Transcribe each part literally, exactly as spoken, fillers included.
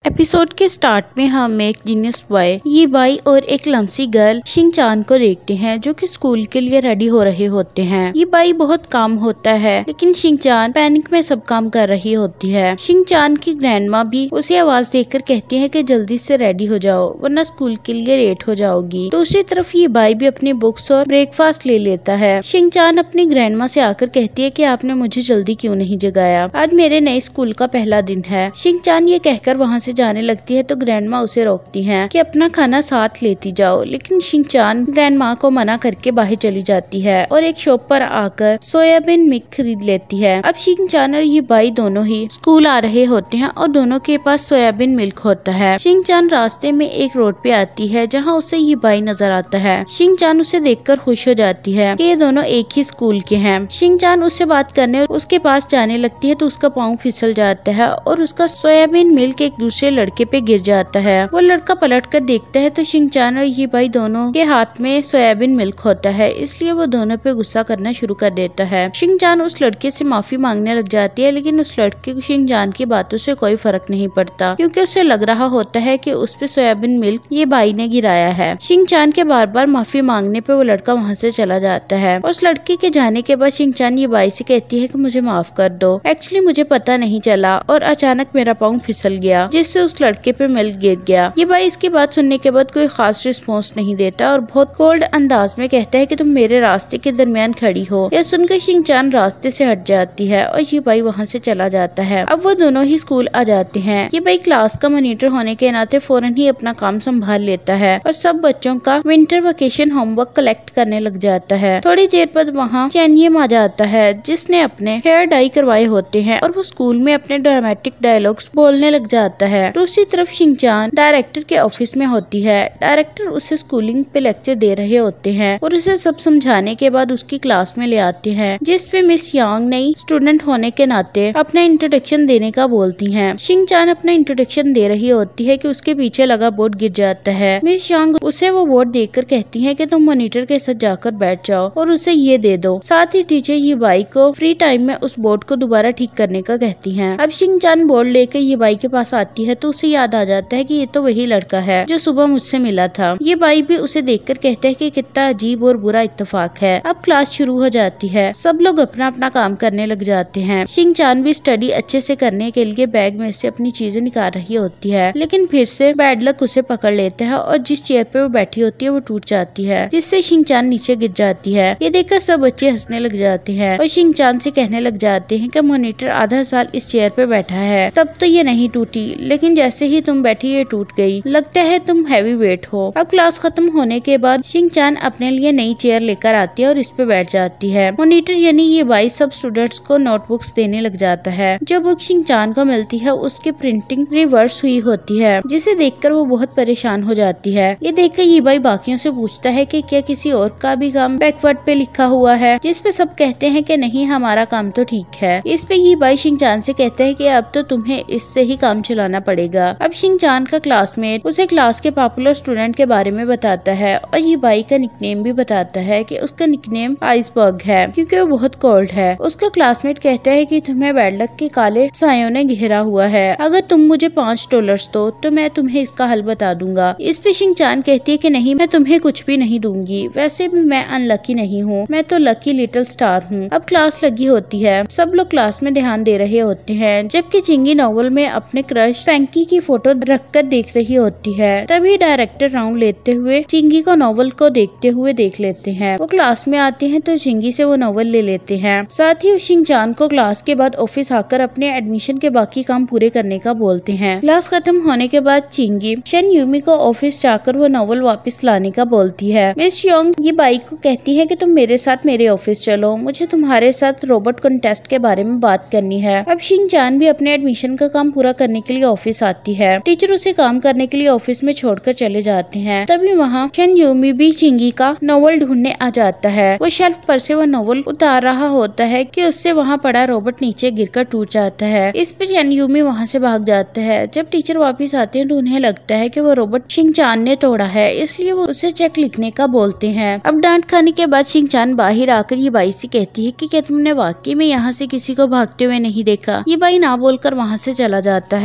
Episode के start में हम एक जीनियस बॉय, ये बाई और एक लम्सी गर्ल शिंग-चान को देखते हैं जो कि स्कूल के लिए रेडी हो रहे होते हैं। ये बाई बहुत काम होता है लेकिन शिंग-चान पैनिक में सब काम कर रही होती है। शिंग-चान की ग्रैंडमा भी उसे आवाज देकर कहती है कि जल्दी से रेडी हो जाओ वरना स्कूल के लिए लेट हो जाओगी। दूसरी तरफ ये बाई भी अपनी बुक्स और ब्रेकफास्ट ले लेता है। शिंग-चान अपनी ग्रैंडमा से आकर कहती है कि आपने मुझे जल्दी क्यों नहीं जगाया, आज मेरे नए स्कूल का पहला दिन है। शिंग-चान ये कहकर वहाँ से जाने लगती है तो ग्रैंडमा उसे रोकती हैं कि अपना खाना साथ लेती जाओ, लेकिन शिंग-चान ग्रैंडमा को मना करके बाहर चली जाती है और एक शॉप पर आकर सोयाबीन मिल्क खरीद लेती है। अब शिंग-चान और ये बाई दोनों ही स्कूल आ रहे होते हैं और दोनों के पास सोयाबीन मिल्क होता है। शिंग-चान रास्ते में एक रोड पे आती है जहाँ उसे ये बाई नजर आता है। शिंग-चान उसे देखकर खुश हो जाती है कि ये दोनों एक ही स्कूल के हैं। शिंग-चान उससे बात करने और उसके पास जाने लगती है तो उसका पाँव फिसल जाता है और उसका सोयाबीन मिल्क एक दूसरे लड़के पे गिर जाता है। वो लड़का पलट कर देखता है तो शिंग-चान और ये बाई दोनों के हाथ में सोयाबीन मिल्क होता है, इसलिए वो दोनों पे गुस्सा करना शुरू कर देता है। शिंग-चान उस लड़के से माफी मांगने लग जाती है लेकिन उस लड़के को शिंग-चान की बातों से कोई फर्क नहीं पड़ता क्योंकि उसे लग रहा होता है कि उस पे सोयाबीन मिल्क ये बाई ने गिराया है। शिंग-चान के बार बार माफी मांगने पे वो लड़का वहाँ से चला जाता है। उस लड़के के जाने के बाद शिंग-चान ये बाई से कहती है कि मुझे माफ कर दो, एक्चुअली मुझे पता नहीं चला और अचानक मेरा पाँव फिसल गया जिससे उस लड़के पे मिल्क गिर गया। ये बाई इसकी बात सुनने के बाद कोई खास रिस्पॉन्स नहीं देता और बहुत कोल्ड अंदाज में कहता है कि तुम मेरे रास्ते के दरमियान खड़ी हो। यह सुनकर शिंग-चान रास्ते से हट जाती है और ये बाई वहाँ से चला जाता है। अब वो दोनों ही स्कूल आ जाते हैं। ये बाई क्लास का मॉनिटर होने के नाते फौरन ही अपना काम संभाल लेता है और सब बच्चों का विंटर वेकेशन होमवर्क कलेक्ट करने लग जाता है। थोड़ी देर बाद वहाँ चैनियम आ जाता है जिसने अपने हेयर डाई करवाए होते हैं और वो स्कूल में अपने ड्रामेटिक डायलॉग्स बोलने लग जाता है। दूसरी तरफ शिंग-चान डायरेक्टर के ऑफिस में होती है। डायरेक्टर उसे स्कूलिंग पे लेक्चर दे रहे होते हैं और उसे सब समझाने के बाद उसकी क्लास में ले आते हैं जिस पे मिस यांग नई स्टूडेंट होने के नाते अपना इंट्रोडक्शन देने का बोलती हैं। शिंग-चान अपना इंट्रोडक्शन दे रही होती है कि उसके पीछे लगा बोर्ड गिर जाता है। मिस यांग उसे वो बोर्ड देखकर कहती है कि तुम मॉनिटर के साथ जाकर बैठ जाओ और उसे ये दे दो। साथ ही टीचर ये बाई को फ्री टाइम में उस बोर्ड को दोबारा ठीक करने का कहती है। अब शिंग-चान बोर्ड लेकर ये बाई के पास आती है तो उसे याद आ जाता है कि ये तो वही लड़का है जो सुबह मुझसे मिला था। ये बाई भी उसे देखकर कहता है कि कितना अजीब और बुरा इत्तेफाक है। अब क्लास शुरू हो जाती है। सब लोग अपना अपना काम करने लग जाते हैं। शिंग-चान भी स्टडी अच्छे से करने के लिए बैग में से अपनी चीजें निकाल रही होती है लेकिन फिर से बैड लक उसे पकड़ लेता है और जिस चेयर पे वो बैठी होती है वो टूट जाती है जिससे शिंग-चान नीचे गिर जाती है। ये देखकर सब बच्चे हंसने लग जाते हैं और शिंग-चान से कहने लग जाते हैं कि मॉनिटर आधा साल इस चेयर पे बैठा है तब तो ये नहीं टूटी, लेकिन जैसे ही तुम बैठी ये टूट गई, लगता है तुम हैवी वेट हो। अब क्लास खत्म होने के बाद शिंग-चान अपने लिए नई चेयर लेकर आती है और इस पे बैठ जाती है। मॉनिटर यानी ये बाई सब स्टूडेंट्स को नोटबुक्स देने लग जाता है। जो बुक शिंग-चान को मिलती है उसकी प्रिंटिंग रिवर्स हुई होती है जिसे देखकर वो बहुत परेशान हो जाती है। ये देखकर ये बाई बाकियों से पूछता है कि क्या किसी और का भी काम बैकवर्ड पे लिखा हुआ है, जिस पे सब कहते हैं कि नहीं हमारा काम तो ठीक है। इस पे ये बाई शिंग-चान से कहता है कि अब तो तुम्हें इससे ही काम चलाना पड़ेगा। अब शिंग-चान का क्लासमेट उसे क्लास के पॉपुलर स्टूडेंट के बारे में बताता है और ये बाई का निकनेम भी बताता है कि उसका निकनेम आइसबर्ग है क्योंकि वो बहुत कोल्ड है। उसका क्लासमेट कहता है कि तुम्हें बैड लक के काले सायों ने घेरा हुआ है, अगर तुम मुझे पाँच डॉलर्स दो तो मैं तुम्हें इसका हल बता दूंगा। इस पे शिंग-चान कहती है कि नहीं मैं तुम्हें कुछ भी नहीं दूंगी, वैसे भी मैं अनलकी नहीं हूँ, मैं तो लकी लिटिल स्टार हूँ। अब क्लास लगी होती है। सब लोग क्लास में ध्यान दे रहे होते हैं जबकि चिंगी नॉवल में अपने क्रश फैंकी की फोटो रखकर देख रही होती है। तभी डायरेक्टर राउंड लेते हुए चिंगी को नॉवल को देखते हुए देख लेते हैं। वो क्लास में आते हैं तो चिंगी से वो नॉवल ले लेते हैं। साथ ही शिंग-चान को क्लास के बाद ऑफिस आकर अपने एडमिशन के बाकी काम पूरे करने का बोलते हैं। क्लास खत्म होने के बाद चिंगी शन यूमी को ऑफिस जाकर वो नॉवल वापस लाने का बोलती है। मिस योंग ये बाई को कहती है कि तुम मेरे साथ मेरे ऑफिस चलो, मुझे तुम्हारे साथ रोबोट कॉन्टेस्ट के बारे में बात करनी है। अब शिंग-चान भी अपने एडमिशन का काम पूरा करने के लिए ऑफिस आती है। टीचर उसे काम करने के लिए ऑफिस में छोड़कर चले जाते हैं। तभी वहाँ शन यूमी भी चिंगी का नॉवल ढूंढने आ जाता है। वो शेल्फ पर से वो नॉवल उतार रहा होता है कि उससे वहाँ पड़ा रोबोट नीचे गिरकर टूट जाता है। इस पर शन यूमी वहाँ से भाग जाता है। जब टीचर वापस आते हैं तो उन्हें लगता है कि वो रोबोट शिंग-चान ने तोड़ा है, इसलिए वो उसे चेक लिखने का बोलते हैं। अब डांट खाने के बाद शिंग-चान बाहर आकर ये बाई से कहती है कि क्या तुमने वाकई में यहाँ से किसी को भागते हुए नहीं देखा। ये बाई ना बोलकर वहाँ से चला जाता है। अब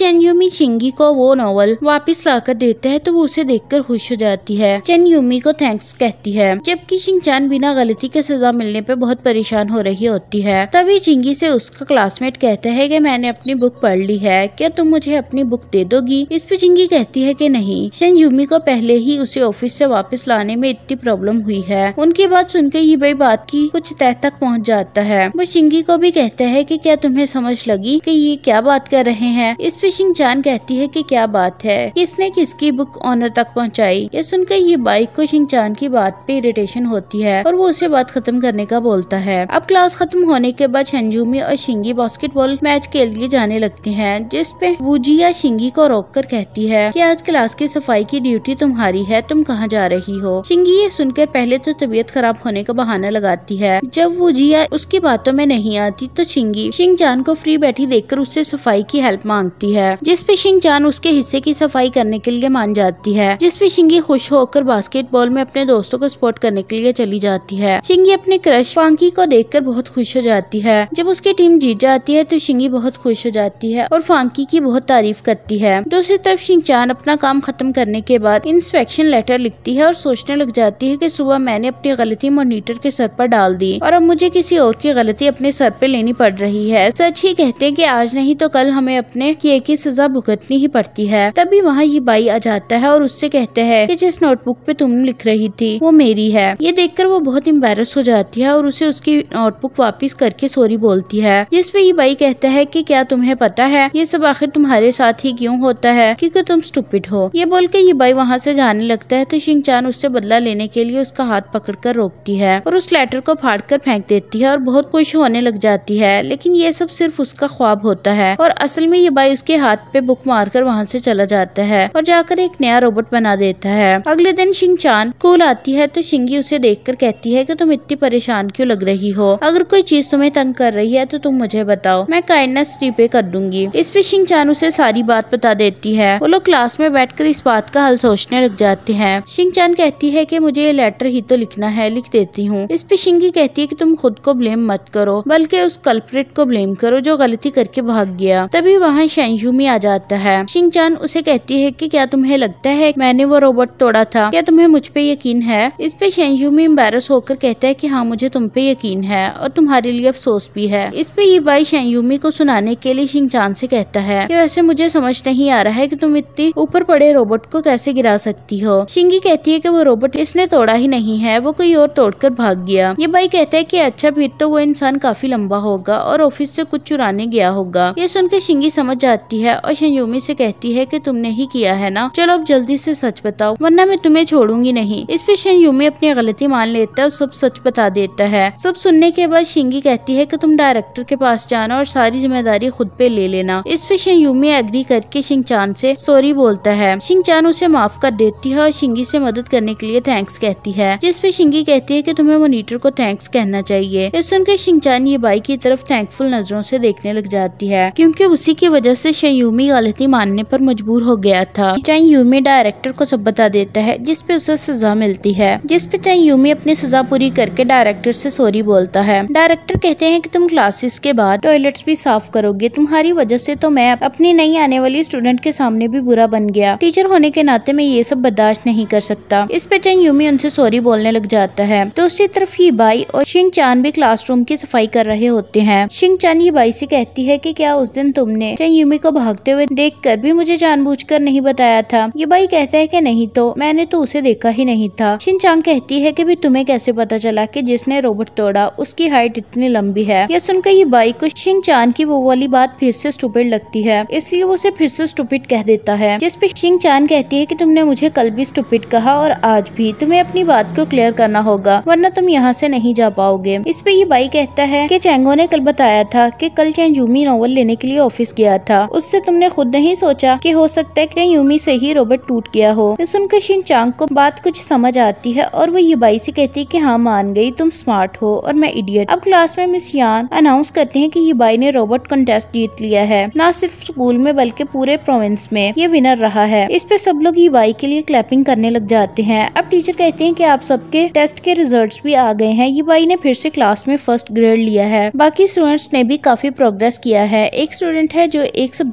चेन यूमी शिंगी को वो नॉवल वापस लाकर देता है तो वो उसे देखकर खुश हो जाती है। चेन यूमी को थैंक्स कहती है, जबकि शिंचान बिना गलती के सजा मिलने पे बहुत परेशान हो रही होती है। तभी चिंगी से उसका क्लासमेट कहता है कि मैंने अपनी बुक पढ़ ली है, क्या तुम मुझे अपनी बुक दे दोगी? इस पे चिंगी कहती है कि नहीं। चेन यूमी को पहले ही उसे ऑफिस से वापस लाने में इतनी प्रॉब्लम हुई है। उनकी बात सुनकर ये भाई बात की कुछ तह तक पहुँच जाता है। वो शिंगी को भी कहता है कि क्या तुम्हें समझ लगी कि ये क्या बात कर रहे हैं? इस पे शिंचान कहती है कि क्या बात है, किसने किसकी बुक ऑनर तक पहुंचाई? ये सुनकर ये बाइक को शिंचान की बात पे इरिटेशन होती है और वो उसे बात खत्म करने का बोलता है। अब क्लास खत्म होने के बाद शेंजूमी और शिंगी बास्केटबॉल मैच के लिए जाने लगती हैं, जिस पे वूजिया शिंगी को रोककर कहती है कि आज क्लास की सफाई की ड्यूटी तुम्हारी है, तुम कहाँ जा रही हो? शिंगी ये सुनकर पहले तो तबीयत खराब होने का बहाना लगाती है। जब वूजिया उसकी बातों में नहीं आती तो शिंगी शिंचान को फ्री बैठी देखकर उससे सफाई की हेल्प मांगती है, जिस पे शिंचान उसके हिस्से की सफाई करने के लिए मान जाती है। जिस पे शिंगी खुश होकर बास्केटबॉल में अपने दोस्तों को सपोर्ट करने के लिए चली जाती है। शिंगी अपने क्रश फांकी को देखकर बहुत खुश हो जाती है। जब उसकी टीम जीत जाती है तो शिंगी बहुत खुश हो जाती है और फांकी की बहुत तारीफ करती है। दूसरी तरफ शिंचान अपना काम खत्म करने के बाद इंस्पेक्शन लेटर लिखती है और सोचने लग जाती है कि सुबह मैंने अपनी गलती मॉनिटर के सर पर डाल दी और अब मुझे किसी और की गलती अपने सर पे लेनी पड़ रही है। सच ही कहते हैं कि आज नहीं तो कल हमें अपने किए की सजा भुगतनी ही पड़ती है। तभी वहाँ ये बाई आ जाता है और उससे कहते हैं कि जिस नोटबुक पे तुम लिख रही थी वो मेरी है। ये देखकर वो बहुत एम्बैरस हो जाती है और उसे उसकी नोटबुक वापस करके सॉरी बोलती है। जिस पे ये बाई कहता है कि क्या तुम्हें पता है ये सब आखिर तुम्हारे साथ ही क्यों होता है, क्योंकि तुम स्टूपिड हो। ये बोल के ये बाई वहाँ से जाने लगता है तो शिंचान उससे बदला लेने के लिए उसका हाथ पकड़कर रोकती है और उस लेटर को फाड़ कर फेंक देती है और बहुत खुश होने लग जाती है। लेकिन ये सब सिर्फ उसका ख्वाब होता है और असल में ये बाई उसके हाथ पे बुक मारकर वहाँ से चला जाता है और जाकर एक नया रोबोट बना देता है। अगले दिन शिंचान स्कूल आती है तो शिंगी उसे देखकर कहती है कि तुम इतनी परेशान क्यों लग रही हो? अगर कोई चीज तुम्हें तंग कर रही है तो तुम मुझे बताओ, मैं काइंडनेस रिपे कर दूंगी। इस पे शिंचान उसे सारी बात बता देती है। वो लोग क्लास में बैठकर इस बात का हल सोचने लग जाते हैं। शिंचान कहती है कि मुझे ये लेटर ही तो लिखना है, लिख देती हूँ। इस पे शिंगी कहती है कि तुम खुद को ब्लेम मत करो बल्कि उस कल्प्रिट को ब्लेम करो जो गलती करके भाग गया। तभी वहाँ शेंजूमी आ जाता है। शिंचान उसे कहती है कि क्या तुम्हें लगता है मैंने वो रोबोट तोड़ा था, क्या तुम्हें मुझ पे यकीन है? इस पे शेंजूमी एम्बैरस होकर कहता है कि हाँ मुझे तुम पे यकीन है और तुम्हारे लिए अफसोस भी है। इस पे ये बाई शेंजूमी को सुनाने के लिए शिंचान से कहता है कि वैसे मुझे समझ नहीं आ रहा है कि तुम इतनी ऊपर पड़े रोबोट को कैसे गिरा सकती हो। शिंगी कहती है कि वो रोबोट इसने तोड़ा ही नहीं है, वो कोई और तोड़कर भाग गया। ये बाई कहता है कि अच्छा फिर तो वो इंसान काफी लंबा होगा और ऑफिस से कुछ चुराने गया होगा। ये सुनकर शिंगी समझ जाती है और शेंजूमी से कहती है कि तुमने ही किया है ना, चलो अब जल्दी से सच बताओ वरना मैं तुम्हें छोड़ूंगी नहीं। इस पे शेंजूमी अपनी गलती मान लेता है और सब सच बता देता है। सब सुनने के बाद शिंगी कहती है कि तुम डायरेक्टर के पास जाना और सारी जिम्मेदारी खुद पे ले लेना। इस पे शेंजूमी एग्री करके शिंचान से सॉरी बोलता है। शिंचान उसे माफ कर देती है और शिंगी से मदद करने के लिए थैंक्स कहती है। जिस पे शिंगी कहती है कि तुम्हें मॉनिटर को थैंक्स कहना चाहिए। ये सुनकर शिंचान ये बाई की तरफ थैंकफुल नजरों से देखने लग जाती है, क्योंकि उसी की वजह से शेंजूमी गलती मानने पर मजबूर हो गया था। शेंजूमी डायरेक्टर को सब बता देता है जिस पे उसे सजा मिलती है। जिस पे शेंजूमी अपनी सजा पूरी करके डायरेक्टर से सॉरी बोलता है। डायरेक्टर कहते हैं कि तुम क्लासेस के बाद टॉयलेट्स भी साफ करोगे, तुम्हारी वजह से तो मैं अपनी नई आने वाली स्टूडेंट के सामने भी बुरा बन गया। टीचर होने के नाते मैं ये सब बर्दाश्त नहीं कर सकता। इस पे शेंजूमी उनसे सॉरी बोलने लग जाता है। दूसरी तरफ ये बाई और शिंचान भी क्लासरूम की सफाई कर रहे होते हैं। शिंचान ये बाई से कहती है कि क्या उस दिन तुमने शेंजूमी को भागते हुए देखकर भी मुझे जानबूझकर नहीं बताया था? ये बाई कहता है कि नहीं तो मैंने तो उसे देखा ही नहीं था। शिंचान कहती है कि भी तुम्हें कैसे पता चला कि जिसने रोबोट तोड़ा उसकी हाइट इतनी लंबी है? यह सुनकर ये बाई को शिंचान की वो वाली बात फिर से स्टूपिड लगती है, इसलिए वो उसे फिर से स्टूपिड कह देता है। जिस पे शिंचान कहती है कि तुमने मुझे कल भी स्टूपिड कहा और आज भी, तुम्हें अपनी बात को क्लियर करना होगा वरना तुम यहाँ से नहीं जा पाओगे। इस पे ये बाई कहता है कि चैंगो ने कल बताया था कि कल शेंजूमी नॉवल लेने के लिए ऑफिस गया था, उससे तुमने खुद नहीं सोचा कि हो सकता है कि शेंजूमी से ही रोबोट टूट गया हो। तो सुनकर शिंचान को बात कुछ समझ आती है और वो ये बाई से कहती है कि हाँ मान गई, तुम स्मार्ट हो और मैं इडियट। अब क्लास में मिस यान अनाउंस करते हैं कि ये बाई ने रोबोट कंटेस्ट जीत लिया है, ना सिर्फ स्कूल में बल्कि पूरे प्रोविंस में ये विनर रहा है। इस पे सब लोग ये बाई के लिए क्लैपिंग करने लग जाते हैं। अब टीचर कहते हैं कि आप सबके टेस्ट के रिजल्ट्स भी आ गए हैं। ये बाई ने फिर से क्लास में फर्स्ट ग्रेड लिया है। बाकी स्टूडेंट्स ने भी काफी प्रोग्रेस किया है। एक स्टूडेंट है जो एक सब्जेक्ट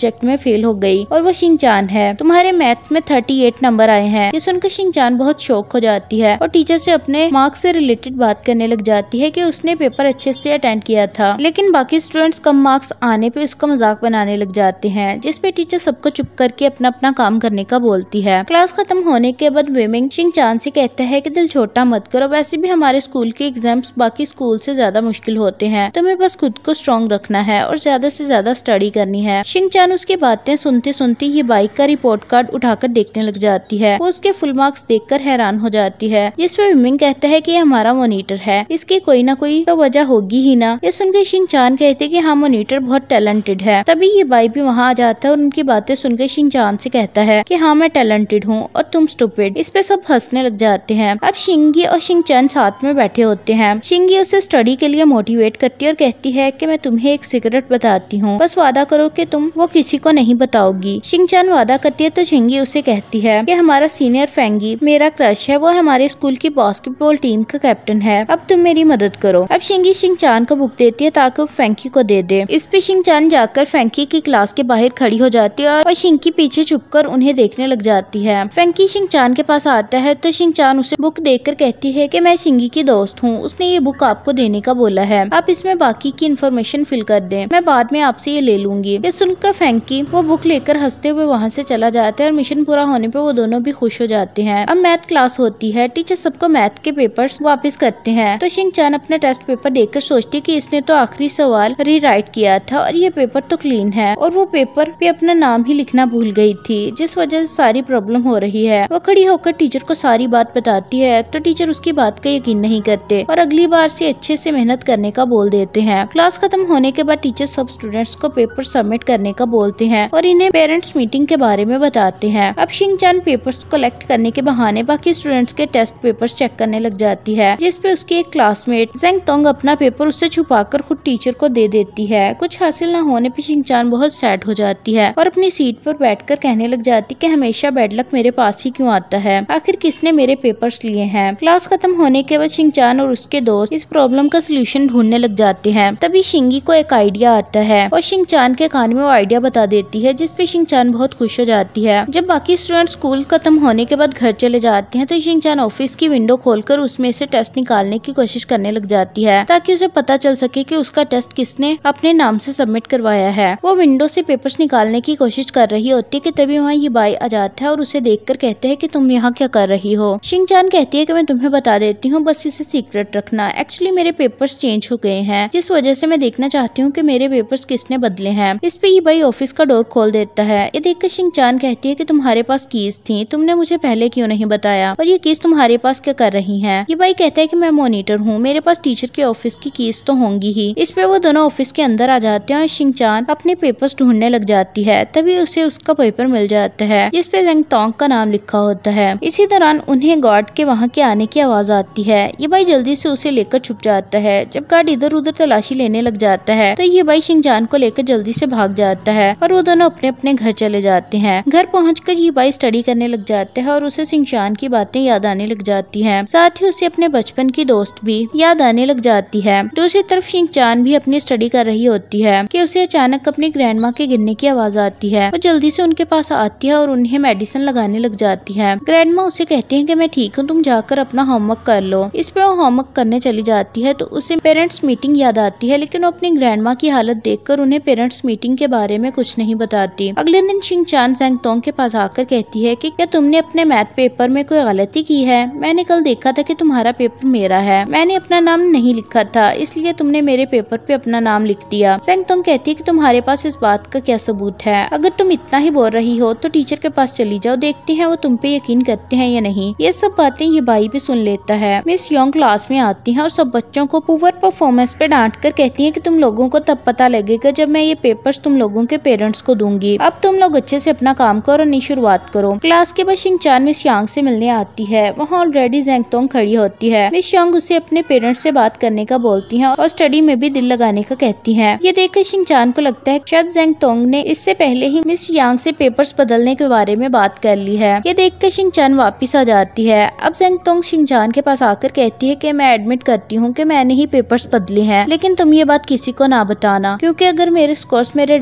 सब्जेक्ट में फेल हो गई और वो शिनचान है। तुम्हारे मैथ में थर्टी एट नंबर आए हैं। ये सुनकर शिनचान बहुत शौक हो जाती है और टीचर से अपने मार्क्स से रिलेटेड बात करने लग जाती है कि उसने पेपर अच्छे से अटेंड किया था, लेकिन बाकी स्टूडेंट्स कम मार्क्स आने पे उसका मजाक बनाने लग जाते हैं, जिसपे टीचर सबको चुप करके अपना अपना काम करने का बोलती है। क्लास खत्म होने के बाद वेमिंग शिनचान से कहता है कि दिल छोटा मत करो, वैसे भी हमारे स्कूल के एग्जाम्स बाकी स्कूल से ज्यादा मुश्किल होते हैं, तुम्हें बस खुद को स्ट्रॉन्ग रखना है और ज्यादा से ज्यादा स्टडी करनी है। शिनचान उसकी बातें सुनते सुनते ये बाइक का रिपोर्ट कार्ड उठाकर देखने लग जाती है। वो उसके फुल मार्क्स देखकर हैरान हो जाती है, जिसपे वेमिंग कहता है कि ये हमारा मॉनिटर है, इसकी कोई ना कोई तो वजह होगी ही ना। ये सुनकर शिनचान कहते कि हाँ मॉनिटर बहुत टैलेंटेड है। तभी ये बाई भी वहाँ आ जाता है और उनकी बातें सुनकर शिनचान से कहता है कि हाँ मैं टैलेंटेड हूँ और तुम स्टूपिड। इस पे सब हंसने लग जाते हैं। अब शिंगी और शिनचान साथ में बैठे होते हैं। शिंगी उसे स्टडी के लिए मोटिवेट करती है और कहती है कि मैं तुम्हें एक सीक्रेट बताती हूँ, बस वादा करो कि तुम वो किसी को नहीं बताओगी। शिनचान वादा करती है तो शिंगी उसे कहती है कि हमारा सीनियर फेंगी मेरा क्रश है, वो हमारे स्कूल की बास्केटबॉल टीम का कैप्टन है, अब तुम मेरी मदद करो। अब शिंगी शिनचान को बुक देती है ताकि वो फेंकी को दे दे। इस पे शिनचान जाकर फेंकी की क्लास के बाहर खड़ी हो जाती है और शिंगी पीछे छुपकर उन्हें देखने लग जाती है। फेंकी शिनचान के पास आता है तो शिनचान उसे बुक देकर कहती है कि मैं शिंगी की दोस्त हूँ, उसने ये बुक आपको देने का बोला है, आप इसमें बाकी की इन्फॉर्मेशन फिल कर दें, मैं बाद में आपसे ये ले लूंगी। ये सुनकर फेंकी वो बुक लेकर हंसते हुए वहाँ से चला जाता है और मिशन पूरा होने पे वो दोनों भी खुश हो जाते हैं। अब मैथ क्लास होती है, टीचर सबको मैथ के पेपर्स वापस करते हैं तो शिनचान अपना टेस्ट पेपर देखकर सोचती कि इसने तो आखिरी सवाल रीराइट किया था और ये पेपर तो क्लीन है, और वो पेपर पे अपना नाम ही लिखना भूल गई थी, जिस वजह से सारी प्रॉब्लम हो रही है। वो खड़ी होकर टीचर को सारी बात बताती है तो टीचर उसकी बात का यकीन नहीं करते और अगली बार से अच्छे से मेहनत करने का बोल देते हैं। क्लास खत्म होने के बाद टीचर सब स्टूडेंट्स को पेपर सबमिट करने का बोलते हैं और इन्हें पेरेंट्स मीटिंग के बारे में बताते हैं। अब शिनचान पेपर्स कलेक्ट करने के बहाने बाकी स्टूडेंट्स के टेस्ट पेपर्स चेक करने लग जाती है, जिसपे उसकी एक क्लासमेट जेंग तोंग अपना पेपर उससे छुपाकर खुद टीचर को दे देती है। कुछ हासिल न होने पे शिनचान बहुत सैड हो जाती है और अपनी सीट पर बैठकर कहने लग जाती कि हमेशा बैड लक मेरे पास ही क्यों आता है, आखिर किसने मेरे पेपर्स लिए हैं। क्लास खत्म होने के बाद शिनचान और उसके दोस्त इस प्रॉब्लम का सोल्यूशन ढूंढने लग जाते हैं। तभी शिंगी को एक आइडिया आता है और शिनचान के कान में वो आइडिया बता देती है, जिसपे शिनचान बहुत खुश हो जाती है। जब बाकी स्टूडेंट स्कूल खत्म होने के बाद घर चले जाते हैं तो शिनचान ऑफिस की विंडो खोलकर उसमें से टेस्ट निकालने की कोशिश करने लग जाती है ताकि उसे पता चल सके कि उसका टेस्ट किसने अपने नाम से सबमिट करवाया है। वो विंडो से पेपर्स निकालने की कोशिश कर रही होती है कि तभी वहाँ ये बाई आ जाता है और उसे देखकर कहते हैं कि तुम यहाँ क्या कर रही हो। शिनचान कहती है कि मैं तुम्हें बता देती हूँ, बस इसे सीक्रेट रखना। एक्चुअली मेरे पेपर्स चेंज हो गए हैं, जिस वजह से मैं देखना चाहती हूँ कि मेरे पेपर्स किसने बदले हैं। इस पे ये बाई ऑफिस का डोर खोल देता है। ये देखकर शिनचान कहती है कि तुम्हारे पास कीज थी, तुमने मुझे पहले क्यों नहीं बताया, और ये कीज तुम्हारे पास क्या कर रही हैं। ये बाई कहता है कि मैं मॉनिटर हूँ, मेरे पास टीचर के ऑफिस की कीज तो होंगी ही। इस पे वो दोनों ऑफिस के अंदर आ जाते हैं और शिनचान अपने पेपर्स ढूंढने लग जाती है। तभी उसे उसका पेपर मिल जाता है जिसपे जेंग तोंग का नाम लिखा होता है। इसी दौरान उन्हें गार्ड के वहाँ के आने की आवाज आती है। ये बाई जल्दी से उसे लेकर छुप जाता है। जब गार्ड इधर उधर तलाशी लेने लग जाता है तो ये बाई शिनचान को लेकर जल्दी से भाग जाता है और वो दोनों अपने अपने घर चले जाते हैं। घर पहुंचकर ये बाई स्टडी करने लग जाता है और उसे शिनचान की बातें याद आने लग जाती हैं। साथ ही उसे अपने बचपन की दोस्त भी याद आने लग जाती है। दूसरी तरफ शिनचान भी अपनी स्टडी कर रही होती है कि उसे अचानक अपनी ग्रैंड माँ के गिरने की आवाज आती है। वो जल्दी से उनके पास आती है और उन्हें मेडिसिन लगाने लग जाती है। ग्रैंड माँ उसे कहती है कि मैं ठीक हूँ, तुम जाकर अपना होमवर्क कर लो। इस पे वो होमवर्क करने चली जाती है तो उसे पेरेंट्स मीटिंग याद आती है, लेकिन वो अपनी ग्रैंड माँ की हालत देखकर उन्हें पेरेंट्स मीटिंग के बारे में कुछ नहीं बताती। अगले दिन शिनचान जेंग तोंग के पास आकर कहती है कि क्या तुमने अपने मैथ पेपर में कोई गलती की है? मैंने कल देखा था कि तुम्हारा पेपर मेरा है, मैंने अपना नाम नहीं लिखा था, इसलिए तुमने मेरे पेपर पे अपना नाम लिख दिया। जेंग तोंग कहती है कि तुम्हारे पास इस बात का क्या सबूत है? अगर तुम इतना ही बोल रही हो तो टीचर के पास चली जाओ, देखते हैं वो तुम पे यकीन करते हैं या नहीं। ये सब बातें ये बाई भी सुन लेता है। मिस योंग क्लास में आती हैं और सब बच्चों को पुअर परफॉर्मेंस पे डांट कर कहती है कि तुम लोगों को तब पता लगेगा जब मैं ये पेपर्स तुम लोगों के पेरेंट्स को दूंगी। अब तुम लोग अच्छे से अपना काम करो और नई शुरुआत करो। क्लास के बाद शिनचान मिस यांग से मिलने आती है। वहाँ ऑलरेडी जेंग तोंग खड़ी होती है। मिस यांग उसे अपने पेरेंट्स से बात करने का बोलती है और स्टडी में भी दिल लगाने का कहती है। ये देखकर शिनचान को लगता है शायद जेंग तोंग ने इससे पहले ही मिस यांग से पेपर्स बदलने के बारे में बात कर ली है। ये देखकर शिनचान वापिस आ जाती है। अब जेंग तोंग शिनचान के पास आकर कहती है कि मैं एडमिट करती हूँ कि मैंने ही पेपर्स बदले हैं, लेकिन तुम ये बात किसी को ना बताना, क्योंकि अगर मेरे स्कोर्स मेरे डैड को पता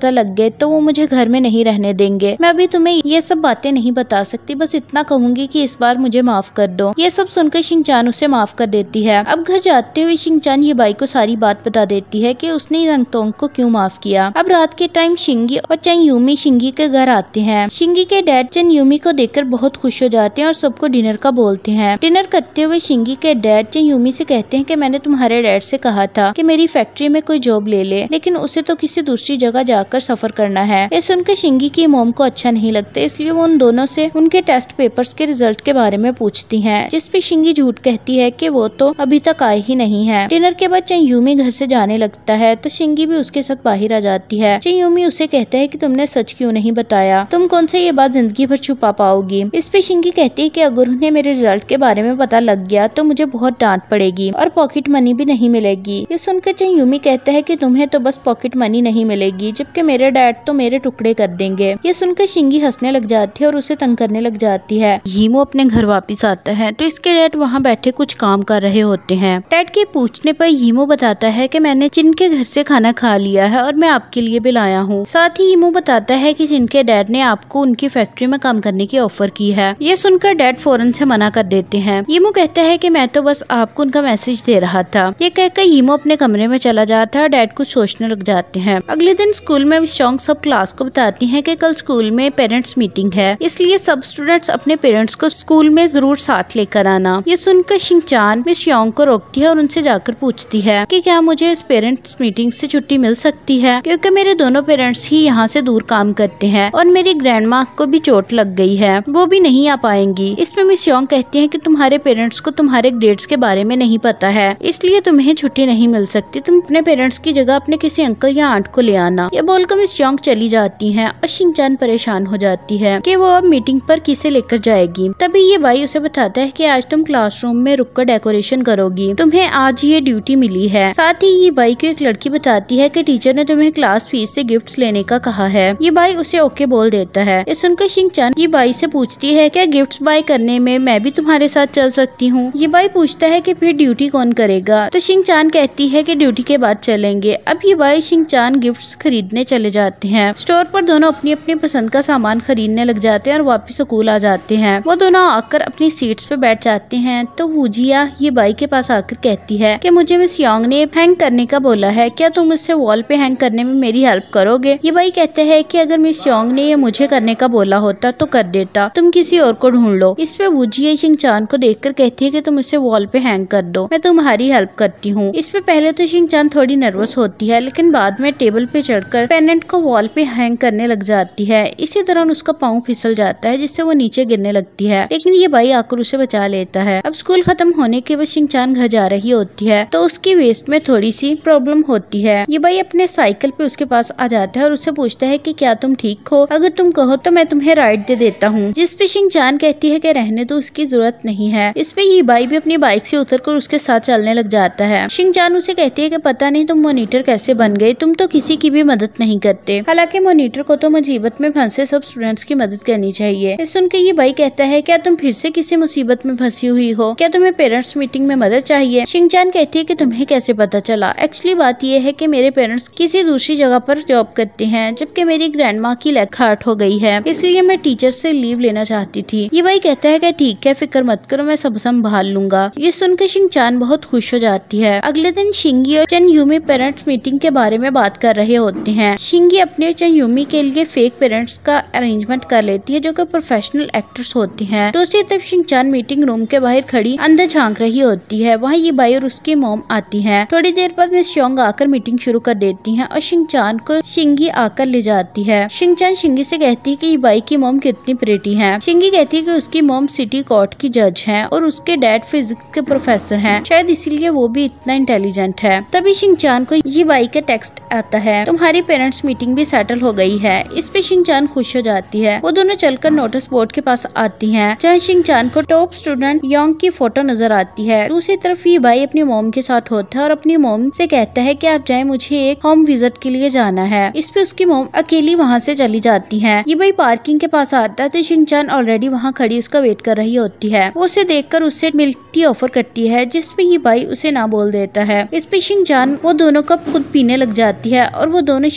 पता लग गए तो वो मुझे घर में नहीं रहने देंगे। मैं अभी तुम्हें ये सब बातें नहीं बता सकती, बस इतना कहूंगी कि इस बार मुझे माफ कर दो। ये सब सुनकर शिनचान उसे माफ कर देती है। अब घर जाते हुए शिनचान ये बाई को सारी बात बता देती है कि उसने रंगतोंग को क्यों माफ किया। अब रात के टाइम शिंगी और चेन यूमी शिंगी के घर आते हैं। शिंगी के डैड चेन यूमी को देखकर बहुत खुश हो जाते हैं और सबको डिनर का बोलते हैं। डिनर करते हुए शिंगी के डैड चेन यूमी से कहते हैं कि मैंने तुम्हारे डैड से कहा था कि मेरी फैक्ट्री में कोई जॉब ले ले, लेकिन उसे तो किसी दूसरी जगह जाकर सफर करना है। ये सुनकर शिंगी की मॉम को अच्छा नहीं लगता, इसलिए वो उन दोनों से उनके टेस्ट पेपर्स के रिजल्ट के बारे में पूछती हैं, जिस पे शिंगी झूठ कहती है कि वो तो अभी तक आए ही नहीं है। डिनर के बाद चेन यूमी घर से जाने लगता है तो शिंगी भी उसके साथ बाहर आ जाती है। चेन यूमी उसे कहता है कि तुमने सच क्यों नहीं बताया, तुम कौन सा ये बात जिंदगी भर छुपा पाओगी। इस पे शिंगी कहती है कि अगर उन्हें मेरे रिजल्ट के बारे में पता लग गया तो मुझे बहुत डांट पड़ेगी और पॉकेट मनी भी नहीं मिलेगी। ये सुनकर चेन यूमी कहता है कि तुम्हें तो बस पॉकेट मनी नहीं मिलेगी, जबकि मेरे डैड तो मेरे टुकड़े कर देंगे। ये सुनकर शिंगी हंसने लग जाती है और उसे तंग करने लग जाती है। हीमो अपने घर वापस आता है तो इसके डैड वहाँ बैठे कुछ काम कर रहे होते हैं। डैड के पूछने पर हीमो बताता है कि मैंने चिन के घर से खाना खा लिया है और मैं आपके लिए भी लाया हूँ। साथ ही हीमो बताता है कि चिन के डैड ने आपको उनकी फैक्ट्री में काम करने की ऑफर की है। ये सुनकर डैड फौरन से मना कर देते हैं। हीमो कहता है कि मैं तो बस आपको उनका मैसेज दे रहा था। ये कहकर हीमो अपने कमरे में चला जाता है और डैड कुछ सोचने लग जाते हैं। अगले दिन स्कूल में मिस चोंग सब क्लास को बताती हैं कि कल स्कूल में पेरेंट्स मीटिंग है, इसलिए सब स्टूडेंट्स अपने पेरेंट्स को स्कूल में जरूर साथ लेकर आना। ये सुनकर शिनचान मिस योंग को रोकती है और उनसे जाकर पूछती है कि क्या मुझे इस पेरेंट्स मीटिंग से छुट्टी मिल सकती है, क्योंकि मेरे दोनों पेरेंट्स ही यहाँ से दूर काम करते हैं और मेरी ग्रैंड माँ को भी चोट लग गई है, वो भी नहीं आ पाएंगी। इसमें मिस योंग कहती है कि तुम्हारे पेरेंट्स को तुम्हारे ग्रेड्स के बारे में नहीं पता है, इसलिए तुम्हें छुट्टी नहीं मिल सकती। तुम अपने पेरेंट्स की जगह अपने किसी अंकल या आंट को ले आना। ये बोलकर मिस योंग चली जाती है और शिनचान परेशान हो जाती है कि वो अब मीटिंग पर किसे लेकर जाएगी। तभी ये भाई उसे बताता है कि आज तुम क्लासरूम में रुककर डेकोरेशन करोगी, तुम्हें आज ये ड्यूटी मिली है। साथ ही ये भाई को एक लड़की बताती है कि टीचर ने तुम्हें क्लास फीस से गिफ्ट्स लेने का कहा है। ये भाई उसे ओके बोल देता है। ये सुनकर शिनचान ये भाई से पूछती है क्या गिफ्ट्स बाय करने में मैं भी तुम्हारे साथ चल सकती हूँ। ये भाई पूछता है कि फिर ड्यूटी कौन करेगा, तो शिनचान कहती है कि ड्यूटी के बाद चलेंगे। अब ये भाई शिनचान गिफ्ट्स खरीदने चले जाते हैं। स्टोर पर दोनों अपनी अपनी पसंद का सामान खरीदने लग जाते हैं और वापस स्कूल आ जाते हैं। वो दोनों आकर अपनी सीट्स पे बैठ जाते हैं तो वूजिया ये बाई के पास आकर कहती है कि मुझे मिस योंग ने हैंग करने का बोला है, क्या तुम इससे वॉल पे हैंग करने में मेरी हेल्प करोगे। ये बाई कहते हैं कि अगर मिस योंग ने ये मुझे करने का बोला होता तो कर देता, तुम किसी और को ढूंढ लो। इस पे वूजिया शिनचान को देखकर कहती है कि तुम इसे वॉल पे हैंग कर दो, मैं तुम्हारी हेल्प करती हूँ। इस पे पहले तो शिनचान थोड़ी नर्वस होती है, लेकिन बाद में टेबल पे चढ़कर पेनेंट को वॉल पे हैंग करने लग जाती है। इसी दौरान उसका पाँव फिसल जाता है जिससे वो नीचे गिरने लगती है, लेकिन ये भाई आकर उसे बचा लेता है। अब स्कूल खत्म होने के बाद शिनचान घर जा रही होती है तो उसकी वेस्ट में थोड़ी सी प्रॉब्लम होती है। ये भाई अपने साइकिल पे उसके पास आ जाता है और उससे पूछता है कि क्या तुम ठीक हो, अगर तुम कहो तो मैं तुम्हें राइड दे देता हूँ। जिस पे शिनचान कहती है कि रहने दो, उसकी जरूरत नहीं है। इस पे ये भाई भी अपनी बाइक से उतरकर उसके साथ चलने लग जाता है। शिनचान उसे कहती है कि पता नहीं तुम मॉनिटर कैसे बन गए, तुम तो किसी की भी मदद नहीं करते। हालांकि मॉनिटर को तो मुसीबत में फंसे सब स्टूडेंट्स की मदद करनी चाहिए। सुन के ये भाई कहता है क्या तुम फिर से किसी मुसीबत में फंसी हुई हो, क्या तुम्हें पेरेंट्स मीटिंग में मदद चाहिए। शिनचान कहती है कि तुम्हें कैसे पता चला। एक्चुअली बात यह है कि मेरे पेरेंट्स किसी दूसरी जगह पर जॉब करते हैं, जबकि मेरी ग्रैंड माँ की लेग हार्ट हो गई है, इसलिए मैं टीचर से लीव लेना चाहती थी। ये भाई कहता है कि ठीक है, फिक्र मत करो, मैं सब संभाल लूंगा। ये सुनकर शिनचान बहुत खुश हो जाती है। अगले दिन शिंगी और चेन यूमी पेरेंट्स मीटिंग के बारे में बात कर रहे होते हैं। शिंगी अपने चेन यूमी के लिए फेक पेरेंट्स का अरेंजमेंट कर लेती है जो कि प्रोफेशनल एक्टर्स होते हैं। दूसरी तरफ शिनचान मीटिंग रूम के बाहर खड़ी अंदर झांक रही होती है। वहाँ ये भाई और उसकी मॉम आती हैं। थोड़ी देर बाद मिस योंग आकर मीटिंग शुरू कर देती हैं और शिनचान को शिंगी आकर ले जाती है। शिनचान शिंगी से कहती है कि ये भाई की मॉम कितनी प्रेटी है। शिंगी कहती है कि उसकी मॉम सिटी कोर्ट की जज है और उसके डैड फिजिक्स के प्रोफेसर हैं, शायद इसीलिए वो भी इतना इंटेलिजेंट है। तभी शिनचान को ये भाई का टेक्स्ट आता है, तुम्हारी पेरेंट्स मीटिंग भी सेटल हो गई है। इस पे शिनचान खुश हो जाती है। वो दोनों चलकर नोटिस बोर्ड के पास आती हैं, जहाँ शिनचान को टॉप स्टूडेंट योंग की फोटो नजर आती है। दूसरी तरफ ये भाई अपनी मॉम के साथ होता है और अपनी मॉम से कहता है कि आप जाए, मुझे एक होम विजिट के लिए जाना है। इस पे उसकी मॉम अकेली वहाँ से चली जाती है। ये भाई पार्किंग के पास आता है तो शिनचान ऑलरेडी वहाँ खड़ी उसका वेट कर रही होती है। वो उसे देखकर उससे मिल्क टी ऑफर करती है, जिसपे ये भाई उसे ना बोल देता है। इस पे शिनचान वो दोनों कप खुद पीने लग जाती है और वो दोनों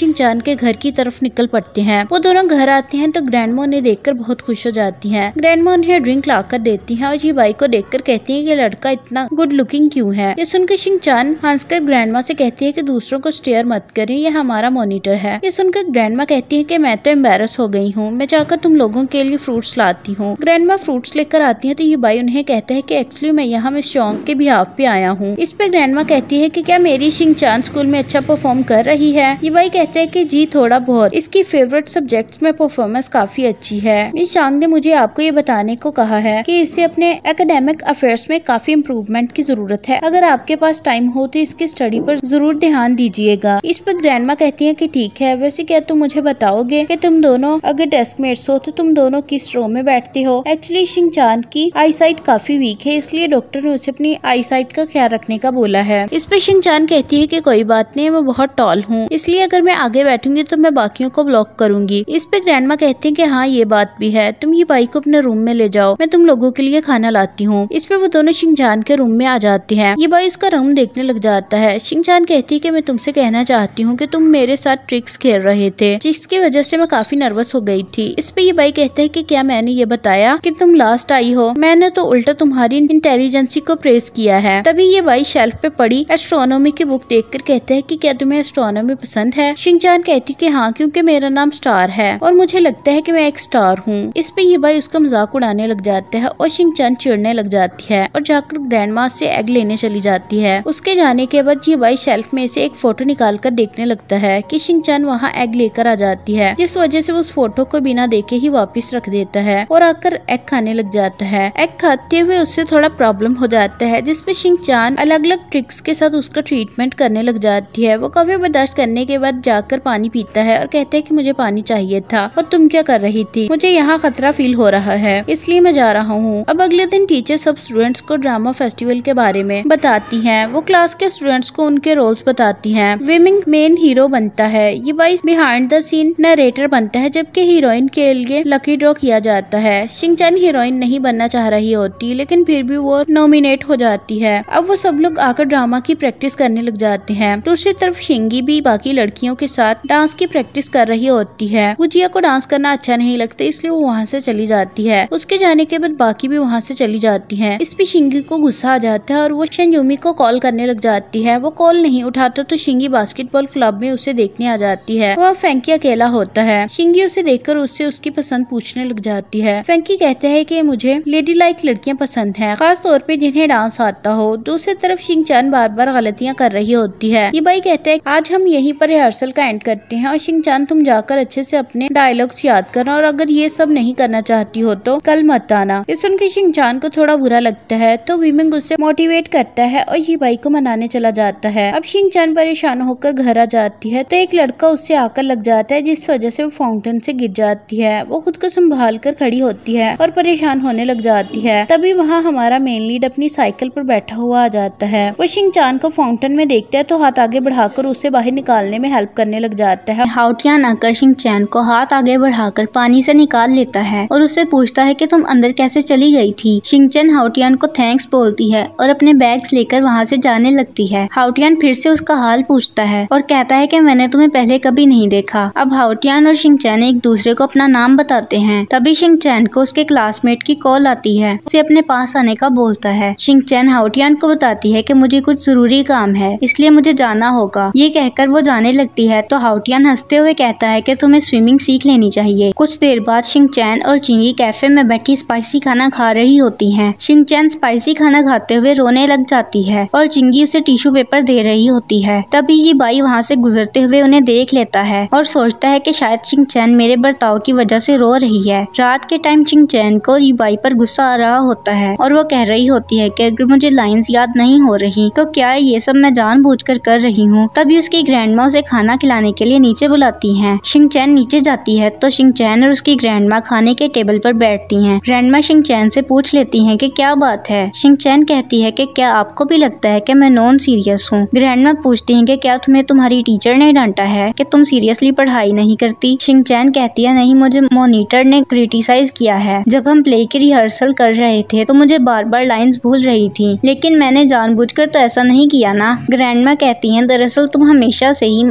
शिनचान के घर की तरफ निकल पड़ते हैं। वो दोनों घर आते हैं तो ग्रैंडमा उन्हें देखकर बहुत खुश हो जाती हैं। ग्रैंडमा उन्हें ड्रिंक लाकर देती हैं और जीबाई को देखकर कहती है कि लड़का इतना गुड लुकिंग क्यों है। ये सुनकर शिनचान हंसकर ग्रैंडमा से कहती है कि दूसरों को स्टेयर मत करें, ये हमारा मॉनिटर है। ये सुनकर ग्रैंडमा कहती है कि मैं तो एम्बेरस हो गई हूँ, मैं जाकर तुम लोगों के लिए फ्रूट्स लाती हूँ। ग्रैंडमा फ्रूट्स लेकर आती है तो जीबाई उन्हें कहता है कि एक्चुअली मैं यहाँ मिस चोंग के बिहाफ पे आया हूँ। इस पे ग्रैंडमा कहती है कि क्या मेरी शिनचान स्कूल में अच्छा परफॉर्म कर रही है। जीबाई कहते हैं कि जी थोड़ा बहुत, इसकी फेवरेट सब्जेक्ट्स में परफॉर्मेंस काफी अच्छी है। मिस चांग ने मुझे आपको ये बताने को कहा है कि इसे अपने एकेडमिक अफेयर्स में काफी इम्प्रूवमेंट की जरूरत है। अगर आपके पास टाइम हो तो इसकी स्टडी पर जरूर ध्यान दीजिएगा। इस पर ग्रैंडमा कहती है कि ठीक है, वैसे क्या तुम मुझे बताओगे कि तुम दोनों अगर डेस्कमेट्स हो तो तुम दोनों किस रो में बैठते हो। एक्चुअली शिनचान की आई साइट काफी वीक है, इसलिए डॉक्टर ने उसे अपनी आई साइट का ख्याल रखने का बोला है। इस पे शिनचान कहती है कि कोई बात नहीं, मैं बहुत टॉल हूँ, इसलिए अगर मैं आगे बैठूंगी तो मैं बाकियों को ब्लॉक करूंगी। इस पे ग्रैंडमा कहते हैं कि हाँ ये बात भी है, तुम ये बाई को अपने रूम में ले जाओ, मैं तुम लोगों के लिए खाना लाती हूँ। इस पे वो दोनों शिनचान के रूम में आ जाते हैं। ये बाई उसका रूम देखने लग जाता है। शिनचान कहती है कि मैं तुमसे कहना चाहती हूँ कि तुम मेरे साथ ट्रिक्स खेल रहे थे, जिसकी वजह से मैं काफी नर्वस हो गई थी। इस पे ये बाई कहता है कि क्या मैंने ये बताया कि तुम लास्ट आई हो, मैंने तो उल्टा तुम्हारी इंटेलिजेंसी को प्रेस किया है। तभी ये बाई शेल्फ पे पड़ी एस्ट्रोनॉमी की बुक देखकर कहता है कि क्या तुम्हें एस्ट्रोनॉमी पसंद है। शिनचान कहती कि हाँ, क्योंकि मेरा नाम स्टार है और मुझे लगता है कि मैं एक स्टार हूँ। इस पे ये बाई उसका मजाक उड़ाने लग जाता है और शिनचान चिढ़ने लग जाती है और जाकर ग्रैंडमा से एग लेने चली जाती है। उसके जाने के बाद ये बाई शेल्फ में से एक फोटो निकाल कर देखने लगता है कि शिनचान वहाँ एग लेकर आ जाती है, जिस वजह से वो उस फोटो को बिना देखे ही वापस रख देता है और आकर एग खाने लग जाता है। एग खाते हुए उससे थोड़ा प्रॉब्लम हो जाता है, जिसपे शिनचान अलग अलग ट्रिक्स के साथ उसका ट्रीटमेंट करने लग जाती है। वो काफी बर्दाश्त करने के बाद जाकर पानी पीता है और कहता है कि मुझे पानी चाहिए था और तुम क्या कर रही थी, मुझे यहाँ खतरा फील हो रहा है इसलिए मैं जा रहा हूँ। अब अगले दिन टीचर सब स्टूडेंट्स को ड्रामा फेस्टिवल के बारे में बताती हैं। वो क्लास के स्टूडेंट्स को उनके रोल्स बताती हैं। विमिंग मेन हीरो बनता है, Ye Bai behind the scene narrator बनता है, जबकि हीरोइन के लिए लकी ड्रॉ किया जाता है। शिनचान हीरोइन नहीं बनना चाह रही होती, लेकिन फिर भी वो नॉमिनेट हो जाती है। अब वो सब लोग आकर ड्रामा की प्रैक्टिस करने लग जाते हैं। दूसरी तरफ शिंगी भी बाकी लड़कियों के साथ डांस की प्रैक्टिस कर रही होती है। गुजिया को डांस करना अच्छा नहीं लगता, इसलिए वो वहाँ से चली जाती है। उसके जाने के बाद बाकी भी वहाँ से चली जाती हैं। इस पे शिंगी को गुस्सा आ जाता है और वो शिनजुमी को कॉल करने लग जाती है। वो कॉल नहीं उठाता तो शिंगी बास्केटबॉल क्लब में उसे देखने आ जाती है। वह फैंकी अकेला होता है। शिंगी उसे देखकर उससे उसकी पसंद पूछने लग जाती है। फैंकी कहता है कि मुझे लेडी लाइक लड़कियां पसंद हैं, खास तौर पे जिन्हें डांस आता हो। दूसरी तरफ शिनचान बार बार गलतियां कर रही होती है। ये बाई कहता है आज हम यहीं पर रिहर्सल का एंड करते हैं और शिनचान तुम जाकर अच्छे से अपने डायलॉग्स याद करना और अगर ये सब नहीं करना चाहती हो तो कल मत आना। ये सुनकर शिनचान को थोड़ा बुरा लगता है तो विमिंग उसे मोटिवेट करता है और ये बाई को मनाने चला जाता है। अब शिनचान परेशान होकर घर आ जाती है तो एक लड़का उससे आकर लग जाता है, जिस वजह से वो फाउंटेन से गिर जाती है। वो खुद को संभाल कर खड़ी होती है और परेशान होने लग जाती है। तभी वहाँ हमारा मेन लीड अपनी साइकिल पर बैठा हुआ आ जाता है। वो शिनचान को फाउंटेन में देखता है तो हाथ आगे बढ़ाकर उसे बाहर निकालने में हेल्प करने लग जाता है। हाओटियान आकर शिनचान को हाथ आगे बढ़ाकर पानी से निकाल लेता है और उससे पूछता है कि तुम अंदर कैसे चली गई थी। शिनचान हाओटियान को थैंक्स बोलती है और अपने बैग्स लेकर वहाँ से जाने लगती है। हाओटियान फिर से उसका हाल पूछता है और कहता है कि मैंने तुम्हें पहले कभी नहीं देखा। अब हाओटियान और शिनचान एक दूसरे को अपना नाम बताते हैं। तभी शिनचान को उसके क्लासमेट की कॉल आती है, उसे अपने पास आने का बोलता है। शिनचान हाओटियान को बताती है कि मुझे कुछ जरूरी काम है इसलिए मुझे जाना होगा। ये कहकर वो जाने लगती है तो हाओटियान हंसते हुए कहता है कि तुम्हें स्विमिंग सीख लेनी चाहिए। कुछ देर बाद शिनचान और चिंगी कैफे में बैठी स्पाइसी खाना खा रही होती हैं। शिनचान स्पाइसी खाना खाते हुए रोने लग जाती है और चिंगी उसे टिश्यू पेपर दे रही होती है। तभी ये बाई वहाँ से गुजरते हुए उन्हें देख लेता है और सोचता है कि शायद शिनचान मेरे बर्ताव की वजह से रो रही है। रात के टाइम शिनचान को ये बाई पर गुस्सा आ रहा होता है और वो कह रही होती है कि अगर मुझे लाइंस याद नहीं हो रही तो क्या ये सब मैं जानबूझकर कर रही हूँ। तभी उसकी ग्रैंडमा उसे खाना खिलाने के लिए नीचे बुलाती हैं। शिनचान नीचे जाती है तो शिनचान और उसकी ग्रैंडमा खाने के टेबल पर बैठती हैं। ग्रैंडमा शिनचान से पूछ लेती हैं कि क्या बात है। शिनचान कहती है कि क्या आपको भी लगता है कि मैं नॉन सीरियस हूँ। ग्रैंडमा पूछती हैं कि क्या तुम्हें तुम्हारी टीचर ने डांटा है कि तुम सीरियसली पढ़ाई नहीं करती। शिनचान कहती है नहीं, मुझे मॉनिटर ने क्रिटिसाइज किया है। जब हम प्ले की रिहर्सल कर रहे थे तो मुझे बार बार लाइंस भूल रही थी, लेकिन मैंने जानबूझकर तो ऐसा नहीं किया ना। ग्रैंडमा कहती हैं दरअसल तुम हमेशा से ही अपने पेरेंट्स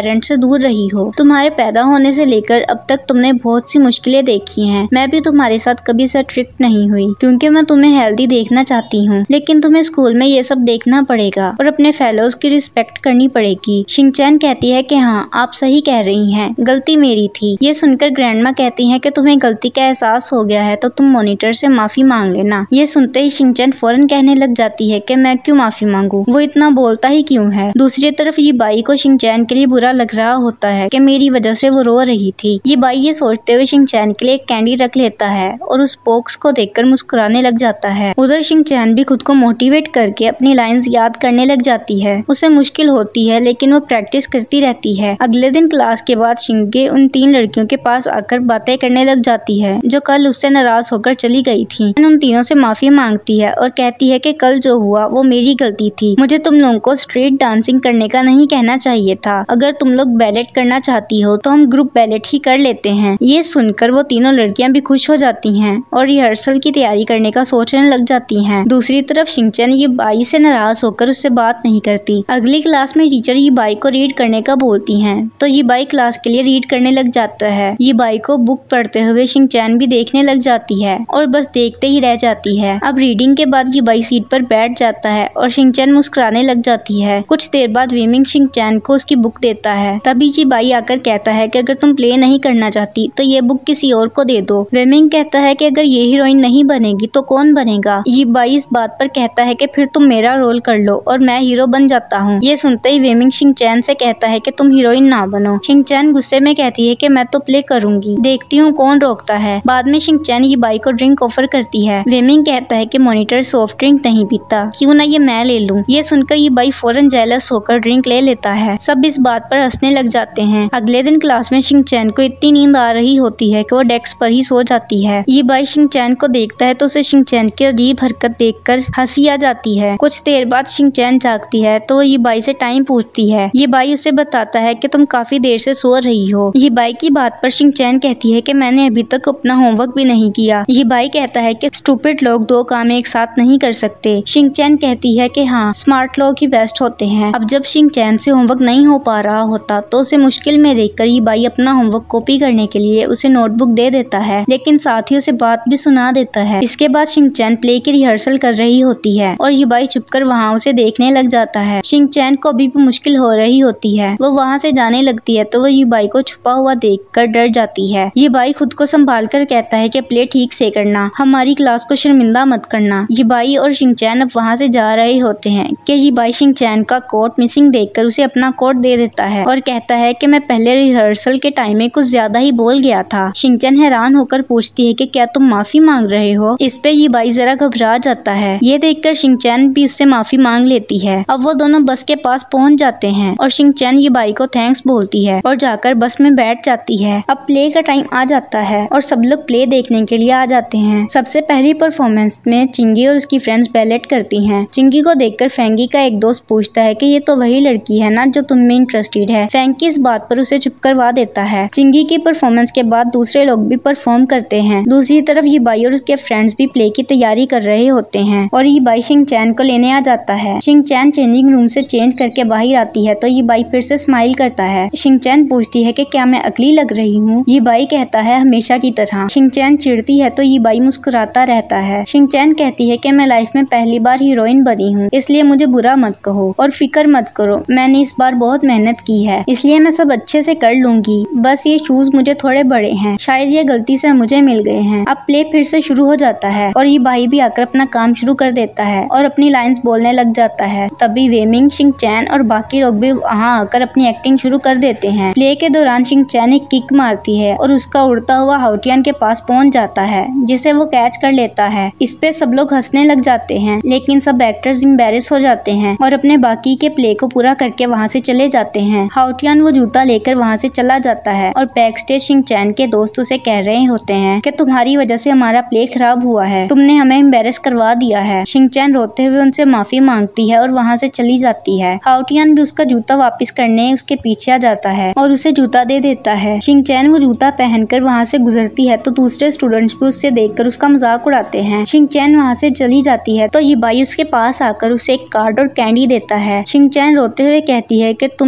पेरेंट्स से दूर रही हो। तुम्हारे पैदा होने से लेकर अब तक तुमने बहुत सी मुश्किलें देखी हैं। मैं भी तुम्हारे साथ कभी स्ट्रिक्ट नहीं हुई क्योंकि मैं तुम्हें हेल्दी देखना चाहती हूँ, लेकिन तुम्हें स्कूल में ये सब देखना पड़ेगा और अपने फेलोज की रिस्पेक्ट करनी पड़ेगी। शिनचैन कहती है कि हाँ, आप सही कह रही हैं, गलती मेरी थी। ये सुनकर ग्रैंडमा कहती हैं कि तुम्हें गलती का एहसास हो गया है तो तुम मॉनिटर से माफी मांग लेना। ये सुनते ही शिनचैन फौरन कहने लग जाती है कि मैं क्यों माफी मांगू, वो इतना बोलता ही क्यों है। दूसरी तरफ ये बाई को शिनचैन के लिए बुरा लग रहा होता है कि मेरी वजह से वो रो रही थी। ये बाई ये सोचते हुए शिनचैन के लिए एक कैंडी रख लेता है और उस बॉक्स को देखकर मुस्कुराने लग जाता है। उधर शिनचैन भी खुद को मोटिवेट करके अपनी लाइंस याद करने लग जाती है। उसे मुश्किल होती है लेकिन वो प्रैक्टिस करती रहती है। अगले दिन क्लास के बाद शिंगे उन तीन लड़कियों के पास आकर बातें करने लग जाती है जो कल उससे नाराज होकर चली गई थी। उन तीनों से माफी मांगती है और कहती है कि कल जो हुआ वो मेरी गलती थी। मुझे तुम लोगों को स्ट्रीट डांसिंग करने का नहीं कहना चाहिए था। अगर तुम लोग बैलेट करना चाहती हो तो हम ग्रुप बैलेट ही कर लेते हैं। ये सुनकर वो तीनों लड़कियां भी खुश हो जाती हैं और रिहर्सल की तैयारी करने का सोचने लग जाती हैं। दूसरी तरफ शिनचैन ये बाई से नाराज होकर उससे बात नहीं करती। अगली क्लास में टीचर ये बाई को रीड करने का बोलती हैं तो ये बाई क्लास के लिए रीड करने लग जाता है। ये बाई को बुक पढ़ते हुए शिनचैन भी देखने लग जाती है और बस देखते ही रह जाती है। अब रीडिंग के बाद ये बाई सीट पर बैठ जाता है और शिनचैन मुस्कुराने लग जाती है। कुछ देर बाद वेमिंग शिनचैन को उसकी बुक देता है। तभी ये बाई आकर कहता है कि अगर तुम प्ले नहीं करना चाहती तो ये बुक किसी और को दे दो। वेमिंग कहता है कि अगर ये हीरोइन नहीं बनेगी तो कौन बनेगा। ये बाई इस बात पर कहता है कि फिर तुम मेरा रोल कर लो और मैं हीरो बन जाता हूँ। ये सुनते ही वेमिंग शिनचैन से कहता है कि तुम हीरोइन ना बनो। शिनचैन गुस्से में कहती है कि मैं तो प्ले करूंगी, देखती हूँ कौन रोकता है। बाद में शिनचैन ये बाई को ड्रिंक ऑफर करती है। वेमिंग कहता है कि मॉनिटर सॉफ्ट ड्रिंक नहीं पीता, क्यों ना ये मैं ले लूं। ये सुनकर ये बाई फौरन जेलस होकर ड्रिंक ले लेता है। सब इस बात पर हंसने लग जाते हैं। अगले दिन क्लास में शिनचैन को इतनी नींद आ रही होती है कि वो डेस्क पर ही सो जाती है। ये बाई शिनचैन को देखता है तो उसे शिनचैन की अजीब हरकत देखकर हंसी आ जाती है। कुछ देर बाद शिनचैन जागती है तो ये बाई से टाइम पूछती है। ये बाई उसे बताता है कि तुम काफी देर से सो रही हो। ये बाई की बात पर शिनचैन कहती है कि मैंने अभी तक अपना होमवर्क भी नहीं किया। ये बाई कहता है कि स्टूपिड लोग दो काम एक साथ नहीं कर सकते। शिनचैन कहती है कि हाँ, स्मार्ट लोग ही बेस्ट होते हैं। अब जब शिनचैन से होमवर्क नहीं हो पा रहा होता तो उसे मुश्किल में देखकर ये बाई अपना होमवर्क कॉपी करने के लिए उसे नोटबुक दे देता है, लेकिन साथ ही उसे बात भी सुना देता है। इसके बाद शिनचैन प्ले की रिहर्सल कर रही होती है और ये बाई चुपकर वहाँ उसे देखने लग जाता है। शिनचैन को अभी भी मुश्किल हो रही होती है। वो वहाँ से जाने लगती है तो वो ये बाई को छुपा हुआ देखकर डर जाती है। ये बाई खुद को संभाल कर कहता है कि प्ले ठीक से करना, हमारी क्लास को शर्मिंदा मत करना। ये बाई और शिनचैन अब वहाँ से जा रहे होते हैं कि ये बाई शिनचैन का कोट मिसिंग देखकर उसे अपना कोट दे देता है और कहता है कि मैं पहले रिहर्सल के टाइम में कुछ ज्यादा ही बोल गया था। शिनचैन हैरान होकर पूछती है कि क्या तुम माफी मांग रहे हो। इस पे ये बाई जरा घबरा जाता है। ये देखकर शिनचैन भी उससे माफी मांग लेती है। अब वो दोनों बस के पास पहुंच जाते हैं और शिनचैन ये बाई को थैंक्स बोलती है और जाकर बस में बैठ जाती है। अब प्ले का टाइम आ जाता है और सब लोग प्ले देखने के लिए आ जाते हैं। सबसे पहली परफॉर्मेंस में चिंगी और उसकी फ्रेंड्स बैलेट करती हैं। चिंगी को देखकर फेंगी का एक दोस्त पूछता है कि ये तो वही लड़की है ना जो तुम में इंटरेस्टेड है। फेंगी इस बात पर उसे चुप करवा देता है। चिंगी की परफॉर्मेंस के बाद दूसरे लोग भी परफॉर्म करते हैं। दूसरी तरफ ये बाई और उसके फ्रेंड्स भी प्ले की तैयारी कर रहे होते हैं और ये बाई शिनचैन को लेने आ जाता है। शिनचैन चेंजिंग रूम से चेंज करके बाहर आती है तो ये बाई फिर से स्माइल करता है। शिनचैन पूछती है कि क्या मैं अगली लग रही हूँ। ये बाई कहता है हमेशा की तरह। शिनचैन चिढ़ती है तो ये बाई मुस्कुराता रहता है। शिनचैन कहती है कि मैं लाइफ में पहली बार हीरोइन बनी हूँ, इसलिए मुझे बुरा मत कहो और फिक्र मत करो, मैंने इस बार बहुत मेहनत की है, इसलिए मैं सब अच्छे से कर लूंगी। बस ये शूज मुझे थोड़े बड़े हैं, शायद ये गलती से मुझे मिल गए हैं। अब प्ले फिर से शुरू हो जाता है और ये बाई भी आकर अपना काम शुरू कर देता है और अपनी लाइंस बोलने लग जाता है। तभी वेमिंग, शिनचैन और बाकी लोग भी वहाँ आकर अपनी एक्टिंग शुरू कर देते हैं। प्ले के दौरान शिनचैन एक किक मारती है और उसका उड़ता हुआ हाउटियन के पास पहुंच जाता है, जिसे वो कैच कर लेता है। इस पे सब लोग हंसने लग जाते हैं, लेकिन सब एक्टर्स एम्बैरेस हो जाते हैं और अपने बाकी के प्ले को पूरा करके वहाँ से चले जाते हैं। हाउटियन वो जूता लेकर वहाँ से चला जाता है और बैक स्टेज शिनचैन के दोस्त उसे कह रहे होते हैं कि तुम्हारी वजह से हमारा प्ले खराब हुआ है, तुमने हमें एम्बैरेस करवा दिया है। शिनचैन रोते हुए उनसे माफी मांगती है और वहाँ से चली जाती है। हाउटियन भी उसका जूता वापस करने उसके पीछे आ जाता है और उसे जूता दे देता है। शिनचैन वो जूता पहनकर वहाँ से गुजरती है तो दूसरे स्टूडेंट्स भी उससे देखकर उसका मजाक उड़ाते हैं। शिनचैन वहाँ से चली जाती है तो ये बाई उसके पास आकर उसे एक कार्ड और कैंडी देता है। शिनचैन रोते हुए कहती है कि तुमने मुझे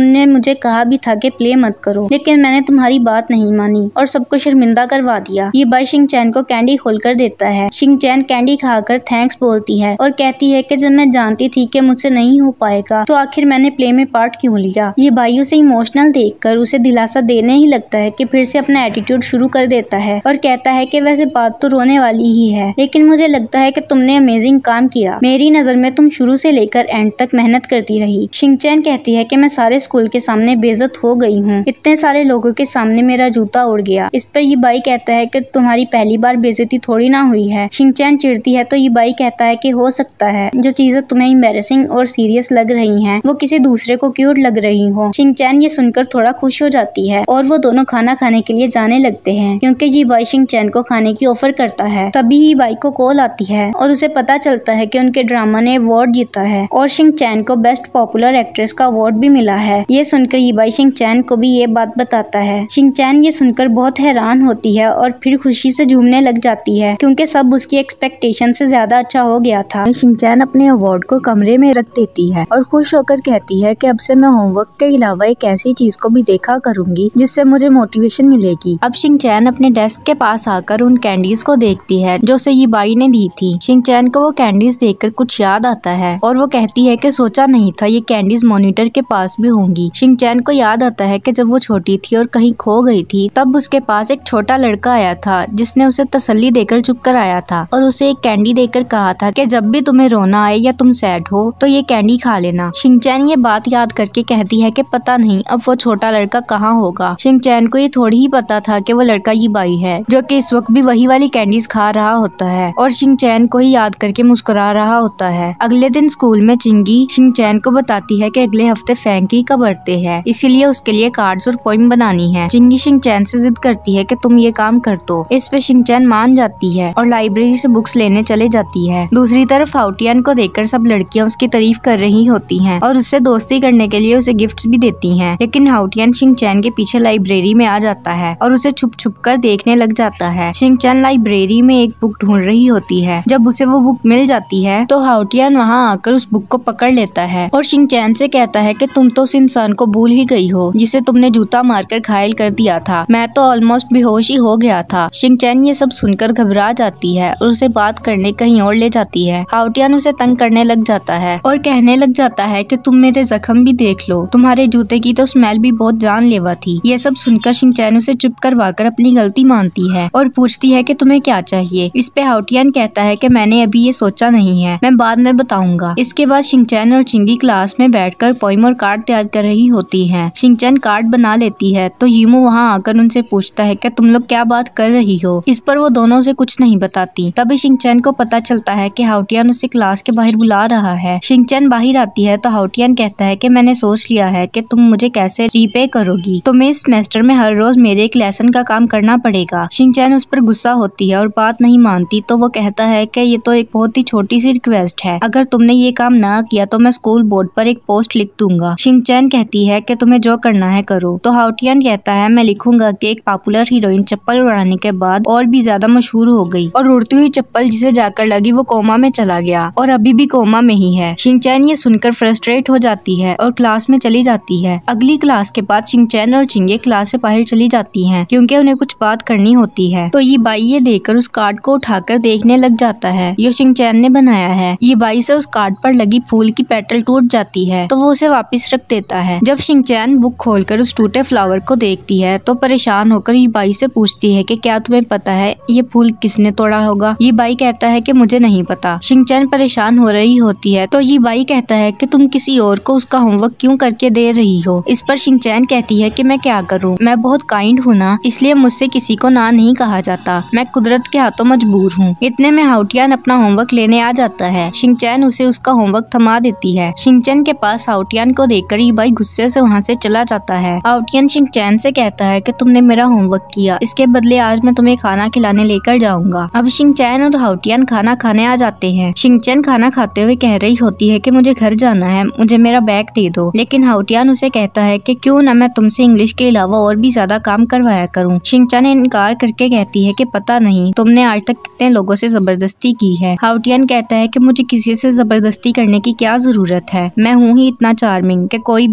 मुझे कहा भी था कि प्ले मत करो, लेकिन मैंने तुम्हारी बात नहीं मानी और सबको शर्मिंदा करवा दिया। ये बाई शिंगचैन को कैंडी खोलकर देता है। शिंगचैन कैंडी खाकर थैंक्स बोलती है और कहती है कि जब मैं जानती थी कि मुझसे नहीं हो पाएगा तो आखिर मैंने प्ले में पार्ट क्यों लिया। ये भाई उसे इमोशनल देखकर उसे दिलासा देने ही लगता है कि फिर से अपना एटीट्यूड शुरू कर देता है और कहता है कि वैसे बात तो रोने वाली ही है, लेकिन मुझे लगता है कि तुमने अमेजिंग काम किया। मेरी नजर में तुम शुरू से लेकर एंड तक मेहनत करती रही। शिंगचैन कहती है कि मैं सारे स्कूल के सामने बेइज्जत हो गई हूँ, इतने सारे लोगों के सामने मेरा जूता उड़ गया। इस पर ये बाई कहता है कि तुम्हारी पहली बार बेइज्जती थोड़ी ना हुई है। शिंगचैन चिढ़ती है तो ये बाई कहता है कि हो सकता है जो चीजें तुम्हें एम्बैरेसिंग और सीरियस लग रही हैं वो किसी दूसरे को क्यूट लग रही हो। शिंगचैन ये सुनकर थोड़ा खुश हो जाती है और वो दोनों खाना खाने के लिए जाने लगते हैं क्योंकि ये बाई शिंगचैन को खाने की ऑफर करता है। तभी ये बाई को कॉल आती है और उसे पता चलता है कि उनके ड्रामा ने अवार्ड जीता है और शिंगचैन को बेस्ट पॉपुलर एक्ट्रेस का अवार्ड भी मिला है। ये सुनकर ये बाई शिंगचैन को भी ये बात बताता है। शिंगचैन ये सुनकर बहुत हैरान होती है और फिर खुशी से झूमने लग जाती है क्योंकि सब उसकी एक्सपेक्टेशन से ज्यादा अच्छा हो गया था। शिंगचैन अपने अवार्ड को कमरे में रख देती है और खुश होकर कहती है कि अब से मैं होमवर्क के अलावा एक ऐसी चीज को भी देखा करूंगी जिससे मुझे मोटिवेशन मिलेगी। अब शिंगचैन अपने डेस्क के पास आकर उन कैंडीज को देखती है जो उसे ये बाई ने दी थी। शिंगचैन को वो कैंडीज देखकर कुछ याद आता है और वो कहती है कि सोचा नहीं था ये कैंडीज मॉनिटर के पास भी होंगी। शिंगचैन को याद आता है कि जब वो छोटी थी और कहीं खो गई थी तब उसके पास एक छोटा लड़का आया था जिसने उसे तसल्ली देकर चुप कर आया था और उसे एक कैंडी देकर कहा था कि जब भी तुम्हें रोना आए या तुम सैड हो तो ये कैंडी खा लेना। शिंगचैन ये बात याद करके कहती है कि पता नहीं अब वो छोटा लड़का कहाँ होगा। शिंगचैन को ये थोड़ी ही पता था कि वो लड़का ये बाई है जो कि इस वक्त भी वही वाली कैंडीज खा रहा होता है और शिंगचैन को ही याद करके मुस्कुरा रहा होता है। अगले दिन स्कूल में चिंगी शिंगचैन को बताती है कि अगले हफ्ते फैंकी का बर्थडे है, इसीलिए उसके लिए कार्ड्स और पोएम बनानी है। चिंगी शिंगचैन से जिद करती है कि तुम ये काम कर दो। इस पे शिंगचैन मान जाती है और लाइब्रेरी से बुक्स लेने चले जाती है। दूसरी तरफ हाउटियान को देखकर सब लड़कियां उसकी तारीफ कर रही होती हैं और उससे दोस्ती करने के लिए उसे गिफ्ट्स भी देती हैं, लेकिन हाउटियान शिंगचैन के पीछे लाइब्रेरी में आ जाता है और उसे छुप छुप कर देखने लग जाता है। शिंगचैन लाइब्रेरी में एक बुक ढूंढ रही होती है। जब उसे वो बुक मिल जाती है तो हाउटियान वहाँ आकर उस बुक को पकड़ लेता है और शिंगचैन से कहता है कि तुम तो उस इंसान को भूल ही गई हो जिसे तुमने जूता मारकर घायल कर दिया था। मैं तो ऑलमोस्ट बेहोश ही हो गया था। शिंगचैन ये सब सुनकर घबरा जाती है और उसे बात करने कहीं और ले जाती है। हाउटियान उसे तंग करने लग जाता है और कहने लग जाता है कि तुम मेरे जख्म भी देख लो, तुम्हारे जूते की तो स्मेल भी बहुत जानलेवा थी। ये सब सुनकर शिंगचैन उसे चुप करवाकर अपनी गलती मानती है और पूछती है कि तुम्हें क्या चाहिए। इस पे हाउटियान कहता है कि मैंने अभी ये सोचा नहीं है, मैं बाद में बताऊंगा। इसके बाद शिंगचैन और चिंगी क्लास में बैठकर पोएम और कार्ड तैयार कर रही होती हैं। शिंगचैन कार्ड बना लेती है तो यीमू वहाँ आकर उनसे पूछता है कि तुम लोग क्या बात कर रही हो। इस पर वो दोनों से कुछ नहीं बताती। तभी शिंगचैन को पता चलता है कि हाउटियान उसे क्लास के बाहर बुला रहा है। शिंगचैन बाहर आती है तो हाउटियान कहता है कि मैंने सोच लिया है कि तुम मुझे कैसे रीपे करोगी, तुम्हें इस सेमेस्टर में हर रोज मेरे एक लेसन का काम करना पड़ेगा। शिंगचैन उस पर गुस्सा होती है और बात नहीं मानती तो वो कहता है कि ये तो एक बहुत ही छोटी सी रिक्वेस्ट है, अगर तुमने ये काम ना किया तो मैं स्कूल बोर्ड पर एक पोस्ट लिख दूंगा। शिंगचैन कहती है कि तुम्हें जो करना है करो। तो हाउटियान कहता है मैं लिखूंगा कि एक पॉपुलर हीरोइन चप्पल उड़ाने के बाद और भी ज्यादा मशहूर हो गई और उड़ती हुई चप्पल जिसे जाकर लगी वो कोमा में चला गया और अभी भी कोमा में ही है। शिंगचैन ये सुनकर फ्रस्ट्रेट हो जाती है और क्लास में चली जाती है। अगली क्लास के बाद शिंगचैन और चिंगी क्लास से बाहर चली जाती हैं क्योंकि उन्हें कुछ बात करनी होती है। तो ये बाई ये देखकर उस कार्ड को उठाकर देखने लग जाता है। ये शिंगचैन ने बनाया है। ये बाई से उस कार्ड पर लगी फूल की पेटल टूट जाती है तो वो उसे वापस रख देता है। जब शिंगचैन बुक खोलकर उस टूटे फ्लावर को देखती है तो परेशान होकर ये बाई से पूछती है कि क्या तुम्हें पता है ये फूल किसने तोड़ा होगा। ये बाई कहता है कि मुझे नहीं पता। शिंगचैन परेशान हो रही होती है तो ये बाई कहता है कि तुम किसी और को उसका होमवर्क क्यों करके दे रही हो। इस पर शिंगचैन कहती है कि मैं क्या करूं, मैं बहुत काइंड हूं ना, इसलिए मुझसे किसी को ना नहीं कहा जाता, मैं कुदरत के हाथों मजबूर हूँ। इतने में हाउटियान अपना होमवर्क लेने आ जाता है। शिंगचैन उसे उसका होमवर्क थमा देती है। शिंगचैन के पास हाउटियान को देखकर ये बाई गुस्से से वहाँ से चला जाता है। हाउटियान शिंगचैन से कहता है कि तुमने मेरा होमवर्क किया, इसके बदले आज मैं तुम्हें खाना खिलाने लेकर जाऊंगा। अब शिंगचैन और हाउटियान खाना खाने आ जाते हैं। शिंगचैन खाना खाते हुए कह रही होती है कि मुझे घर जाना है, मुझे मेरा बैग दे दो, लेकिन हाउटियान उसे कहता है कि क्यों ना मैं तुमसे इंग्लिश के अलावा और भी ज्यादा काम करवाया करूं। शिंगचैन इनकार करके कहती है कि पता नहीं तुमने आज तक कितने लोगों से जबरदस्ती की है। हाउटियान कहता है कि मुझे किसी से जबरदस्ती करने की क्या जरूरत है, मैं हूँ ही इतना चार्मिंग कि कोई भी मुझ पर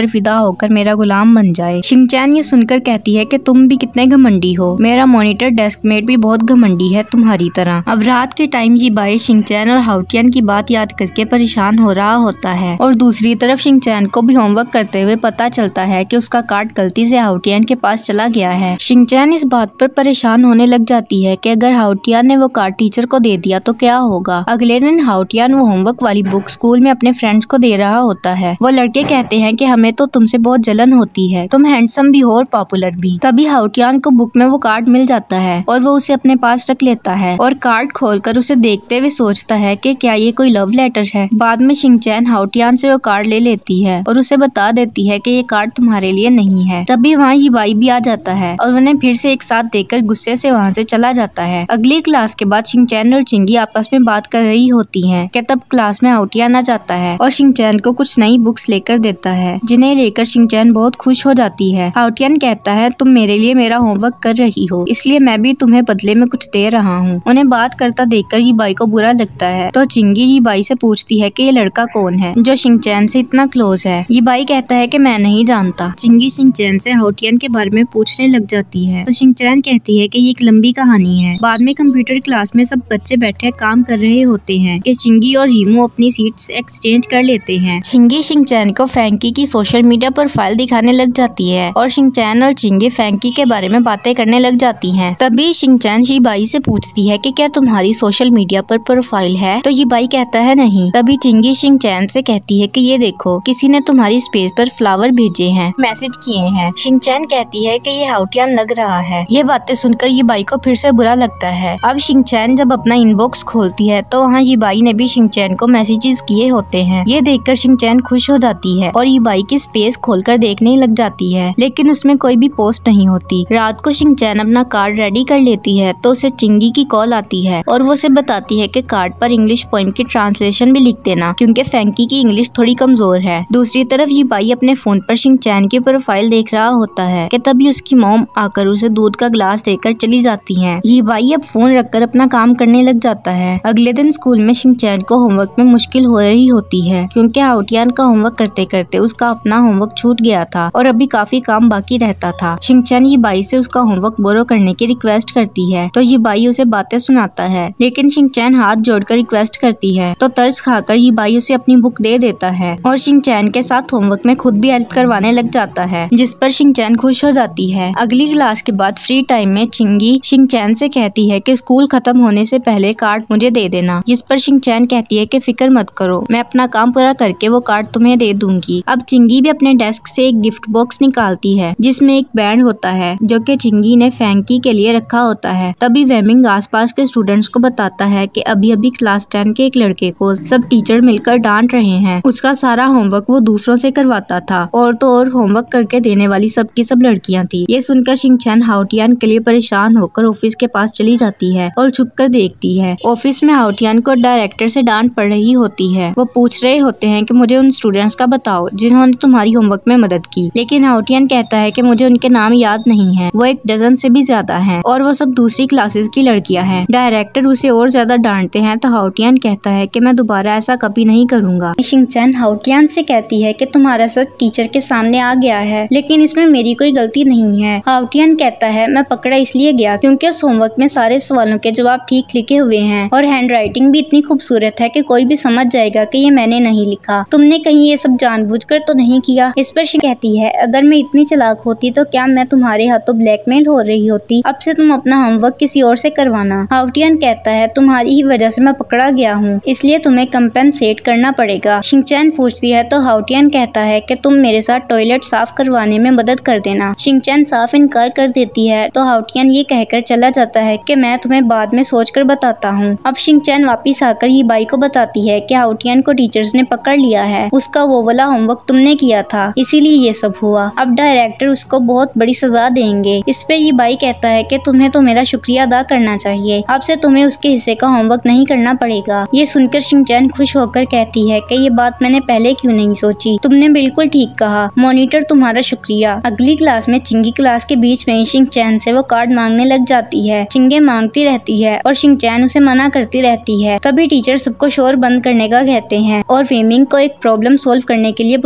पर फिदा होकर मेरा गुलाम बन जाए। शिनचैन ये सुनकर कहती है कि तुम भी कितने घमंडी हो, मेरा मॉनिटर डेस्कमेट भी बहुत घमंडी है तुम्हारी तरह। अब रात के टाइम यीबाई शिनचैन और हाउटियन की बात याद करके परेशान हो रहा होता है और दूसरी तरफ शिनचैन को भी होमवर्क करते हुए पता चलता है कि उसका कार्ड गलती से हाउटियन के पास चला गया है। शिनचैन इस बात पर परेशान होने लग जाती है कि अगर हाउटियन ने वो कार्ड टीचर को दे दिया तो क्या होगा। अगले दिन हाउटियन वो होमवर्क वाली बुक स्कूल में अपने फ्रेंड्स को दे रहा होता है। वो लड़के कहते हैं कि हमें तो तुमसे बहुत जलन होती है, तुम हैंडसम भी हो और पॉपुलर भी। तभी हाउटियन को बुक में वो कार्ड मिल जाता है और वो उसे अपने पास रख लेता है और कार्ड खोलकर उसे देखते हुए सोचता है कि क्या ये कोई लव लेटर है। बाद में शिनचैन हाउटियन से वो कार्ड ले लेती है और उसे बता देती है कि ये कार्ड तुम्हारे लिए नहीं है। तभी वहाँ यीबाई भी आ जाता है और उन्हें फिर से एक साथ देखकर गुस्से से वहाँ से चला जाता है। अगली क्लास के बाद शिनचैन और चिंगी आपस में बात कर रही होती हैं कि तब क्लास में हाउटियन आ जाता है और शिनचैन को कुछ नई बुक्स लेकर देता है, जिन्हें लेकर शिनचैन बहुत खुश हो जाती है। हाउटियन कहता है तुम मेरे लिए मेरा होमवर्क कर रही हो, इसलिए मैं भी तुम्हें बदले में कुछ दे रहा हूँ। उन्हें बात करता देखकर यीबाई को बुरा लगता है तो चिंगी यीबाई से पूछती है कि ये लड़का कौन है जो शिनचैन से इतना क्लोज है। यीबाई कहता है कि मैं नहीं जानता। चिंगी शिनचैन से हाउटियन के बारे में पूछने लग जाती है तो शिनचैन कहती है कि ये एक लंबी कहानी है। बाद में कंप्यूटर क्लास में सब बच्चे बैठे काम कर रहे होते हैं कि चिंगी और हीमो अपनी सीट्स एक्सचेंज कर लेते हैं। चिंगी शिनचैन को फैंकी की सोशल मीडिया प्रोफाइल दिखाने लग जाती है और शिनचैन और चिंगी फैंकी के बारे में बातें करने लग जाती हैं। तभी शिनचैन यीबाई से पूछती है कि क्या तुम्हारी सोशल मीडिया पर प्रोफाइल है तो यीबाई कहता है नहीं। तभी चिंगी शिनचैन से कहती है कि ये देखो किसी ने तुम्हारी स्पेस पर फ्लावर भेजे हैं, मैसेज किए हैं। शिनचैन कहती है कि ये हाउटियन लग रहा है। ये बातें सुनकर यीबाई को फिर से बुरा लगता है। अब शिनचैन जब अपना इनबॉक्स खोलती है तो वहाँ यीबाई ने भी शिनचैन को मैसेजेस किए होते हैं। ये देखकर शिनचैन खुश हो जाती है और यीबाई की स्पेस खोलकर देखने लग जाती है, लेकिन उसमें कोई भी पोस्ट नहीं होती। रात को शिनचैन अपना कार्ड रेडी कर लेती है तो उसे चिंगी की कॉल आती है और वो उसे बताती है कि कार्ड पर इंग्लिश पोएम की ट्रांसलेशन भी लिख देना क्योंकि फैंकी की इंग्लिश थोड़ी कमजोर है। दूसरी तरफ यीबाई अपने फोन पर शिनचैन की प्रोफाइल देख रहा होता है कि तभी उसकी मॉम आकर उसे दूध का ग्लास देकर चली जाती है। यीबाई अब फोन रखकर अपना काम करने लग जाता है। अगले दिन स्कूल में शिनचैन को होमवर्क में मुश्किल हो रही होती है क्योंकि हाउटियन का होमवर्क करते करते उसका अपना होमवर्क छूट गया था और अभी काफी काम बाकी रहता था। शिनचैन यीबाई से उसका होमवर्क बोरो करने की रिक्वेस्ट करती है तो यीबाई उसे बातें सुनाता है, लेकिन शिनचैन हाथ जोड़कर रिक्वेस्ट करती है तो तरस खाकर यीबाई उसे अपनी बुक दे देता है और शिनचैन के साथ होमवर्क में खुद भी हेल्प करवाने लग जाता है, जिस पर शिनचैन खुश हो जाती है। अगली क्लास के बाद फ्री टाइम में चिंगी शिनचैन से कहती है कि स्कूल खत्म होने से पहले कार्ड मुझे दे देना, जिस पर शिनचैन कहती है कि फिक्र मत करो, मैं अपना काम पूरा करके वो कार्ड तुम्हें दे दूंगी। अब चिंगी भी अपने डेस्क से एक गिफ्ट बॉक्स निकालती है जिसमें एक बैंड होता है जो कि चिंगी ने फैंकी के लिए रखा होता है। तभी वेमिंग आसपास के स्टूडेंट्स को बताता है कि अभी अभी क्लास टेन के एक लड़के को सब टीचर मिलकर डांट रहे हैं। उसका सारा होमवर्क वो दूसरों से करवाता था और तो और होमवर्क करके देने वाली सब की सब लड़कियां थी। ये सुनकर शिनचैन हाउटियन के लिए परेशान होकर ऑफिस के पास चली जाती है और छुप कर देखती है। ऑफिस में हाउटियन को डायरेक्टर से डांट पड़ रही होती है। वो पूछ रहे होते हैं कि मुझे उन स्टूडेंट्स का बताओ जिन्होंने तुम्हारी होमवर्क में मदद की, लेकिन हाउटियन कहता है कि मुझे उनके नाम याद नहीं है, वो एक डजन से भी ज्यादा हैं और वो सब दूसरी क्लासेस की लड़कियां हैं। डायरेक्टर उसे और ज्यादा डांटते हैं तो हाउटियन कहता है कि मैं दोबारा ऐसा कभी नहीं करूंगा। शिनचैन हाउटियन से कहती है कि तुम्हारा सच टीचर के सामने आ गया है, लेकिन इसमें मेरी कोई गलती नहीं है। हाउटियन कहता है मैं पकड़ा इसलिए गया क्योंकि उस होमवर्क में सारे सवालों के जवाब ठीक लिखे हुए हैं और हैंडराइटिंग भी इतनी खूबसूरत है कि कोई भी समझ जाएगा कि ये मैंने नहीं लिखा। तुमने कहीं ये सब जानबूझकर तो नहीं किया। इस पर शिन कहती है अगर मैं इतनी चालाक होती तो क्या मैं तुम्हारे हाथों ब्लैकमेल हो रही होती। अब से तुम अपना होमवर्क किसी और से करवाना। हाउटियन कहता है तुम्हारी ही वजह से मैं पकड़ा गया हूँ, इसलिए तुम्हें कंपेंसेट करना पड़ेगा। शिनचैन पूछती है तो हाउटियन कहता है कि तुम मेरे साथ टॉयलेट साफ करवाने में मदद कर देना। शिनचैन साफ इनकार कर देती है तो हाउटियन ये कहकर चला जाता है कि मैं तुम्हें बाद में सोचकर बताता हूँ। अब शिनचैन वापिस आकर यीबाई को बताती है कि हाउटियन को टीचर्स ने पकड़ लिया है, उसका वो वाला होमवर्क तुमने किया था, इसीलिए ये सब हुआ। अब डायरेक्टर उसको बहुत बड़ी सजा देंगे। इस पे यीबाई कहता है कि तुम्हें तो मेरा शुक्रिया अदा करना चाहिए, अब से तुम्हें उसके हिस्से का होमवर्क नहीं करना पड़ेगा। ये सुनकर शिनचैन खुश होकर कहती है कि ये बात मैंने पहले क्यों नहीं सोची, तुमने बिल्कुल ठीक कहा, मॉनिटर तुम्हारा शुक्रिया। अगली क्लास में चिंगी क्लास के बीच में शिनचैन से वो कार्ड मांगने लग जाती है। चिंगे मांगती रहती है और शिनचैन उसे मना करती रहती है। तभी टीचर सबको शोर बंद करने का कहते हैं और वेमिंग को एक प्रॉब्लम सोल्व करने के लिए बुला लेते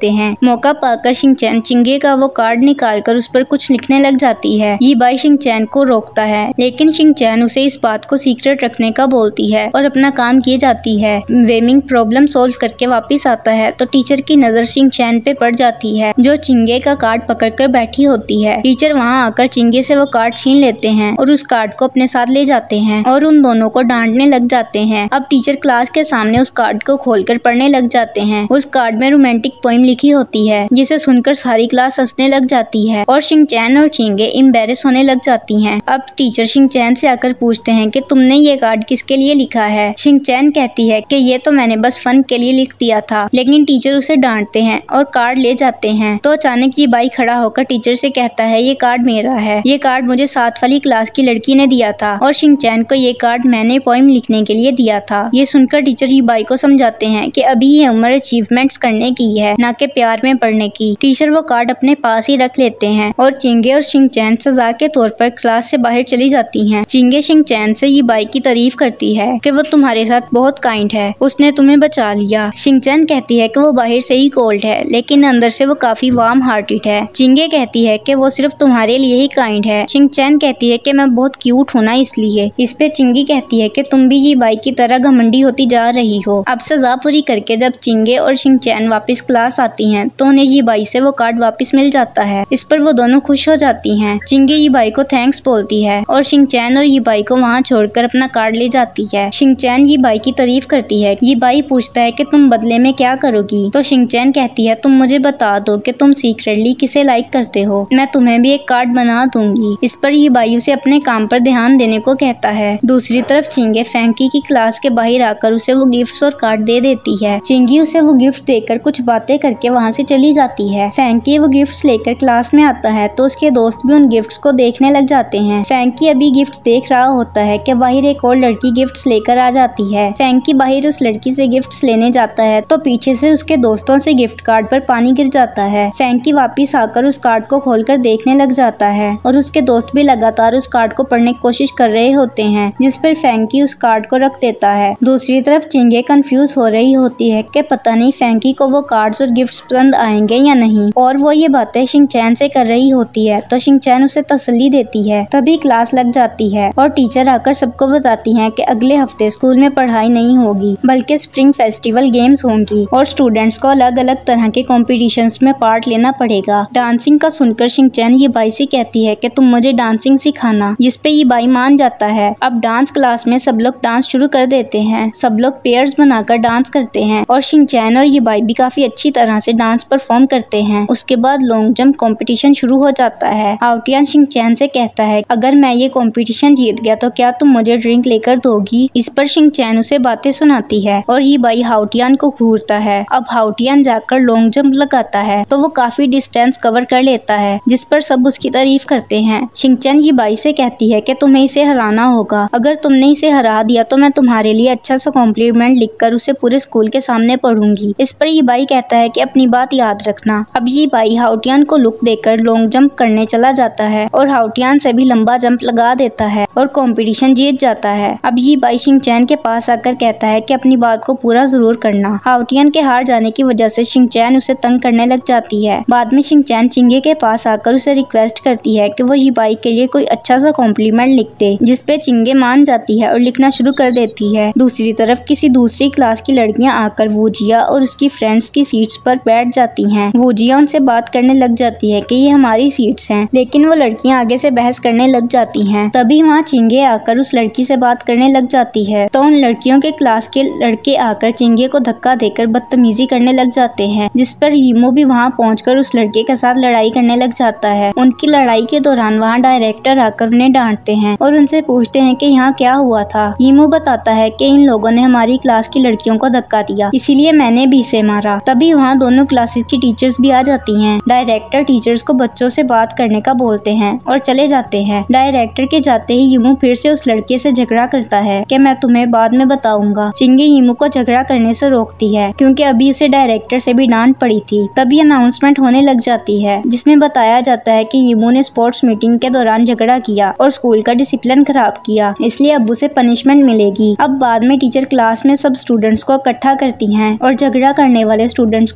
देते हैं। मौका पाकर शिनचैन चिंगे का वो कार्ड निकालकर उस पर कुछ लिखने लग जाती है। ये बाई शिनचैन को रोकता है, लेकिन शिनचैन उसे इस बात को सीक्रेट रखने का बोलती है और अपना काम किए जाती है। वेमिंग प्रॉब्लम सॉल्व करके वापस आता है तो टीचर की नजर शिनचैन पे पड़ जाती है, जो चिंगे का कार्ड पकड़कर बैठी होती है। टीचर वहाँ आकर चिंगे से वो कार्ड छीन लेते हैं और उस कार्ड को अपने साथ ले जाते हैं और उन दोनों को डांटने लग जाते हैं। अब टीचर क्लास के सामने उस कार्ड को खोलकर पढ़ने लग जाते हैं। उस कार्ड में रोमांटिक पोएम लिखी होती है, जिसे सुनकर सारी क्लास हंसने लग जाती है और शिनचैन और चिंगे एम्बेरस होने लग जाती हैं। अब टीचर शिनचैन से आकर पूछते हैं कि तुमने ये कार्ड किसके लिए लिखा है। शिनचैन कहती है कि ये तो मैंने बस फन के लिए लिख दिया था, लेकिन टीचर उसे डांटते हैं और कार्ड ले जाते हैं। तो अचानक ये बाई खड़ा होकर टीचर से कहता है ये कार्ड मेरा है, ये कार्ड मुझे साथ वाली क्लास की लड़की ने दिया था और शिनचैन को ये कार्ड मैंने पोएम लिखने के लिए दिया था। ये सुनकर टीचर ये बाई को समझाते हैं कि अभी ये उम्र अचीवमेंट्स करने की है, ना कि प्यार में पड़ने की। टीचर वो कार्ड अपने पास ही रख लेते हैं और चिंगे और शिनचैन सजा के तौर पर क्लास से बाहर चली जाती हैं। चिंगे शिनचैन से ये बाई की तारीफ करती है कि वो तुम्हारे साथ बहुत काइंड है, उसने तुम्हें बचा लिया। शिनचैन कहती है कि वो बाहर से ही कोल्ड है, लेकिन अंदर से वो काफी वार्म हार्टेड है। चिंगे कहती है कि वो सिर्फ तुम्हारे लिए ही काइंड है। शिनचैन कहती है कि मैं बहुत क्यूट हूँ ना इसलिए। इस पे चिंगी कहती है कि तुम भी ये बाई की तरह घमंडी होती जा रही हो। अब सजा पूरी करके जब चिंगे और शिनचैन वापस क्लास आती हैं तो उन्हें ये बाई से वो कार्ड वापस मिल जाता है। इस पर वो दोनों खुश हो जाती हैं। चिंगे ये बाई को थैंक्स बोलती है और शिनचैन और ये बाई को वहाँ छोड़कर अपना कार्ड ले जाती है। शिनचैन ये बाई की तारीफ करती है। ये बाई पूछता है कि तुम बदले में क्या करोगी, तो शिनचैन कहती है तुम मुझे बता दो कि तुम सीक्रेटली किसे लाइक करते हो, मैं तुम्हें भी एक कार्ड बना दूंगी। इस पर ये बाई उसे अपने काम पर ध्यान देने को कहता है। दूसरी तरफ चिंगे फैंकी की क्लास के बाहर आकर उसे वो गिफ्ट्स और कार्ड दे देती है। चिंगी उसे वो गिफ्ट देकर कुछ बातें करके वहाँ से चली जाती है। फैंकी वो गिफ्ट्स लेकर क्लास में आता है तो उसके दोस्त भी उन गिफ्ट्स को देखने लग जाते हैं। फैंकी अभी गिफ्ट्स देख रहा होता है कि बाहर एक और लड़की गिफ्ट्स लेकर आ जाती है। फैंकी बाहर उस लड़की से गिफ्ट्स लेने जाता है तो पीछे से उसके दोस्तों से गिफ्ट कार्ड पर पानी गिर जाता है। फैंकी वापिस आकर उस कार्ड को खोलकर देखने लग जाता है और उसके दोस्त भी लगातार उस कार्ड को पढ़ने की कोशिश कर रहे होते हैं, जिस पर फैंकी उस कार्ड को रख देता है। दूसरी तरफ चिंगे कंफ्यूज हो रही होती है कि पता नहीं फैंकी को वो कार्ड्स और गिफ्ट्स पसंद आएंगे या नहीं, और वो ये बातें शिनचैन से कर रही होती है तो शिनचैन उसे तसल्ली देती है। तभी क्लास लग जाती है और टीचर आकर सबको बताती है कि अगले हफ्ते स्कूल में पढ़ाई नहीं होगी बल्कि स्प्रिंग फेस्टिवल गेम्स होंगी और स्टूडेंट्स को अलग अलग तरह के कॉम्पिटिशन्स में पार्ट लेना पड़ेगा। डांसिंग का सुनकर शिनचैन ये बाई से कहती है कि तुम मुझे डांसिंग सिखाना, जिस पे ये बाई मान जाता है। अब डांस क्लास में सब लोग डांस शुरू कर देते हैं। सब लोग पेयर्स बनाकर डांस करते हैं और शिनचैन और ये बाई भी काफी अच्छी तरह से डांस परफॉर्म करते हैं। उसके बाद लॉन्ग जंप कंपटीशन शुरू हो जाता है। हाउटियान शिनचैन से कहता है अगर मैं ये कंपटीशन जीत गया तो क्या तुम मुझे ड्रिंक लेकर दोगी। इस पर शिनचैन उसे बातें सुनाती है और ये बाई हाउटियान को घूरता है। अब हाउटियान जाकर लॉन्ग जंप लगाता है तो वो काफी डिस्टेंस कवर कर लेता है, जिस पर सब उसकी तारीफ करते हैं। शिनचैन ये बाई से कहती है कि तुम्हें इसे हराना होगा, अगर तुमने इसे हरा दिया तो मैं तुम्हारे लिए अच्छा सा कॉम्प्लीमेंट लिखकर उसे पूरे स्कूल के सामने पढ़ूंगी। इस पर ये बाई कहता है कि अपनी बात याद रखना। अब ये बाई हाउटियान को लुक देकर लॉन्ग जंप करने चला जाता है और हाउटियान से भी लंबा जंप लगा देता है और कंपटीशन जीत जाता है। अब ये बाई शिनचैन के पास आकर कहता है कि अपनी बात को पूरा जरूर करना। हाउटियान के हार जाने की वजह से शिनचैन उसे तंग करने लग जाती है। बाद में शिनचैन चिंगे के पास आकर उसे रिक्वेस्ट करती है कि वो ये बाई के लिए कोई अच्छा सा कॉम्प्लीमेंट लिख दे, जिस पे चिंगे मान जाती है और लिखना शुरू कर देती है। दूसरी तरफ किसी दूसरी क्लास की लड़कियां आकर वूजिया और उसकी फ्रेंड्स की सीट्स पर बैठ जाती हैं। वूजिया उनसे बात करने लग जाती है कि ये हमारी सीट्स हैं, लेकिन वो लड़कियां आगे से बहस करने लग जाती हैं। तभी वहाँ चिंगे आकर उस लड़की से बात करने लग जाती है तो उन लड़कियों के क्लास के लड़के आकर चिंगे को धक्का देकर बदतमीजी करने लग जाते हैं, जिस पर यीमू भी वहाँ पहुंचकर उस लड़के के साथ लड़ाई करने लग जाता है। उनकी लड़ाई के दौरान वहाँ डायरेक्टर आकर उन्हें डांटते हैं और उनसे पूछते हैं कि यहाँ क्या हुआ था। यीमू बताता है कि इन लोगों ने हमारी क्लास की लड़कियों को धक्का दिया, इसीलिए मैंने भी इसे मारा। तभी वहाँ दोनों क्लासेस की टीचर्स भी आ जाती हैं। डायरेक्टर टीचर्स को बच्चों से बात करने का बोलते हैं और चले जाते हैं। डायरेक्टर के जाते ही यीमू फिर से उस लड़के से झगड़ा करता है कि मैं तुम्हें बाद में बताऊंगा। चिंगे यीमू को झगड़ा करने से रोकती है क्योंकि अभी उसे डायरेक्टर से भी डांट पड़ी थी। तभी अनाउंसमेंट होने लग जाती है जिसमें बताया जाता है कि यीमू ने स्पोर्ट्स मीटिंग के दौरान झगड़ा किया और स्कूल का डिसिप्लिन खराब किया, इसलिए अब उसे पनिशमेंट मिलेगी। अब बाद में टीचर क्लास में सब स्टूडेंट्स को इकट्ठा करती हैं और झगड़ा करने वाले स्टूडेंट्स को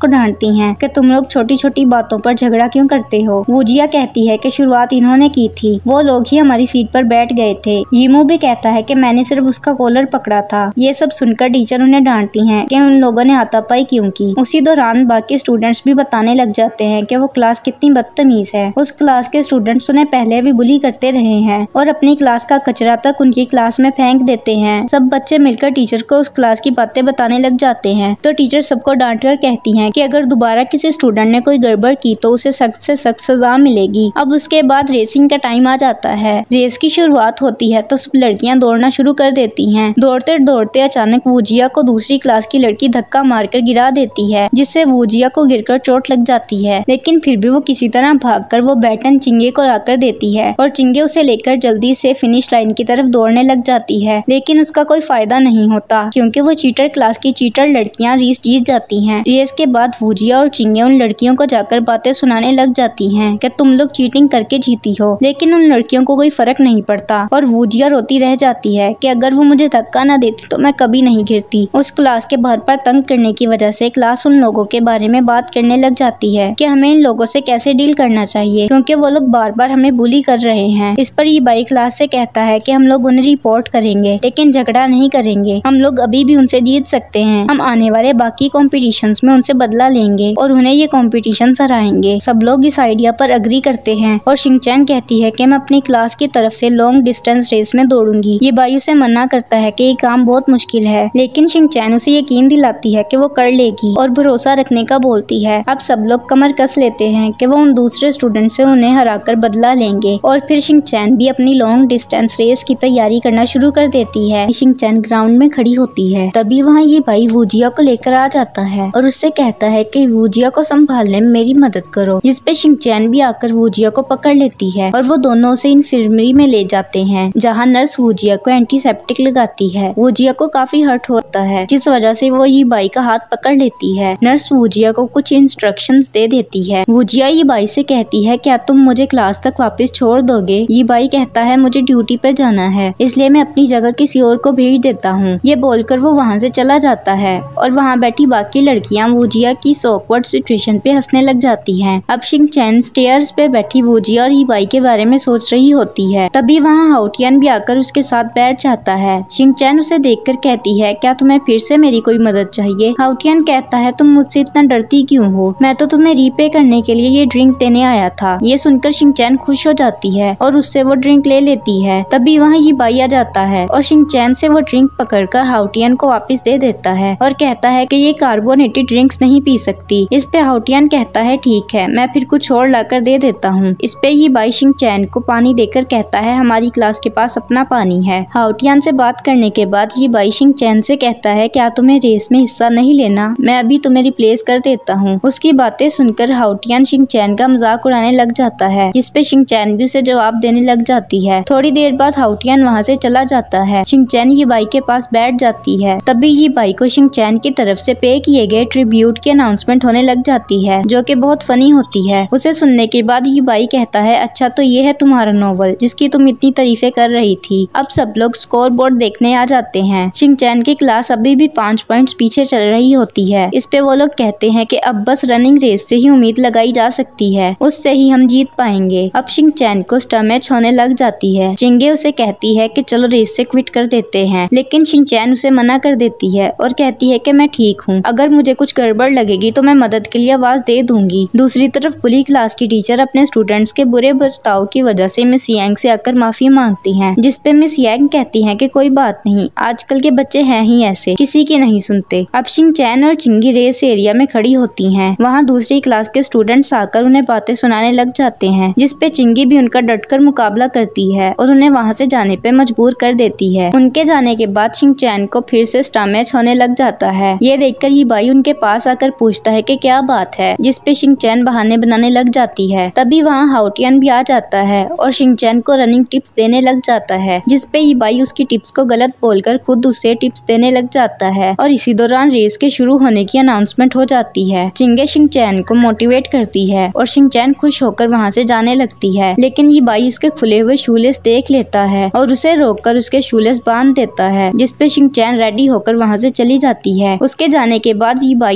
डांटती हैं कि तुम लोग छोटी छोटी बातों पर झगड़ा क्यों करते हो। वुजिया कहती है कि शुरुआत इन्होंने की थी, वो लोग ही हमारी सीट पर बैठ गए थे। यीमू भी कहता है कि मैंने सिर्फ उसका कॉलर पकड़ा था। ये सब सुनकर टीचर उन्हें डांटती हैं कि उन लोगों ने हाथापाई क्यों की। उसी दौरान बाकी स्टूडेंट्स भी बताने लग जाते हैं कि वो क्लास कितनी बदतमीज है। उस क्लास के स्टूडेंट्स उन्हें पहले भी बुली करते रहे हैं और अपनी क्लास का कचरा तक उनकी क्लास में फेंक देते हैं। सब बच्चे मिलकर टीचर को उस क्लास की बातें बताने लग जाते हैं तो टीचर सबको डांट कर कहती हैं कि अगर दोबारा किसी स्टूडेंट ने कोई गड़बड़ की तो उसे सख्त से सख्त सजा मिलेगी। अब उसके बाद रेसिंग का टाइम आ जाता है। रेस की शुरुआत होती है तो सब लड़कियां दौड़ना शुरू कर देती हैं। दौड़ते दौड़ते अचानक वुजिया को दूसरी क्लास की लड़की धक्का मारकर गिरा देती है, जिससे वुजिया को गिरकर चोट लग जाती है। लेकिन फिर भी वो किसी तरह भागकर वो बैटन चिंगे को लाकर देती है और चिंगे उसे लेकर जल्दी से फिनिश लाइन की तरफ दौड़ने लग जाती है। लेकिन उसका कोई फायदा नहीं होता क्योंकि वो चीटर क्लास की चीटर लड़कियां रेस जीत जाती हैं। रेस के बाद वुजिया और चिंगे उन लड़कियों को जाकर बातें सुनाने लग जाती हैं कि तुम लोग चीटिंग करके जीती हो। लेकिन उन लड़कियों को कोई फर्क नहीं पड़ता और वुजिया रोती रह जाती है कि अगर वो मुझे धक्का ना देती तो मैं कभी नहीं गिरती। उस क्लास के बाहर पर तंग करने की वजह से क्लास उन लोगों के बारे में बात करने लग जाती है कि हमें इन लोगों से कैसे डील करना चाहिए क्योंकि वो लोग बार बार हमें बुली कर रहे हैं। इस पर ये बाई क्लास से कहता है कि हम लोग उन्हें रिपोर्ट करेंगे लेकिन झगड़ा नहीं करेंगे। हम लोग अभी भी उनसे जीत सकते हैं। हम आने वाले बाकी कॉम्पिटिशन्स में उनसे बदला लेंगे और उन्हें ये कॉम्पिटिशन हराएंगे। सब लोग इस आइडिया पर अग्री करते हैं और शिंगचैन कहती है कि मैं अपनी क्लास की तरफ से लॉन्ग डिस्टेंस रेस में दौड़ूंगी। ये बाई उसे मना करता है कि ये काम बहुत मुश्किल है, लेकिन शिंगचैन उसे यकीन दिलाती है कि वो कर लेगी और भरोसा रखने का बोलती है। अब सब लोग कमर कस लेते हैं कि वो उन दूसरे स्टूडेंट से उन्हें हराकर बदला लेंगे और फिर शिंगचैन भी अपनी लॉन्ग डिस्टेंस रेस की तैयारी करना शुरू कर देती है। शिंगचैन ग्राउंड में खड़ी होती है, तभी वहाँ ये भाई वुजिया को लेकर आ जाता है और उससे कहता है कि वुजिया को संभालने में मेरी मदद करो, जिस पे शिंगचैन भी आकर वुजिया को पकड़ लेती है और वो दोनों उसे इन्फर्मरी में ले जाते हैं जहाँ नर्स वुजिया को एंटीसेप्टिक लगाती है। वुजिया को काफी हर्ट होता है जिस वजह से वो ये बाई का हाथ पकड़ लेती है। नर्स वुजिया को कुछ इंस्ट्रक्शंस दे देती है। वुजिया ये बाई से कहती है क्या तुम मुझे क्लास तक वापस छोड़ दोगे। ये बाई कहता है मुझे ड्यूटी पर जाना है इसलिए मैं अपनी जगह किसी और को भेज देता हूँ। ये बोलकर वो वहाँ से चला जाता है और वहाँ बैठी बाकी लड़कियाँ वुजिया की ऑकवर्ड सिचुएशन पे हंसने लग जाती हैं। अब शिंगचैन स्टेयर्स पे बैठी वुजिया और ईबाई के बारे में सोच रही होती है, तभी वहाँ हाउटियन भी आकर उसके साथ बैठ जाता है। शिंगचैन उसे देखकर कहती है क्या तुम्हें फिर से मेरी कोई मदद चाहिए। हाउटियन कहता है तुम मुझसे इतना डरती क्यों हो, मैं तो तुम्हें रीपे करने के लिए ये ड्रिंक देने आया था। ये सुनकर शिंगचैन खुश हो जाती है और उससे वो ड्रिंक ले लेती है। तभी वहाँ ईबाई आ जाता है और शिंगचैन से वो ड्रिंक पकड़कर हाउटियन को वापस दे देता है और कहता है कि ये कार्बोनेटेड ड्रिंक्स नहीं पी सकती। इस पे हाउटियन कहता है ठीक है मैं फिर कुछ और लाकर दे देता हूँ। इस पे ये बाई शिंगचैन को पानी देकर कहता है हमारी क्लास के पास अपना पानी है। हाउटियन से बात करने के बाद ये बाई शिंगचैन से कहता है क्या तुम्हें रेस में हिस्सा नहीं लेना, मैं अभी तुम्हें रिप्लेस कर देता हूँ। उसकी बातें सुनकर हाउटियन शिंगचैन का मजाक उड़ाने लग जाता है, जिस पे शिंगचैन भी उसे जवाब देने लग जाती है। थोड़ी देर बाद हाउटियन वहाँ से चला जाता है। शिंगचैन ये बाई के पास बैठ जाती है, तभी ये बाई को शिंगचैन की तरफ से पे किए गए ट्रिब्यूट की अनाउंसमेंट होने लग जाती है जो कि बहुत फनी होती है। उसे सुनने के बाद ये बाई कहता है अच्छा तो ये है तुम्हारा नॉवल जिसकी तुम इतनी तारीफें कर रही थी। अब सब लोग स्कोर बोर्ड देखने आ जाते हैं। शिंगचैन की क्लास अभी भी पाँच पॉइंट्स पीछे चल रही होती है। इस पे वो लोग कहते हैं कि अब बस रनिंग रेस से ही उम्मीद लगाई जा सकती है, उससे ही हम जीत पाएंगे। अब शिंगचैन को स्टमैच होने लग जाती है। चिंगे उसे कहती है कि चलो रेस से क्विट कर देते हैं, लेकिन शिंगचैन उसे मना कर देती है और कहती है कि मैं ठीक हूँ, अगर मुझे कुछ गड़बड़ लगेगी तो मैं मदद के लिए आवाज दे दूंगी। दूसरी तरफ बुली क्लास की टीचर अपने स्टूडेंट्स के बुरे बर्ताव की वजह से मिस यांग से आकर माफी मांगती हैं, जिस पे मिस यांग कहती हैं कि कोई बात नहीं, आजकल के बच्चे हैं ही ऐसे, किसी की नहीं सुनते। अब शिंगचैन और चिंगी रेस एरिया में खड़ी होती हैं। वहाँ दूसरी क्लास के स्टूडेंट्स आकर उन्हें बातें सुनाने लग जाते हैं, जिस पे चिंगी भी उनका डटकर मुकाबला करती है और उन्हें वहाँ से जाने पे मजबूर कर देती है। उनके जाने के बाद शिंगचैन को फिर से स्टमैच होने लग जाता है। ये देखकर ये बाई उनके पास आकर पूछता है कि क्या बात है, जिस पे शिंगचैन बहाने बनाने लग जाती है। तभी वहाँ हाउटियन भी आ जाता है और शिंगचैन को रनिंग टिप्स देने लग जाता है, जिस पे ये बाई उसकी टिप्स को गलत बोलकर खुद उसे टिप्स देने लग जाता है और इसी दौरान रेस के शुरू होने की अनाउंसमेंट हो जाती है। चिंगे शिंगचैन को मोटिवेट करती है और शिंगचैन खुश होकर वहाँ से जाने लगती है, लेकिन ये बाई उसके खुले हुए शूलेस देख लेता है और उसे रोककर उसके शूलेस बांध देता है, जिस पे शिंगचैन रेडी होकर वहाँ से चली जाती है। उसके जाने के बाद ये बाई और हाउटियन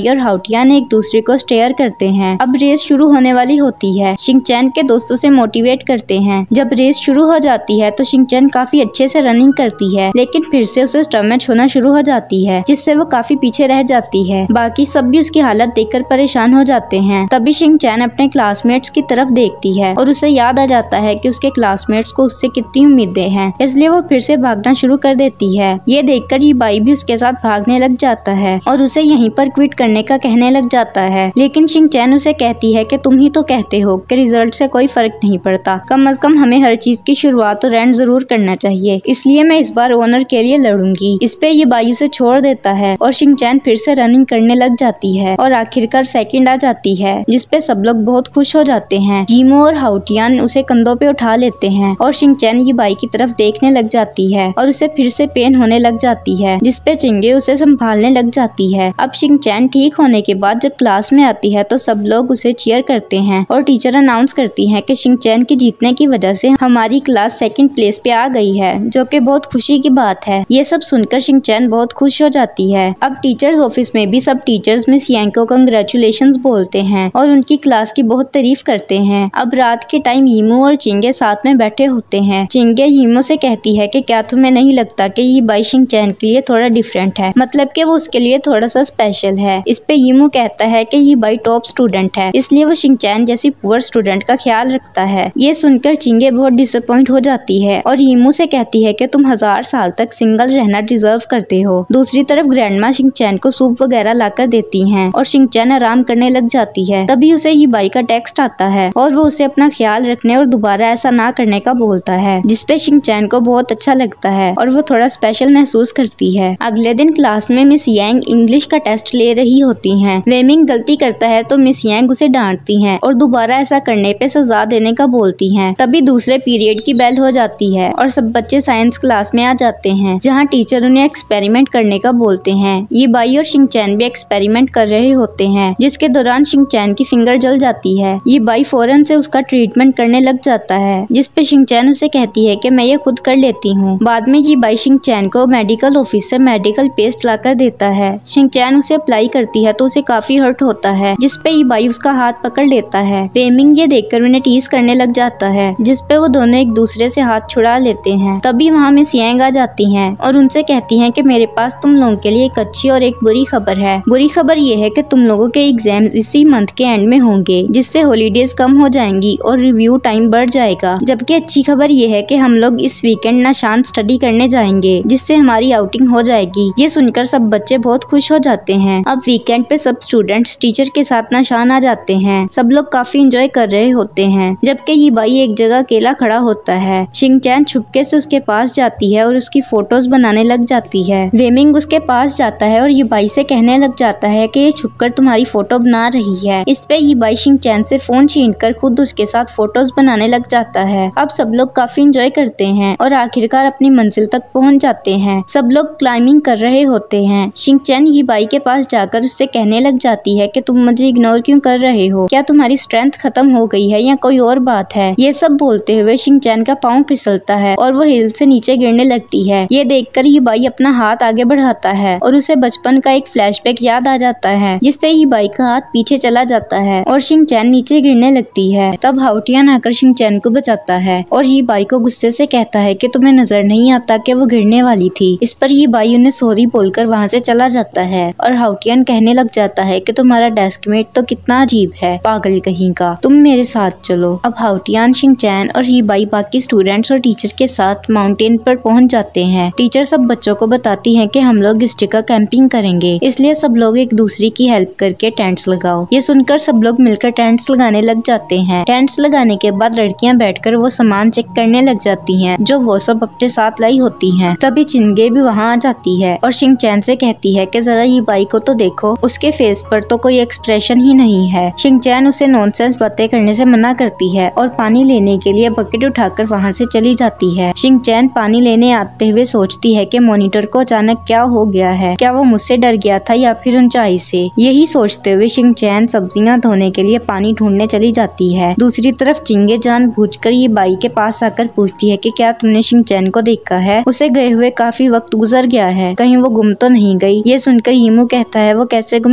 हाउटियान एक दूसरे को स्टेयर करते हैं। अब रेस शुरू होने वाली होती है। शिंगचैन के दोस्तों से मोटिवेट करते हैं। जब रेस शुरू हो जाती है तो शिंगचैन काफी अच्छे से रनिंग करती है, लेकिन फिर से उसे स्टमच होना शुरू हो जाती है, जिससे वो काफी पीछे रह जाती है। बाकी सब भी उसकी हालत देखकर परेशान हो जाते हैं। तभी शिंगचैन अपने क्लासमेट्स की तरफ देखती है और उसे याद आ जाता है कि उसके क्लासमेट्स को उससे कितनी उम्मीदें हैं, इसलिए वो फिर से भागना शुरू कर देती है। ये देखकर ये बाई भी उसके साथ भागने लग जाता है और उसे यहीं पर क्विट करने का कहने लग जाता है, लेकिन शिंगचैन उसे कहती है कि तुम ही तो कहते हो कि रिजल्ट से कोई फर्क नहीं पड़ता, कम अज कम हमें हर चीज की शुरुआत और एंड जरूर करना चाहिए, इसलिए मैं इस बार ओनर के लिए लड़ूंगी। इस पे ये बाई उसे छोड़ देता है और शिंगचैन फिर से रनिंग करने लग जाती है और आखिरकार सेकंड आ जाती है, जिसपे सब लोग बहुत खुश हो जाते हैं। यीमू और हाउटियान उसे कंधों पे उठा लेते हैं और शिंगचैन ये बाई की तरफ देखने लग जाती है और उसे फिर से पेन होने लग जाती है, जिसपे चिंगे उसे संभालने लग जाती है। अब शिंगचैन ठीक होने के बाद जब क्लास में आती है तो सब लोग उसे चीयर करते हैं और टीचर अनाउंस करती है कि शिंगचैन के जीतने की वजह से हमारी क्लास सेकंड प्लेस पे आ गई है, जो कि बहुत खुशी की बात है। ये सब सुनकर शिंगचैन बहुत खुश हो जाती है। अब टीचर्स ऑफिस में भी सब टीचर्स मिस यांग को कंग्रेचुलेशंस बोलते हैं और उनकी क्लास की बहुत तारीफ करते हैं। अब रात के टाइम यीमू और चिंगे साथ में बैठे होते हैं। चिंगे यीमू से कहती है कि क्या तुम्हें नहीं लगता कि ये बाई शिंगचैन के लिए थोड़ा डिफरेंट है, मतलब कि वो उसके लिए थोड़ा सा स्पेशल है। इस पे यीमू कहता है कि ये बाई टॉप स्टूडेंट है, इसलिए वो शिंगचैन जैसी पुअर स्टूडेंट का ख्याल रखता है। ये सुनकर चिंगे बहुत डिसअपॉइंट हो जाती है और यीमू से कहती है कि तुम हजार साल तक सिंगल रहना डिजर्व करते हो। दूसरी तरफ ग्रैंडमा शिंगचैन को सूप वगैरह लाकर देती हैं और शिंगचैन आराम करने लग जाती है। तभी उसे ये बाई का टेक्स्ट आता है और वो उसे अपना ख्याल रखने और दोबारा ऐसा ना करने का बोलता है, जिसपे शिंगचैन को बहुत अच्छा लगता है और वो थोड़ा स्पेशल महसूस करती है। अगले दिन क्लास में मिस यांग इंग्लिश का टेस्ट ले रही होती हैं। वेमिंग गलती करता है तो मिस यांग उसे डांटती हैं और दोबारा ऐसा करने पे सजा देने का बोलती हैं। तभी दूसरे पीरियड की बेल हो जाती है और सब बच्चे साइंस क्लास में आ जाते हैं, जहाँ टीचर उन्हें एक्सपेरिमेंट करने का बोलते हैं। ये बाई और शिंगचैन भी एक्सपेरिमेंट कर रहे होते हैं, जिसके दौरान शिंगचैन की फिंगर जल जाती है। ये बाई फौरन से उसका ट्रीटमेंट करने लग जाता है, जिसपे शिंगचैन उसे कहती है कि मैं ये खुद कर लेती हूँ। बाद में ये बाई शिंगचैन को मेडिकल ऑफिस से मेडिकल पेस्ट लाकर देता है। शिंगचैन उसे अप्लाई करती है तो उसे काफी हर्ट होता है, जिसपे ये बाई उसका हाथ पकड़ लेता है। वेमिंग ये देखकर उन्हें टीज करने लग जाता है, जिसपे वो दोनों एक दूसरे से हाथ छुड़ा लेते हैं। तभी वहाँ मिस यांग आ जाती हैं और उनसे कहती हैं कि मेरे पास तुम लोगों के लिए एक अच्छी और एक बुरी खबर है। बुरी खबर ये है कि तुम लोगों के एग्जाम्स इसी मंथ के एंड में होंगे, जिससे हॉलीडेज कम हो जाएंगी और रिव्यू टाइम बढ़ जाएगा। जबकि अच्छी खबर ये है कि हम लोग इस वीकेंड ना शांत स्टडी करने जाएंगे, जिससे हमारी आउटिंग हो जाएगी। ये सुनकर सब बच्चे बहुत खुश हो जाते हैं। अब वीकेंड पे सब स्टूडेंट्स टीचर के साथ नाशान आ जाते हैं। सब लोग काफी इंजॉय कर रहे होते हैं, जबकि ये बाई एक जगह अकेला खड़ा होता है। शिंगचैन छुपके से उसके पास जाती है और उसकी फोटोज बनाने लग जाती है। वेमिंग उसके पास जाता है और ये बाई से कहने लग जाता है कि ये छुपकर तुम्हारी फोटो बना रही है। इस पे ये बाई शिंगचैन से फोन छीनकर खुद उसके साथ फोटोज बनाने लग जाता है। अब सब लोग काफी इंजॉय करते हैं और आखिरकार अपनी मंजिल तक पहुंच जाते हैं। सब लोग क्लाइंबिंग कर रहे होते हैं। शिंगचैन ये बाई के पास जाकर उससे कहने लग जाती है कि तुम मुझे इग्नोर क्यों कर रहे हो, क्या तुम्हारी स्ट्रेंथ खत्म हो गई है या कोई और बात है। ये सब बोलते हुए शिंगचैन का पाँव फिसलता है और वो हिल से नीचे गिरने लगती है। ये देखकर ये बाई अपना हाथ आगे बढ़ाता है और उसे बचपन का एक फ्लैशबैक याद आ जाता है, जिससे ये बाई का हाथ पीछे चला जाता है और शिंगचैन नीचे गिरने लगती है। तब हाउटियान आकर शिंगचैन को बचाता है और ये बाई को गुस्से से कहता है कि तुम्हें नजर नहीं आता कि वो गिरने वाली थी। इस पर ये बाई उन्हें सॉरी बोलकर वहाँ से चला जाता है और हाउटियान कहने लग जाता है कि तुम्हारा डेस्कमेट तो कितना अजीब है, पागल कहीं का, तुम मेरे साथ चलो। अब हाउटियान, शिंगचैन और ही बाई बाकी स्टूडेंट्स और टीचर के साथ माउंटेन पर पहुंच जाते हैं। टीचर सब बच्चों को बताती हैं कि हम लोग इस जगह कैंपिंग करेंगे, इसलिए सब लोग एक दूसरे की हेल्प करके टेंट्स लगाओ। ये सुनकर सब लोग मिलकर टेंट्स लगाने लग जाते हैं। टेंट्स लगाने के बाद लड़कियां बैठकर वो सामान चेक करने लग जाती हैं जो वो सब अपने साथ लाई होती हैं। तभी चिंगे भी वहाँ आ जाती है और शिंगचैन से कहती है कि जरा ये बाई को तो देखो, उसके फेस पर तो कोई एक्सप्रेशन ही नहीं है। शिंगचैन उसे नॉनसेंस बातें करने से मना करती है और पानी लेने के लिए बकेट उठाकर वहाँ से चली जाती है। शिंगचैन पानी लेने आते हुए सोचती है कि मॉनिटर को अचानक क्या हो गया है, क्या वो मुझसे डर गया था या फिर ऊंचाई से। यही सोचते हुए शिंगचैन सब्जियां धोने के लिए पानी ढूंढने चली जाती है। दूसरी तरफ चिंगे जानबूझकर ये बाई के पास आकर पूछती है कि क्या तुमने शिंगचैन को देखा है, उसे गए हुए काफी वक्त गुजर गया है, कहीं वो गुम तो नहीं गई। ये सुनकर यीमू कहता है वो कैसे गुम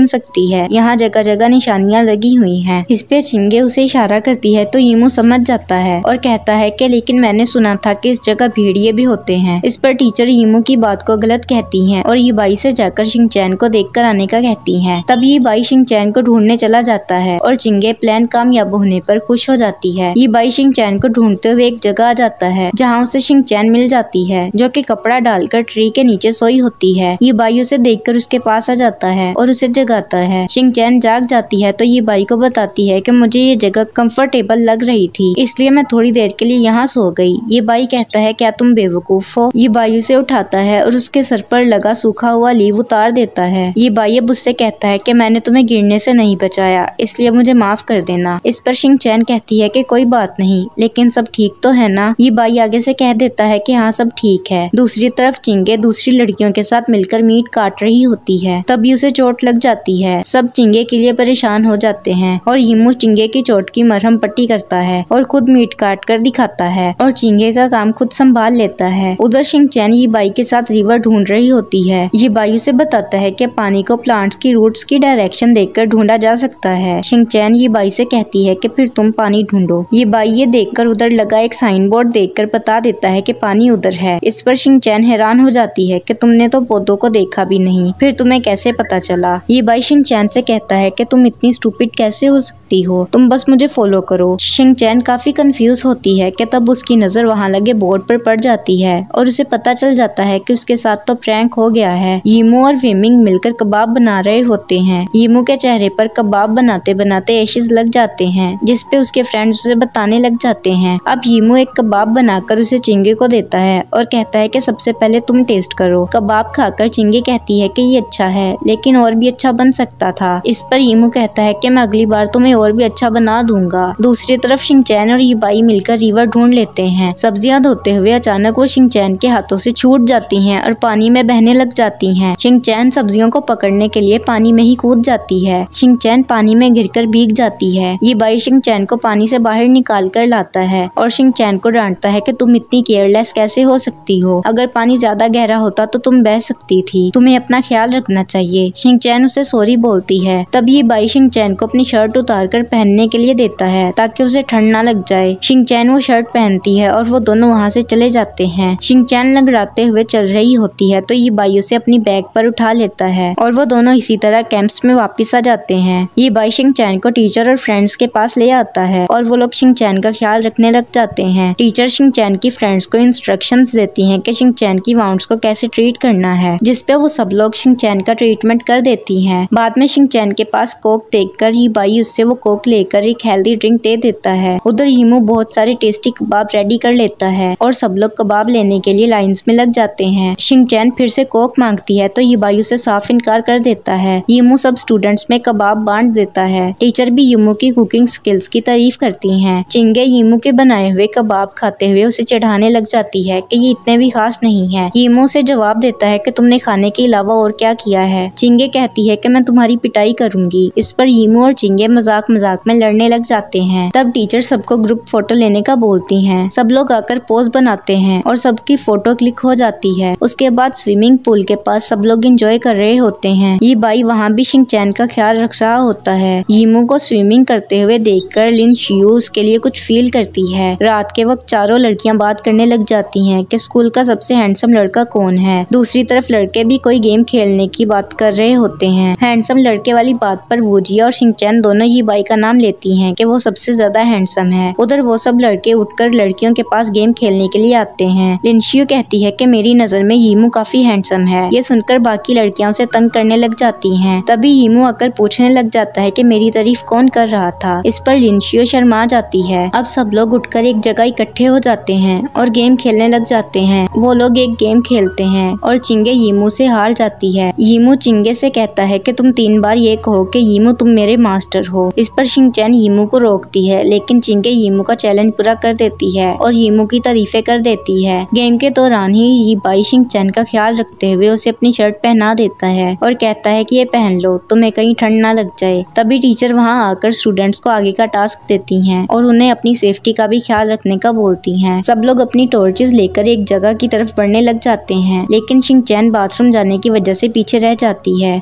ढूंढ सकती है। यहाँ जगह जगह निशानियाँ लगी हुई हैं। इस पे चिंगे उसे इशारा करती है तो यीमू समझ जाता है और कहता है कि लेकिन मैंने सुना था कि इस जगह भेड़िए भी होते हैं। इस पर टीचर यीमू की बात को गलत कहती हैं और ये बाई से जाकर शिनचैन को देखकर आने का कहती हैं। तब ये बाई शिनचैन को ढूंढने चला जाता है और चिंगे प्लान कामयाब होने पर खुश हो जाती है। ये बाई शिनचैन को ढूंढते हुए एक जगह आ जाता है जहाँ उसे शिनचैन मिल जाती है जो कि कपड़ा डालकर ट्री के नीचे सोई होती है। ये बाई उसे देखकर उसके पास आ जाता है और उसे जगाता है। शिनचैन जाग जाती है तो ये बाई को बताती है कि मुझे ये जगह कंफर्टेबल लग रही थी इसलिए मैं थोड़ी देर के लिए यहाँ सो गई। ये बाई कहता है क्या तुम बेवकूफ हो। ये बाई उसे उठाता है और उसके सर पर लगा सूखा हुआ लीव उतार देता है। ये बाई अब उससे कहता है कि मैंने तुम्हें गिरने से नहीं बचाया इसलिए मुझे माफ कर देना। इस पर शिनचैन कहती है कि कोई बात नहीं लेकिन सब ठीक तो है ना। ये बाई आगे से कह देता है कि हाँ सब ठीक है। दूसरी तरफ चिंगे दूसरी लड़कियों के साथ मिलकर मीट काट रही होती है तभी उसे चोट लग जाती है। सब चिंगे के लिए परेशान हो जाते हैं और यीमू चिंगे की चोट की मरहम पट्टी करता है और खुद मीट काट कर दिखाता है और चिंगे का काम खुद संभाल लेता है। उधर शिनचैन ये बाई के साथ रिवर ढूंढ रही होती है। ये बाई उसे बताता है कि पानी को प्लांट्स की रूट्स की डायरेक्शन देखकर ढूंढा जा सकता है। शिनचैन ये बाई से कहती है कि फिर तुम पानी ढूंढो। ये बाई ये देखकर उधर लगा एक साइन बोर्ड देखकर बता देता है कि पानी उधर है। इस पर शिनचैन हैरान हो जाती है कि तुमने तो पौधों को देखा भी नहीं फिर तुम्हें कैसे पता चला। ये बाई शिनचैन से कहता है कि तुम इतनी स्टूपिड कैसे हो सकती हो, तुम बस मुझे फॉलो करो। शिनचैन काफी कंफ्यूज होती है कि तब उसकी नजर वहाँ लगे बोर्ड पर पड़ जाती है और उसे पता चल जाता है कि उसके साथ तो प्रैंक हो गया है। यीमू और वेमिंग मिलकर कबाब बना रहे होते हैं। यीमू के चेहरे पर कबाब बनाते बनाते एशेस लग जाते हैं जिसपे उसके फ्रेंड्स उसे बताने लग जाते हैं। अब यीमू एक कबाब बनाकर उसे चिंगे को देता है और कहता है कि सबसे पहले तुम टेस्ट करो। कबाब खाकर चिंगे कहती है कि ये अच्छा है लेकिन और भी अच्छा बन सकता था। इस पर यीमू कहता है कि मैं अगली बार तुम्हें और भी अच्छा बना दूंगा। दूसरी तरफ शिनचैन और ये बाई मिलकर रिवर ढूंढ लेते हैं। सब्जियां धोते हुए अचानक वो शिनचैन के हाथों से छूट जाती हैं और पानी में बहने लग जाती हैं। शिनचैन सब्जियों को पकड़ने के लिए पानी में ही कूद जाती है। शिनचैन पानी में गिरकर भीग जाती है। ये बाई शिनचैन को पानी से बाहर निकाल कर लाता है और शिनचैन को डांटता है कि तुम इतनी केयरलेस कैसे हो सकती हो, अगर पानी ज्यादा गहरा होता तो तुम बह सकती थी, तुम्हें अपना ख्याल रखना चाहिए। शिनचैन उसे सॉरी बोलती है। तब ये बाई शिनचैन को अपनी शर्ट उतार कर पहनने के लिए देता है ताकि उसे ठंड ना लग जाए। शिनचैन वो शर्ट पहनती है और वो दोनों वहाँ से चले जाते हैं। शिनचैन लगड़ाते हुए चल रही होती है तो ये बाई उसे अपनी बैग पर उठा लेता है और वो दोनों इसी तरह कैंप्स में वापस आ जाते हैं। ये बाई शिनचैन को टीचर और फ्रेंड्स के पास ले आता है और वो लोग शिनचैन का ख्याल रखने लग जाते हैं। टीचर शिनचैन की फ्रेंड्स को इंस्ट्रक्शंस देती हैं कि शिनचैन की वाउंड्स को कैसे ट्रीट करना है, जिसपे वो सब लोग शिनचैन का ट्रीटमेंट कर देती हैं। बाद में शिनचैन के पास कोक देखकर ये बाई उससे वो कोक लेकर एक हेल्दी ड्रिंक दे देता है। उधर यीमू बहुत सारे टेस्टी कबाब रेडी कर लेता है और सब लोग कबाब लेने के लिए लाइंस में लग जाते हैं। शिनचैन फिर से कोक मांगती है तो ये बाई उसे साफ इनकार कर देता है। यीमू सब स्टूडेंट्स में कबाब बांट देता है। टीचर भी यीमू की कुकिंग स्किल्स की तारीफ करती हैं। चिंगे यीमू के बनाए हुए कबाब खाते हुए उसे चढ़ाने लग जाती है कि ये इतने भी खास नहीं है। यीमू से जवाब देता है कि तुमने खाने के अलावा और क्या किया है। चिंगे कहती है कि मैं तुम्हारी पिटाई करूंगी। इस पर यीमू और चिंगे मजाक मजाक में लड़ने लग जाते हैं। तब टीचर सबको ग्रुप फोटो लेने का बोलती हैं। सब लोग आकर पोज बनाते हैं और सबकी फोटो क्लिक हो जाती है। उसके बाद स्विमिंग पूल के पास सब लोग एंजॉय कर रहे होते हैं। ये बाई वहाँ भी शिनचैन का ख्याल रख रहा होता है। यीमू को स्विमिंग करते हुए देखकर लिन शियू उसके लिए कुछ फील करती है। रात के वक्त चारों लड़कियां बात करने लग जाती हैं कि स्कूल का सबसे हैंडसम लड़का कौन है। दूसरी तरफ लड़के भी कोई गेम खेलने की बात कर रहे होते हैं। हैंडसम लड़के वाली बात पर वूजिया और शिनचैन दोनों ये बाई का नाम लेती हैं कि वो सबसे ज्यादा हैंडसम है। उधर वो सब लड़के उठकर लड़कियों के पास गेम खेलने के लिए आते हैं। लिन शियू कहती है कि मेरी नजर में यीमू काफी हैंडसम है। ये सुनकर बाकी लड़कियां उसे तंग करने लग जाती हैं। तभी यीमू आकर पूछने लग जाता है कि मेरी तारीफ कौन कर रहा था। इस पर लिन शियू शर्मा जाती है। अब सब लोग उठकर एक जगह इकट्ठे हो जाते हैं और गेम खेलने लग जाते हैं। वो लोग एक गेम खेलते हैं और चिंगे यीमू से हार जाती है। यीमू चिंगे से कहता है कि तुम तीन बार ये कहो कि यीमू तुम मेरे मास्टर हो। इस पर शिनचैन यीमू को रोकती है लेकिन चिंगे यीमू का चैलेंज पूरा कर देती है और यीमू की तारीफें कर देती है। गेम के दौरान ही ये बाई शिनचैन का ख्याल रखते हुए उसे अपनी शर्ट पहना देता है और कहता है कि ये पहन लो, तुम्हें कहीं ठंड ना लग जाए। तभी टीचर वहाँ आकर स्टूडेंट्स को आगे का टास्क देती हैं और उन्हें अपनी सेफ्टी का भी ख्याल रखने का बोलती हैं। सब लोग अपनी टॉर्चेस लेकर एक जगह की तरफ बढ़ने लग जाते हैं लेकिन शिनचैन बाथरूम जाने की वजह से पीछे रह जाती है। ये बाई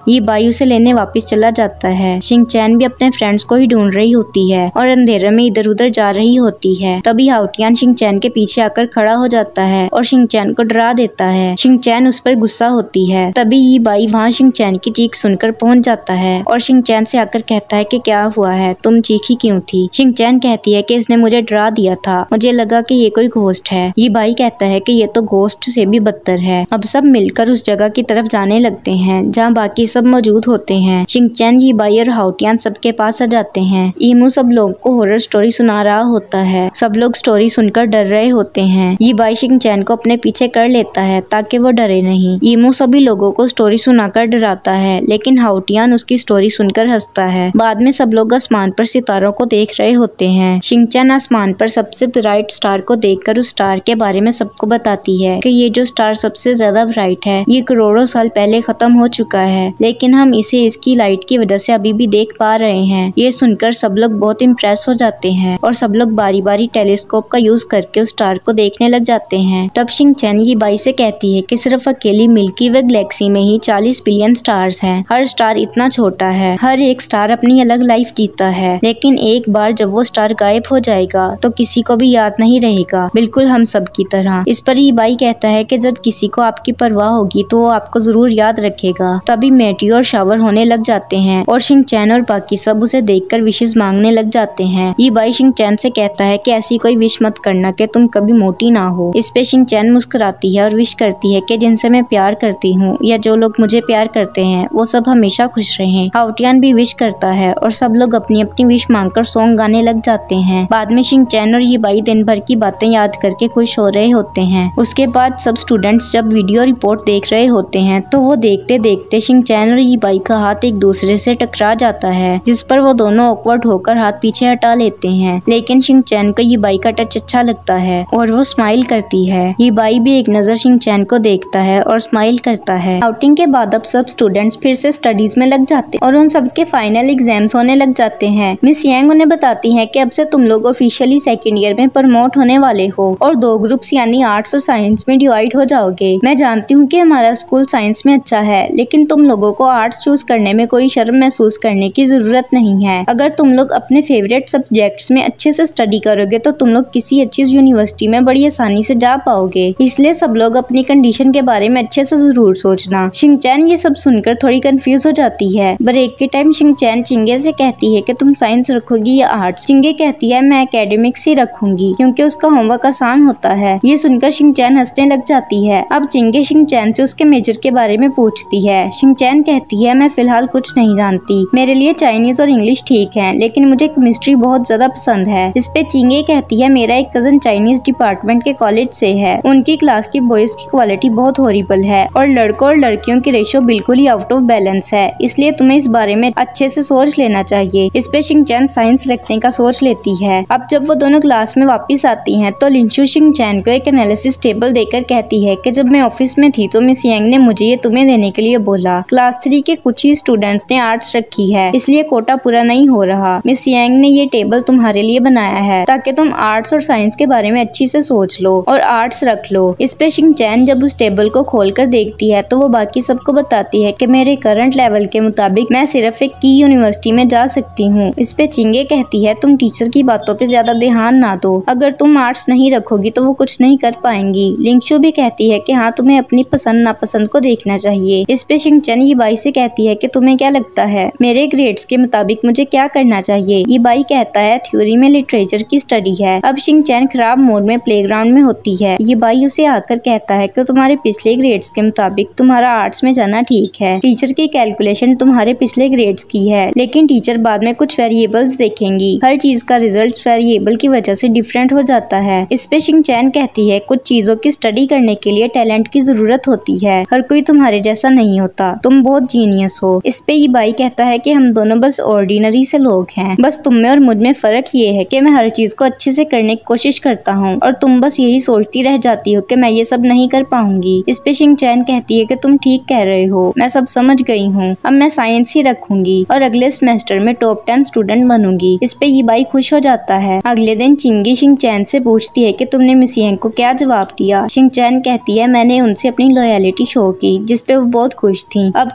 उसे लेने वापस चला जाता है। शिंगचैन भी अपने फ्रेंड्स को ही ढूंढ रही होती है और अंधेरे में इधर उधर जा रही होती है। तभी हाओटियान शिंगचैन के पीछे आकर खड़ा हो जाता है और शिंगचैन को डरा देता है। शिंगचैन उस पर गुस्सा होती है। तभी ये बाई वहाँ शिंगचैन की चीख सुनकर पहुंच जाता है और शिंगचैन से आकर कहता है कि क्या हुआ है, तुम चीखी क्यों थी। शिंगचैन कहती है कि इसने मुझे डरा दिया था, मुझे लगा कि ये कोई घोस्ट है। ये बाई कहता है कि ये तो घोस्ट से भी बदतर है। अब सब मिलकर उस जगह की तरफ जाने लगते हैं जहाँ बाकी सब मौजूद होते हैं। शिंगचैन, ये बाई और हाओटियान सबके पास आ जाते हैं। ईमू सब लोगों को हॉरर स्टोरी सुना रहा होता है। सब लोग स्टोरी सुनकर डर रहे होते हैं। ये बाई शिंगचैन को अपने पीछे कर लेता है ताकि वो डरे नहीं। ईमू सभी लोगों को स्टोरी सुनाकर डराता है, लेकिन हाओटियान उसकी स्टोरी सुनकर हंसता है। बाद में सब लोग आसमान पर सितारों को देख रहे होते हैं। शिंगचैन आसमान पर सबसे ब्राइट स्टार को देखकर उस स्टार के बारे में सबको बताती है कि ये जो स्टार सबसे ज्यादा ब्राइट है, ये करोड़ों साल पहले खत्म हो चुका है, लेकिन हम इसे इसकी लाइट की वजह से अभी भी देख पा रहे हैं। ये सुनकर सब लोग बहुत इम्प्रेस हो जाते हैं और सब लोग बारी बारी टेलीस्कोप का यूज करके उस स्टार को देखने लग जाते हैं। तब शिंगचैन ये बाई से कहती है कि सिर्फ अकेली मिल्की वे गैलेक्सी में ही चालीस बिलियन स्टार्स हैं। हर स्टार इतना छोटा है, हर एक स्टार अपनी अलग लाइफ जीता है, लेकिन एक बार जब वो स्टार गायब हो जाएगा तो किसी को भी याद नहीं रहेगा, बिल्कुल हम सब की तरह। इस पर ये बाई कहता है कि जब किसी को आपकी परवाह होगी तो वो आपको जरूर याद रखेगा। तभी मेटियोर शावर होने लग जाते हैं और शिंगचैन और बाकी सब उसे देखकर विशेष मांगने लग जाते हैं। ये बाई शिंगचैन से कहता है कि ऐसी कोई विश मत करना कि तुम कभी मोटी ना हो। इस पे शिंगचैन मुस्कुराती है और विश करती है कि जिनसे मैं प्यार करती हूँ या जो लोग मुझे प्यार करते हैं वो सब हमेशा खुश रहें। हाओटियान भी विश करता है और सब लोग अपनी अपनी विश मांगकर सॉन्ग गाने लग जाते हैं। बाद में शिंगचैन और ये बाई दिन भर की बातें याद करके खुश हो रहे होते हैं। उसके बाद सब स्टूडेंट्स जब वीडियो रिपोर्ट देख रहे होते हैं तो वो देखते देखते शिंगचैन और ये बाई का हाथ एक दूसरे से टकरा जाता है, जिस पर वो दोनों ऑकवर्ड होकर हाथ पीछे हटा लेते हैं। लेकिन शिंगचैन को ये बाई का टच अच्छा लगता है और वो स्माइल करती है। ये बाई भी एक नजर शिंगचैन को देखता है और स्माइल करता है। आउटिंग के बाद अब सब स्टूडेंट्स फिर से स्टडीज में लग जाते और उन सबके फाइनल एग्जाम्स होने लग जाते हैं। मिस यांग उन्हें बताती है कि अब से तुम लोग ऑफिशियली सेकेंड ईयर में प्रमोट होने वाले हो और दो ग्रुप्स यानी आर्ट्स और साइंस में डिवाइड हो जाओगे। मैं जानती हूँ कि हमारा स्कूल साइंस में अच्छा है, लेकिन तुम लोगों को आर्ट्स चूज करने में कोई शर्म महसूस करने की जरूरत नहीं है। अगर तुम लोग अपने फेवरेट सब्जेक्ट्स में अच्छे से स्टडी करोगे तो तुम लोग किसी अच्छी यूनिवर्सिटी में बड़ी आसानी से जा पाओगे। इसलिए सब लोग अपनी कंडीशन के बारे में अच्छे से जरूर सोचना। शिंगचैन ये सब सुनकर थोड़ी कंफ्यूज हो जाती है। ब्रेक के टाइम शिंगचैन चिंगे से कहती है कि तुम साइंस रखोगी या आर्ट्स। चिंगे कहती है मैं एकेडमिक्स ही रखूंगी क्योंकि उसका होमवर्क आसान होता है। ये सुनकर शिंगचैन हंसने लग जाती है। अब चिंगे शिंगचैन से उसके मेजर के बारे में पूछती है। शिंगचैन कहती है मैं फिलहाल कुछ नहीं जानती, मेरे लिए चाइनीज और इंग्लिश ठीक है, लेकिन मुझे केमिस्ट्री बहुत ज्यादा पसंद है। इस पे चिंगे कहती है मेरा एक कजन चाइनीज डिपार्टमेंट के कॉलेज से है, उनकी क्लास की बॉयज की क्वालिटी बहुत हॉरिबल है और लड़कों और लड़कियों की रेशियो बिल्कुल ही आउट ऑफ बैलेंस है, इसलिए तुम्हें इस बारे में अच्छे से सोच लेना चाहिए। इस पे शिंगचैन साइंस रखने का सोच लेती है। अब जब वो दोनों क्लास में वापस आती हैं तो लिंशु शिंगचैन को एक एनालिसिस टेबल देकर कहती है कि जब मैं ऑफिस में थी तो मिस यांग ने मुझे ये तुम्हें देने के लिए बोला। क्लास थ्री के कुछ ही स्टूडेंट्स ने आर्ट्स रखी है, इसलिए कोटा पूरा नहीं हो रहा। मिस यांग ने ये टेबल तुम्हारे लिए बनाया है ताकि तुम आर्ट्स और साइंस के बारे में अच्छी से सोच लो और आर्ट्स रख लो। इस पे शिंगचैन जब उस टेबल को खोल कर देखती है तो वो बाकी सबको बताती है कि मेरे करंट लेवल के मुताबिक मैं सिर्फ एक की यूनिवर्सिटी में जा सकती हूँ। इस पे चिंगे कहती है तुम टीचर की बातों पे ज्यादा ध्यान ना दो, अगर तुम आर्ट्स नहीं रखोगी तो वो कुछ नहीं कर पाएंगी। लिंशु भी कहती है कि हाँ तुम्हें अपनी पसंद नापसंद को देखना चाहिए। इस पे शिंगचैन ये बाई से कहती है कि तुम्हें क्या लगता है मेरे ग्रेड्स के मुताबिक मुझे क्या करना चाहिए। ये बाई कहता है थ्योरी में लिटरेचर की स्टडी है। अब शिंगचैन खराब मूड में प्लेग्राउंड में होती है। ये बाई उसे आकर कहता है कि तुम्हारे पिछले ग्रेड्स के मुताबिक तुम्हारा आर्ट्स में जाना ठीक है। टीचर की कैलकुलेशन तुम्हारे पिछले ग्रेड्स की है, लेकिन टीचर बाद में कुछ वेरिएबल्स देखेंगी। हर चीज का रिजल्ट वेरिएबल की वजह से डिफरेंट हो जाता है। इस पे शिंगचैन कहती है कुछ चीजों की स्टडी करने के लिए टैलेंट की जरूरत होती है, हर कोई तुम्हारे जैसा नहीं होता, तुम बहुत जीनियस हो। इस पे ये बाई कहता है कि हम दोनों बस ऑर्डिनरी से लोग हैं, बस तुम में और मुझ में फर्क ये है कि मैं हर चीज को अच्छे से करने की कोशिश करता हूँ और तुम बस यही सोचती रह जाती हो कि मैं ये सब नहीं कर पाऊंगी। इस पे शिंगचैन कहती है कि तुम ठीक कह रहे हो, मैं सब समझ गई हूँ, अब मैं साइंस ही रखूंगी और अगले सेमेस्टर में टॉप टेन स्टूडेंट बनूंगी। इस पे ये बाई खुश हो जाता है। अगले दिन चिंगी शिंगचैन से पूछती है कि तुमने मिस यांग को क्या जवाब दिया। शिंगचैन कहती है मैंने उनसे अपनी लॉयलिटी शो की, जिस पे वो बहुत खुश थी। अब तुम भी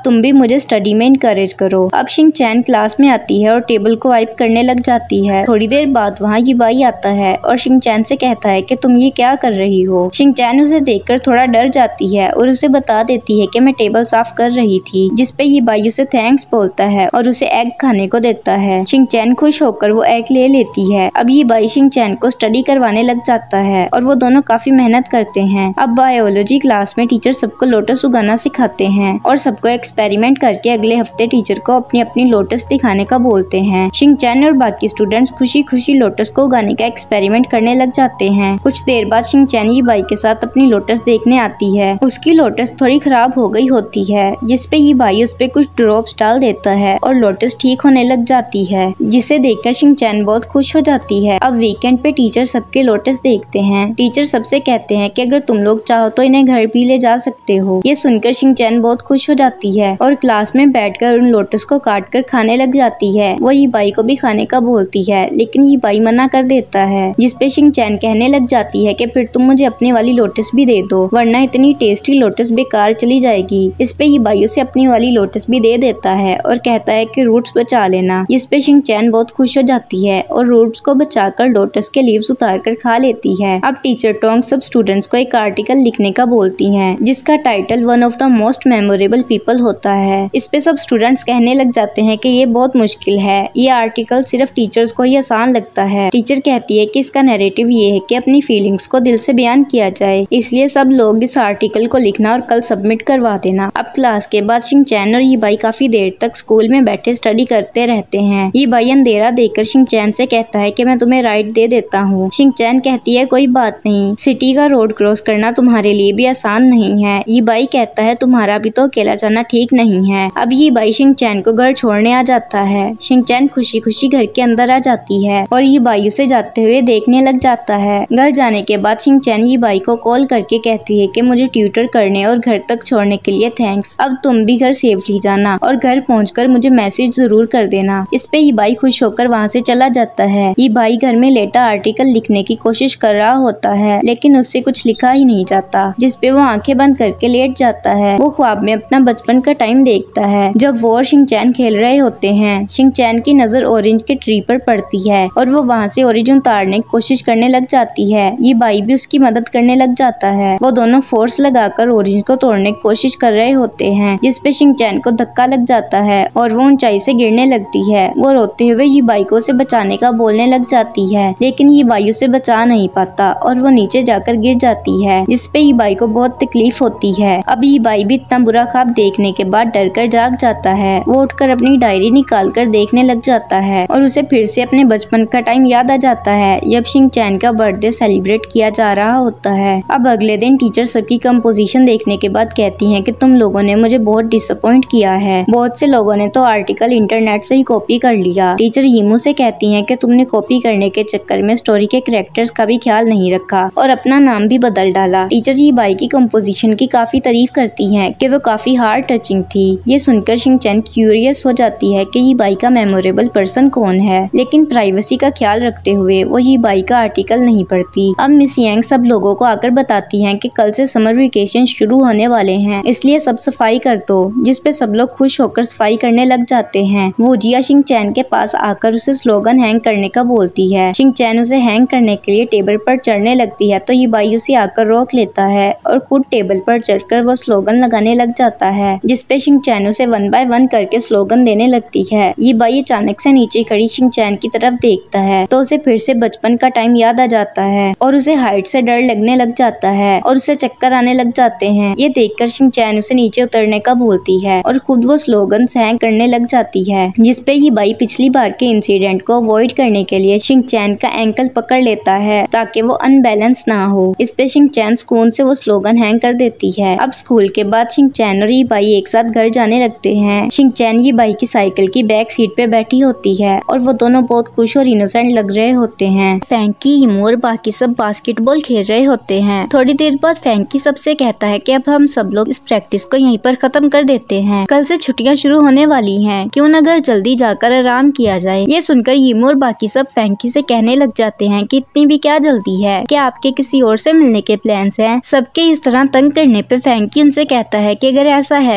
मुझे स्टडी में इनकरेज करो। अब शिनचैन क्लास में आती है और टेबल को वाइप करने लग जाती है। थोड़ी देर बाद वहाँ यीबाई आता है और शिनचैन से कहता है कि तुम ये क्या कर रही हो। शिनचैन उसे देखकर थोड़ा डर जाती है और उसे बता देती है कि मैं टेबल साफ कर रही थी, जिसपे यीबाई उसे थैंक्स बोलता है और उसे एग खाने को देता है। शिनचैन खुश होकर वो एग ले लेती है। अब यीबाई शिनचैन को स्टडी करवाने लग जाता है और वो दोनों काफी मेहनत करते हैं। अब बायोलॉजी क्लास में टीचर सबको लोटस उगाना सिखाते हैं और सबको एक्सपेरिमेंट करके अगले हफ्ते टीचर को अपनी अपनी लोटस दिखाने का बोलते हैं। शिनचैन और बाकी स्टूडेंट्स खुशी खुशी लोटस को उगाने का एक्सपेरिमेंट करने लग जाते हैं। कुछ देर बाद शिनचैन यीबाई के साथ अपनी लोटस देखने आती है। उसकी लोटस थोड़ी खराब हो गई होती है, जिसपे यीबाई उस पे कुछ ड्रॉप्स डाल देता है और लोटस ठीक होने लग जाती है, जिसे देखकर शिनचैन बहुत खुश हो जाती है। अब वीकेंड पे टीचर सबके लोटस देखते हैं। टीचर सबसे कहते हैं कि अगर तुम लोग चाहो तो इन्हें घर भी ले जा सकते हो। ये सुनकर शिनचैन बहुत खुश हो जाती है और क्लास में बैठकर उन लोटस को काट कर खाने लग जाती है। वो यीबाई को भी खाने का बोलती है, लेकिन यीबाई मना कर देता है, जिसपे शिनचैन कहने लग जाती है कि फिर तुम मुझे अपनी वाली लोटस भी दे दो, वरना इतनी टेस्टी लोटस बेकार चली जाएगी। इस पे यीबाई उसे अपनी वाली लोटस भी दे देता है और कहता है कि रूट्स बचा लेना, जिस पे शिनचैन बहुत खुश हो जाती है और रूट्स को बचाकर लोटस के लीव्स उतार कर खा लेती है। अब टीचर टोंग सब स्टूडेंट्स को एक आर्टिकल लिखने का बोलती हैं, जिसका title one of the most memorable people होता है। इस पे सब स्टूडेंट्स कहने लग जाते हैं कि ये बहुत मुश्किल है, ये आर्टिकल सिर्फ टीचर्स को ही आसान लगता है। टीचर कहती है कि इसका नैरेटिव ये है कि अपनी फीलिंग्स को दिल से बयान किया जाए, इसलिए सब लोग इस आर्टिकल को लिखना और कल सबमिट करवा देना। अब क्लास के बाद शिनचैन और यीबाई काफी देर तक स्कूल में बैठे स्टडी करते रहते हैं। यीबाई अंधेरा देखकर शिनचैन से कहता है कि मैं तुम्हें राइड दे देता हूँ। शिनचैन कहती है कोई बात नहीं, सिटी का रोड क्रॉस करना तुम्हारे लिए भी आसान नहीं है। यीबाई कहता है तुम्हारा भी तो अकेला जाना ठीक नहीं है। अब यीबाई शिनचैन को घर छोड़ने आ जाता है। शिनचैन खुशी खुशी घर के अंदर आ जाती है और यीबाई उसे जाते हुए देखने लग जाता है। घर जाने के बाद शिनचैन यीबाई को कॉल करके कहती है कि मुझे ट्यूटर करने और घर तक छोड़ने के लिए थैंक्स। अब तुम भी घर सेफली जाना और घर पहुंचकर मुझे मैसेज जरूर कर देना। इस पे यीबाई खुश होकर वहाँ से चला जाता है। यीबाई घर में लेटा आर्टिकल लिखने की कोशिश कर रहा होता है, लेकिन उससे कुछ लिखा ही नहीं जाता, जिसपे वो आंखें बंद करके लेट जाता है। वो ख्वाब में अपना बचपन का टाइम देखता है जब वो और शिनचैन खेल रहे होते हैं। शिनचैन की नजर ऑरेंज के ट्री पर पड़ती है और वो वहाँ से ऑरेंज उतारने की कोशिश करने लग जाती है। यीबाई भी उसकी मदद करने लग जाता है। वो दोनों फोर्स लगाकर ऑरेंज को तोड़ने की कोशिश कर रहे होते हैं, जिसपे शिनचैन को धक्का लग जाता है और वो ऊंचाई से गिरने लगती है। वो रोते हुए यीबाई को उसे बचाने का बोलने लग जाती है, लेकिन यीबाई उसे बचा नहीं पाता और वो नीचे जाकर गिर जाती है, जिसपे यीबाई को बहुत तकलीफ होती है। अब यीबाई भी इतना बुरा ख्वाब देखने के बाद डर कर जाग जाता है। वो उठकर अपनी डायरी निकाल कर देखने लग जाता है और उसे फिर से अपने बचपन का टाइम याद आ जाता है जब शिनचैन का बर्थडे सेलिब्रेट किया जा रहा होता है। अब अगले दिन टीचर सबकी कंपोजिशन देखने के बाद कहती हैं कि तुम लोगों ने मुझे बहुत डिसअपॉइंट किया है। बहुत से लोगों ने तो आर्टिकल इंटरनेट से ही कॉपी कर लिया। टीचर यीमू से कहती हैं कि तुमने कॉपी करने के चक्कर में स्टोरी के कैरेक्टर्स का भी ख्याल नहीं रखा और अपना नाम भी बदल डाला। टीचर यीबाई की कंपोजिशन की काफी तारीफ करती हैं कि वो काफी हार्ट टचिंग थी। ये सुनकर शिनचैन क्यूरियस हो जाती है कि यीबाई का मेमोरेबल पर्सन कौन है, लेकिन प्राइवेसी का ख्याल रखते हुए वो यीबाई का आर्टिकल नहीं पढ़ती। अब मिस यांग सब लोगों को आकर बताती हैं कि कल से समर वेकेशन शुरू होने वाले हैं, इसलिए सब सफाई कर दो, जिसपे सब लोग खुश होकर सफाई करने लग जाते हैं। वो जिया शिनचैन के पास आकर उसे स्लोगन हैंग करने का बोलती है। शिनचैन उसे हैंग करने के लिए टेबल पर चढ़ने लगती है तो यीबाई उसे आकर रोक लेता है और खुद टेबल पर चढ़कर वो स्लोगन लगाने लग जाता है, जिसपे शिनचैन उसे वन बाय वन करके स्लोगन देने लगती है। यीबाई अचानक से नीचे खड़ी शिनचैन की तरफ देखता है तो उसे फिर से बचपन का टाइम याद आ जाता है और उसे हाइट से डर लगने लग जाता है और उसे चक्कर आने लग जाते हैं। ये देखकर शिनचैन उसे नीचे उतरने का बोलती है और खुद वो स्लोगन हैंग करने लग जाती है, जिसपे यीबाई पिछली बार के इंसिडेंट को अवॉइड करने के लिए शिनचैन का एंकल पकड़ लेता है ताकि वो अनबैलेंस ना हो। इस पे शिनचैन सुकून से वो स्लोगन हैंग कर देती है। अब स्कूल के बाद शिनचैन और यीबाई एक साथ घर जाने लगते हैं। शिनचैन यीबाई की साइकिल की बैक सीट पे बैठी होती है और वो दोनों बहुत खुश और इनोसेंट लग रहे होते हैं। फैंकी, यीमू और बाकी सब बास्केटबॉल खेल रहे होते हैं। थोड़ी देर बाद फैंकी सबसे कहता है कि अब हम सब लोग इस प्रैक्टिस को यहीं पर खत्म कर देते हैं, कल से छुट्टियां शुरू होने वाली हैं, क्यों न घर जल्दी जाकर आराम किया जाए। ये सुनकर यीमू और बाकी सब फैंकी से कहने लग जाते हैं कि इतनी भी क्या जल्दी है, क्या आपके किसी और से मिलने के प्लान्स हैं। सबके इस तरह तंग करने पे फैंकी उनसे कहता है कि अगर ऐसा है भी तो क्या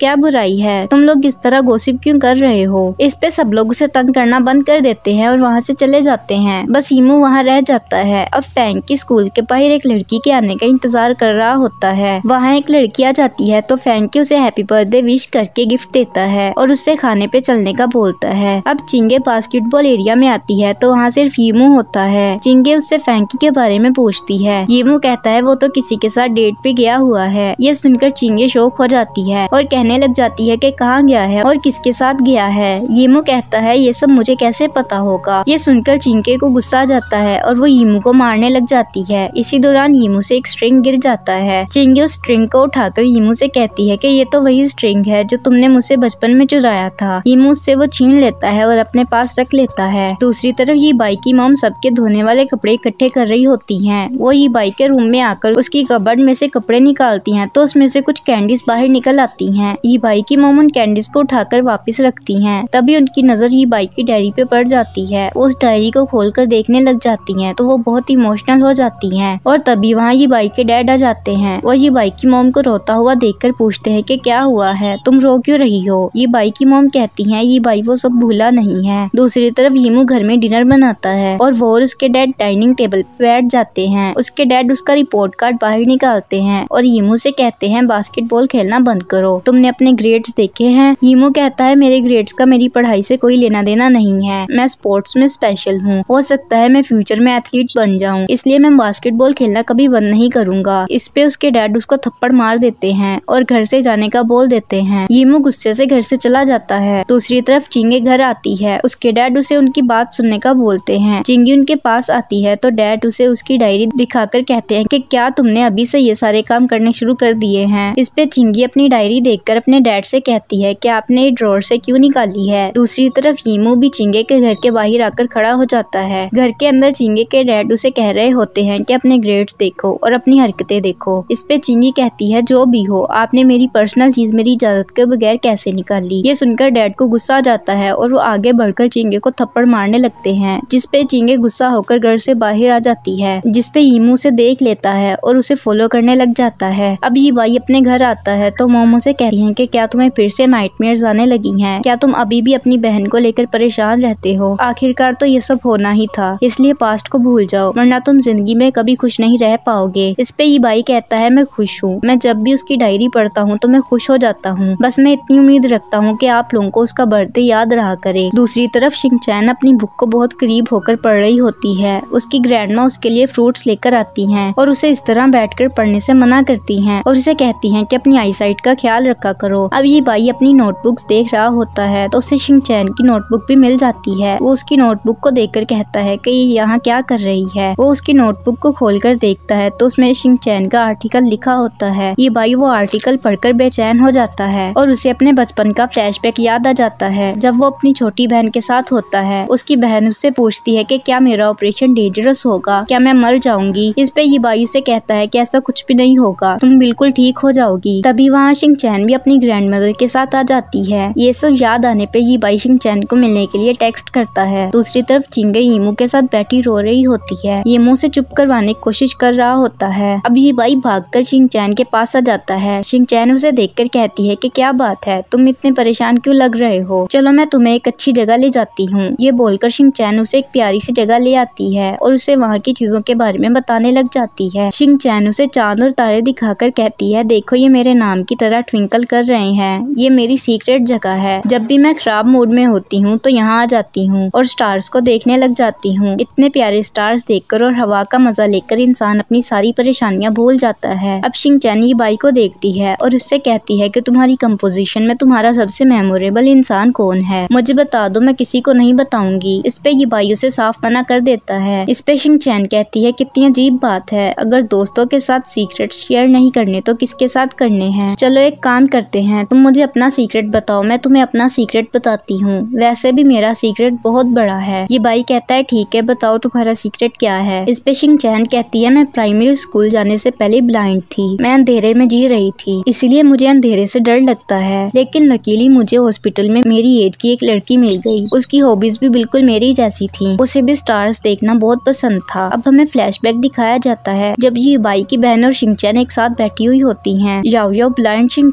क्या बुराई है, तुम लोग इस तरह गॉसिप क्यों कर रहे हो। इस पे सब लोग उसे तंग करना बंद कर देते हैं और वहाँ से चले जाते हैं। बस ईमू वहाँ रह जाता है। अब फैंग की स्कूल के बाहर एक लड़की के आने का इंतजार कर रहा होता है। वहाँ एक लड़की आ जाती है तो फैंग की उसे हैप्पी बर्थडे विश करके गिफ्ट देता है और उससे खाने पे चलने का बोलता है। अब चिंगे बास्केटबॉल एरिया में आती है तो वहाँ सिर्फ ईमू होता है। चिंगे उससे फैंकी के बारे में पूछती है। ईमू कहता है वो तो किसी के साथ डेट पे गया हुआ है। ये सुनकर चिंगे शौक हो जाती है और कहने लग जाती है कि कहाँ गया है और किसके साथ गया है। ईमू कहता है ये सब मुझे कैसे पता होगा। ये सुनकर चिंगे को गुस्सा आ जाता है और वो ईमू को मारने लग जाती है। इसी दौरान ईमू से एक स्ट्रिंग गिर जाता है। चिंगे उस स्ट्रिंग को उठाकर ईमू से कहती है कि ये तो वही स्ट्रिंग है जो तुमने मुझसे बचपन में चुराया था। ईमू उससे वो छीन लेता है और अपने पास रख लेता है। दूसरी तरफ ये बाई की मॉम सबके धोने वाले कपड़े इकट्ठे कर रही होती हैं। वो ये बाई के रूम में आकर उसकी कबर्ड में से कपड़े निकालती हैं तो उसमें से कुछ कैंडीज बाहर निकल आती हैं। ये बाई की मॉम उन कैंडीज को उठाकर वापस रखती हैं। तभी उनकी नजर ये बाई की डायरी पे पड़ जाती है। वो उस डायरी को खोलकर देखने लग जाती हैं तो वो बहुत इमोशनल हो जाती हैं। और तभी वहाँ ये बाई के डैड आ जाते हैं। वो ये बाई की मॉम को रोता हुआ देखकर पूछते हैं कि क्या हुआ है, तुम रो क्यों रही हो। ये बाई की मॉम कहती हैं ये बाई वो सब भूला नहीं है। दूसरी तरफ ईमू घर में डिनर बनाता है और वो और उसके डैड डाइनिंग टेबल पे बैठ जाते हैं। उसके डैड उसका रिपोर्ट कार्ड बाहर निकालते हैं और ईमू से कहते हैं बास्केटबॉल खेलना बंद करो, तुमने अपने ग्रेड्स देखे हैं। ईमू कहता है मेरे ग्रेड्स का मेरी पढ़ाई से कोई लेना देना नहीं है, मैं स्पोर्ट्स में स्पेशल हूँ, हो सकता है मैं फ्यूचर में एथलीट बन जाऊँ, इसलिए मैं बास्केटबॉल खेलना कभी बंद नहीं करूंगा। इस पे उसके डैड उसको थप्पड़ मार देते हैं और घर से जाने का बोल देते हैं। ईमू गुस्से से घर से चला जाता है। दूसरी तरफ चिंगे घर आती है। उसके डैड उसे उनकी बात सुनने का बोलते हैं। चिंगी उनके पास आती है तो डैड उसे उसकी डायरी दिखाकर कहते हैं कि क्या तुमने अभी से ये सारे काम करने शुरू कर दिए हैं। इस पे चिंगी अपनी डायरी देखकर अपने डैड से कहती है कि आपने ये ड्रॉर से क्यों निकाली है। दूसरी तरफ ईमू भी चिंगे के घर के बाहर आकर खड़ा हो जाता है। घर के अंदर चिंगे के डैड उसे कह रहे होते हैं कि अपने ग्रेड्स देखो और अपनी हरकतें देखो। इस पे चिंगी कहती है जो भी हो आपने मेरी पर्सनल चीज मेरी इजाजत के बगैर कैसे निकाली। ये सुनकर डैड को गुस्सा आ जाता है और वो आगे बढ़कर चिंगे को थप्पड़ मारने लगते हैं, जिसपे चिंगे गुस्सा होकर घर से बाहर आ जाती है, जिसपे ईमू से देख लेता है और उसे फॉलो करने लग जाता है। अब ये बाई अपने घर आता है तो मोमो से कहती है कि क्या तुम्हें फिर से नाइटमेयर्स आने लगी हैं, क्या तुम अभी भी अपनी बहन को लेकर परेशान रहते हो। आखिरकार तो ये सब होना ही था, इसलिए पास्ट को भूल जाओ वरना तुम जिंदगी में कभी खुश नहीं रह पाओगे। इस पे ये बाई कहता है मैं खुश हूँ, मैं जब भी उसकी डायरी पढ़ता हूँ तो मैं खुश हो जाता हूँ, बस मैं इतनी उम्मीद रखता हूँ कि आप लोगों को उसका बर्थडे याद रहा करे। दूसरी तरफ शिंगचैन अपनी बुक को बहुत करीब होकर पढ़ रही होती है। उसकी ग्रैंडमा उसके लिए फ्रूट्स लेकर आती हैं और उसे इस तरह बैठकर पढ़ने से मना करती हैं और उसे कहती हैं कि अपनी आई साइट का ख्याल रखा करो। अब ये बाई अपनी नोटबुक्स देख रहा होता है तो उसे शिंगचैन की नोटबुक भी मिल जाती है। वो उसकी नोटबुक को देखकर कहता है कि ये यहाँ क्या कर रही है। वो उसकी नोटबुक को खोलकर देखता है तो उसमें शिंगचैन का आर्टिकल लिखा होता है। ये बाई वो आर्टिकल पढ़कर बेचैन हो जाता है और उसे अपने बचपन का फ्लैशबैक याद आ जाता है जब वो अपनी छोटी बहन के साथ होता है। उसकी बहन उससे पूछती है कि क्या मेरा ऑपरेशन डेंजरस होगा, क्या मैं मर जाऊंगी। इस पे ये बाई से कहता है कि ऐसा कुछ भी नहीं होगा, तुम बिल्कुल ठीक हो जाओगी। तभी वहाँ शिंगचैन भी अपनी ग्रैंडमदर के साथ आ जाती है। ये सब याद आने पे ये बाई शिंगचैन को मिलने के लिए टेक्स्ट करता है। दूसरी तरफ चिंगे ईमू के साथ बैठी रो रही होती है। ये मुँह से चुप करवाने की कोशिश कर रहा होता है। अब ये बाई भागकर शिंगचैन के पास आ जाता है। शिंगचैन उसे देखकर कहती है कि क्या बात है, तुम इतने परेशान क्यों लग रहे हो, चलो मैं तुम्हें एक अच्छी जगह ले जाती हूँ। ये बोलकर शिंगचैन उसे एक प्यारी सी जगह ले आती है और उसे वहाँ की चीजों के बारे में बताने लग जाती है। शिंगचैन उसे चांद और तारे दिखाकर कहती है देखो ये मेरे नाम की तरह ट्विंकल कर रहे हैं, ये मेरी सीक्रेट जगह है। जब भी मैं खराब मूड में होती हूँ तो यहाँ आ जाती हूँ और स्टार्स को देखने लग जाती हूँ। इतने प्यारे स्टार्स देखकर और हवा का मजा लेकर इंसान अपनी सारी परेशानियाँ भूल जाता है। अब शिंगचैन ये बाई को देखती है और उससे कहती है कि तुम्हारी कंपोजिशन में तुम्हारा सबसे मेमोरेबल इंसान कौन है, मुझे बता दो, मैं किसी को नहीं बताऊंगी। इस पे ये बाई उसे साफ मना कर देता है। इस पे शिंगचैन कहती है कितनी अजीब बात है, अगर दोस्तों के साथ सीक्रेट शेयर नहीं करने तो किसके साथ करने हैं। चलो एक काम करते हैं, तुम मुझे अपना सीक्रेट बताओ, मैं तुम्हें अपना सीक्रेट बताती हूँ, वैसे भी मेरा सीक्रेट बहुत बड़ा है। ये बाई कहता है ठीक है बताओ तुम्हारा सीक्रेट क्या है। इस पे शिंगचैन कहती है मैं प्राइमरी स्कूल जाने से पहले ब्लाइंड थी, मैं अंधेरे में जी रही थी, इसलिए मुझे अंधेरे से डर लगता है, लेकिन लकीली मुझे हॉस्पिटल में मेरी एज की एक लड़की मिल गई। उसकी हॉबीज भी बिल्कुल मेरी जैसी थी, उसे भी स्टार्स देखना बहुत पसंद था। अब हमें फ्लैशबैक दिखाया जाता है जब ये बाई की बहन और शिंगचैन एक साथ बैठी हुई होती हैं। याओ याओ ब्लाइंड शिंगचैन को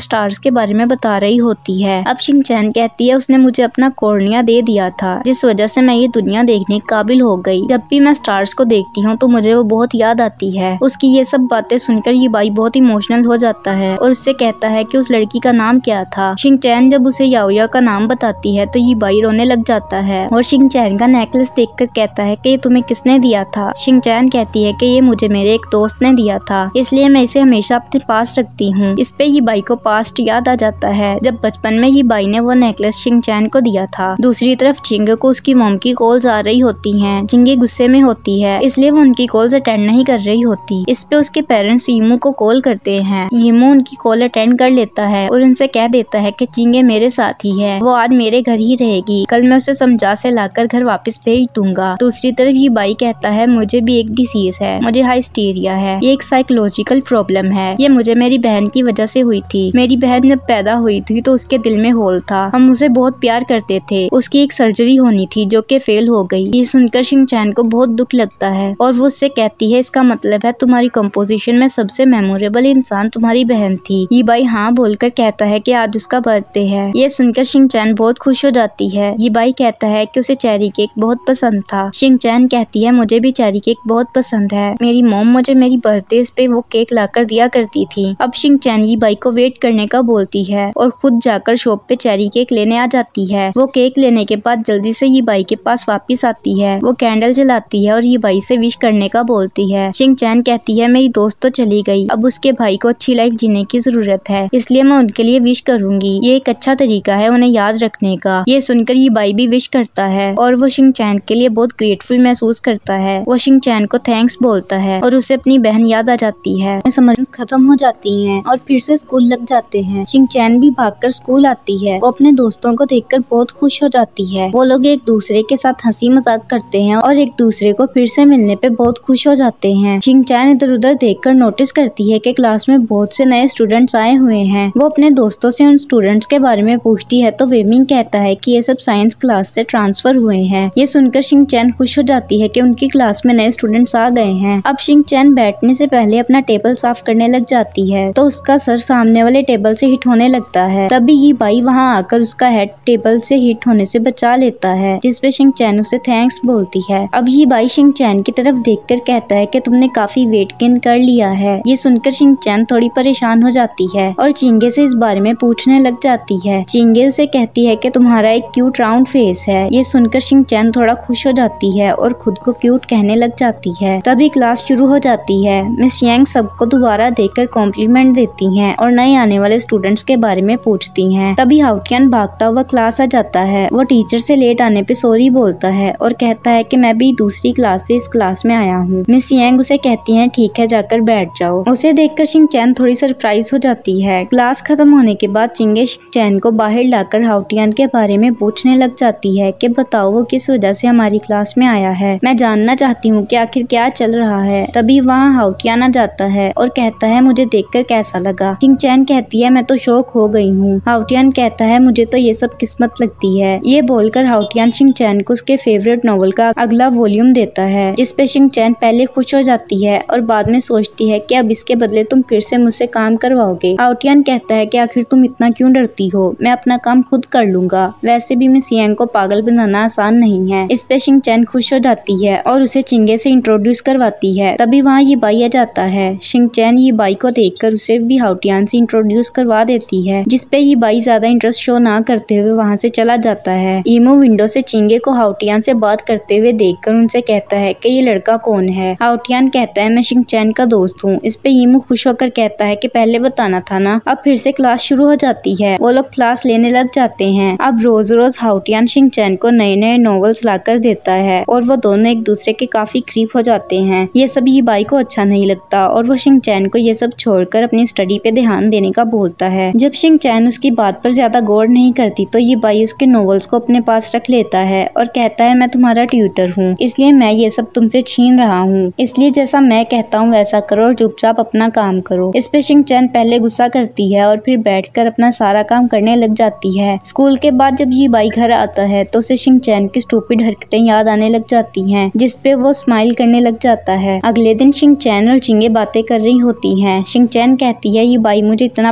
स्टार्स के बारे में बता रही होती है। अब शिनचैन कहती है उसने मुझे अपना कॉर्निया दे दिया था, जिस वजह से मैं ये दुनिया देखने के काबिल हो गई। जब भी मैं स्टार्स को देखती हूँ तो मुझे वो बहुत याद आती है। उसकी ये सब बातें सुनकर ये बाई बहुत इमोशनल हो जाता है और उससे कहता है कि उस लड़की का नाम क्या था। शिनचैन जब उसे याओया का नाम बताती है तो ये बाई रोने लग जाता है और शिनचैन का नेकलेस देखकर कहता है कि ये तुम्हें किसने दिया था। शिनचैन कहती है कि ये मुझे मेरे एक दोस्त ने दिया था, इसलिए मैं इसे हमेशा अपने पास रखती हूँ। इस पे ये बाई को पास्ट याद आ जाता है जब बचपन में ये बाई ने वो नेकलेस शिनचैन को दिया था। दूसरी तरफ चिंगे को उसकी मॉम की कॉल्स आ रही होती हैं। चिंगे गुस्से में होती है, इसलिए वो उनकी कॉल्स अटेंड नहीं कर रही होती। इस पे उसके पेरेंट्स यीमू को कॉल करते हैं। यीमू उनकी कॉल अटेंड कर लेता है और उनसे कह देता है कि चिंगे मेरे साथ ही है, वो आज मेरे घर ही रहेगी, कल मैं उसे समझा से लाकर घर वापस भेज दूंगा। दूसरी तरफ ये बाई कहता है मुझे भी एक डिसीज है, मुझे हाइस्टीरिया है, ये एक साइकोलॉजिकल प्रॉब्लम है, ये मुझे मेरी बहन की वजह से हुई थी। मेरी बहन जब पैदा हुई थी तो उसके दिल में होल था, हम उसे बहुत प्यार करते थे, उसकी एक सर्जरी होनी थी जो कि फेल हो गई। ये सुनकर शिनचैन को बहुत दुख लगता है और वो उससे कहती है इसका मतलब है तुम्हारी कंपोजिशन में सबसे मेमोरेबल इंसान तुम्हारी बहन थी। ये बाई हाँ बोलकर कहता है कि आज उसका बर्थडे है। ये सुनकर शिनचैन बहुत खुश हो जाती है। ये बाई कहता है कि उसे चेरी केक बहुत पसंद था। शिनचैन कहती है मुझे भी चेरी केक बहुत पसंद है, मेरी मॉम मुझे मेरी बर्थडे पे वो केक लाकर दिया करती थी। अब शिनचैन ये बाई को वेट करने का बोलती है और खुद जाकर शॉप पे चेरी केक लेने आ जाती है। वो केक लेने के बाद जल्दी से ये बाई के पास वापस आती है। वो कैंडल जलाती है और ये बाई से विश करने का बोलती है। शिनचैन कहती है मेरी दोस्त तो चली गई, अब उसके भाई को अच्छी लाइफ जीने की जरूरत है, इसलिए मैं उनके लिए विश करूंगी, ये एक अच्छा तरीका है उन्हें याद रखने का। ये सुनकर ये बाई भी विश करता है और वो शिनचैन के लिए बहुत ग्रेटफुल महसूस करता है। वो शिनचैन को थैंक्स बोलता है और उसे अपनी बहन याद आ जाती है। समर खत्म हो जाती हैं और फिर से स्कूल लग जाते हैं। शिनचैन भी भागकर स्कूल आती है। वो अपने दोस्तों को देखकर बहुत खुश हो जाती है। वो लोग एक दूसरे के साथ हंसी मजाक करते हैं और एक दूसरे को फिर से मिलने पे बहुत खुश हो जाते हैं। शिनचैन इधर उधर देखकर नोटिस करती है कि क्लास में बहुत से नए स्टूडेंट्स आए हुए हैं। वो अपने दोस्तों से उन स्टूडेंट्स के बारे में पूछती है तो वेमिंग कहता है कि ये सब साइंस क्लास से ट्रांसफर हुए हैं। ये सुनकर शिनचैन खुश हो जाती है कि उनकी क्लास में नए स्टूडेंट्स आ गए हैं। अब शिनचैन बैठने से पहले अपना टेबल साफ करने लग जाती है तो उसका सर सामने वाले टेबल से हिट होने लगता है। तभी ये बाई वहाँ आकर उसका हेड टेबल से हिट होने से बचा लेता है, जिसपे शिनचैन उसे थैंक्स बोलती है। अब ये बाई शिनचैन की तरफ देखकर कहता है कि तुमने काफी वेट गेन कर लिया है। ये सुनकर शिनचैन थोड़ी परेशान हो जाती है और चिंगे से इस बारे में पूछने लग जाती है। चिंगे उसे कहती है कि तुम्हारा एक क्यूट राउंड फेस है। ये सुनकर शिनचैन थोड़ा खुश हो जाती है और खुद को क्यूट कहने लग जाती है। तभी क्लास शुरू हो जाती है। मिस यांग सबको दोबारा देखकर कॉम्प्लीमेंट देती हैं और नए आने वाले स्टूडेंट्स के बारे में पूछती हैं। तभी हाउटियन भागता हुआ क्लास आ जाता है। वो टीचर से लेट आने पे सॉरी बोलता है और कहता है कि मैं भी दूसरी क्लास से इस क्लास में आया हूँ। मिस यांग उसे कहती हैं ठीक है जाकर बैठ जाओ। उसे देखकर शिनचैन थोड़ी सरप्राइज हो जाती है। क्लास खत्म होने के बाद चिंगे शिनचैन को बाहर लाकर हाउटियन के बारे में पूछने लग जाती है कि बताओ वो किस वजह से हमारी क्लास में आया है, मैं जानना चाहती हूँ कि आखिर क्या चल रहा है। तभी वहाँ हाउटियन आ जाता है और कहता है मुझे देखकर कैसा लगा। शिनचैन कहती है मैं तो शौक हो गई हूँ। हाउटियन कहता है मुझे तो ये सब किस्मत लगती है। ये बोलकर हाउटियन शिनचैन को उसके फेवरेट नॉवल का अगला वॉल्यूम देता है, जिसपे शिनचैन पहले खुश हो जाती है और बाद में सोचती है कि अब इसके बदले तुम फिर से मुझसे काम करवाओगे। हाउटियन कहता है कि आखिर तुम इतना क्यों डरती हो, मैं अपना काम खुद कर लूंगा, वैसे भी मिस यांग को पागल बनाना आसान नहीं है। इस पे शिनचैन खुश हो जाती है और उसे चिंगे से इंट्रोड्यूस करवाती है। तभी वहाँ ये बाई आ जाता है। शिनचैन ये बाई को देखकर उसे भी हाउटियन से इंट्रोड्यूस करवा देती है, जिसपे ये बाई ज्यादा इंटरेस्ट शो ना करते हुए वहाँ से चला जाता है। ईमो विंडो से चिंगे को हाउटियन से बात करते हुए देखकर उनसे कहता है कि ये लड़का कौन है। हाउटियन कहता है मैं शिनचैन का दोस्त हूँ। इस पे ईमो खुश होकर कहता है कि पहले बताना था ना। अब फिर से क्लास शुरू हो जाती है। वो लोग क्लास लेने लग जाते हैं। अब रोज रोज हाउटियन शिनचैन को नए नए नॉवेल्स लाकर देता है और वो दोनों एक दूसरे के काफी क्रीप हो जाते हैं। ये सब ये बाई को अच्छा नहीं लगता और वो शिनचैन को ये सब छोड़कर अपनी स्टडी पे ध्यान देने का बोलता है। जब शिनचैन उसकी बात पर ज्यादा गौर नहीं करती तो ये बाई उसके नॉवेल्स को अपने पास रख लेता है और कहता है मैं तुम्हारा ट्यूटर हूँ, इसलिए मैं ये सब तुमसे छीन रहा हूँ, इसलिए जैसा मैं कहता हूँ वैसा करो और चुपचाप अपना काम करो। इस पे शिनचैन पहले गुस्सा करती है और फिर बैठकर अपना सारा काम करने लग जाती है। स्कूल के बाद जब ये बाई घर आता है तो उसे शिनचैन की स्टूपिड हरकतें याद आने लग जाती हैं, जिसपे वो स्माइल करने लग जाता है। अगले दिन शिनचैन और चिंगे बातें कर रही होती हैं। शिनचैन कहती है ये बाई मुझे इतना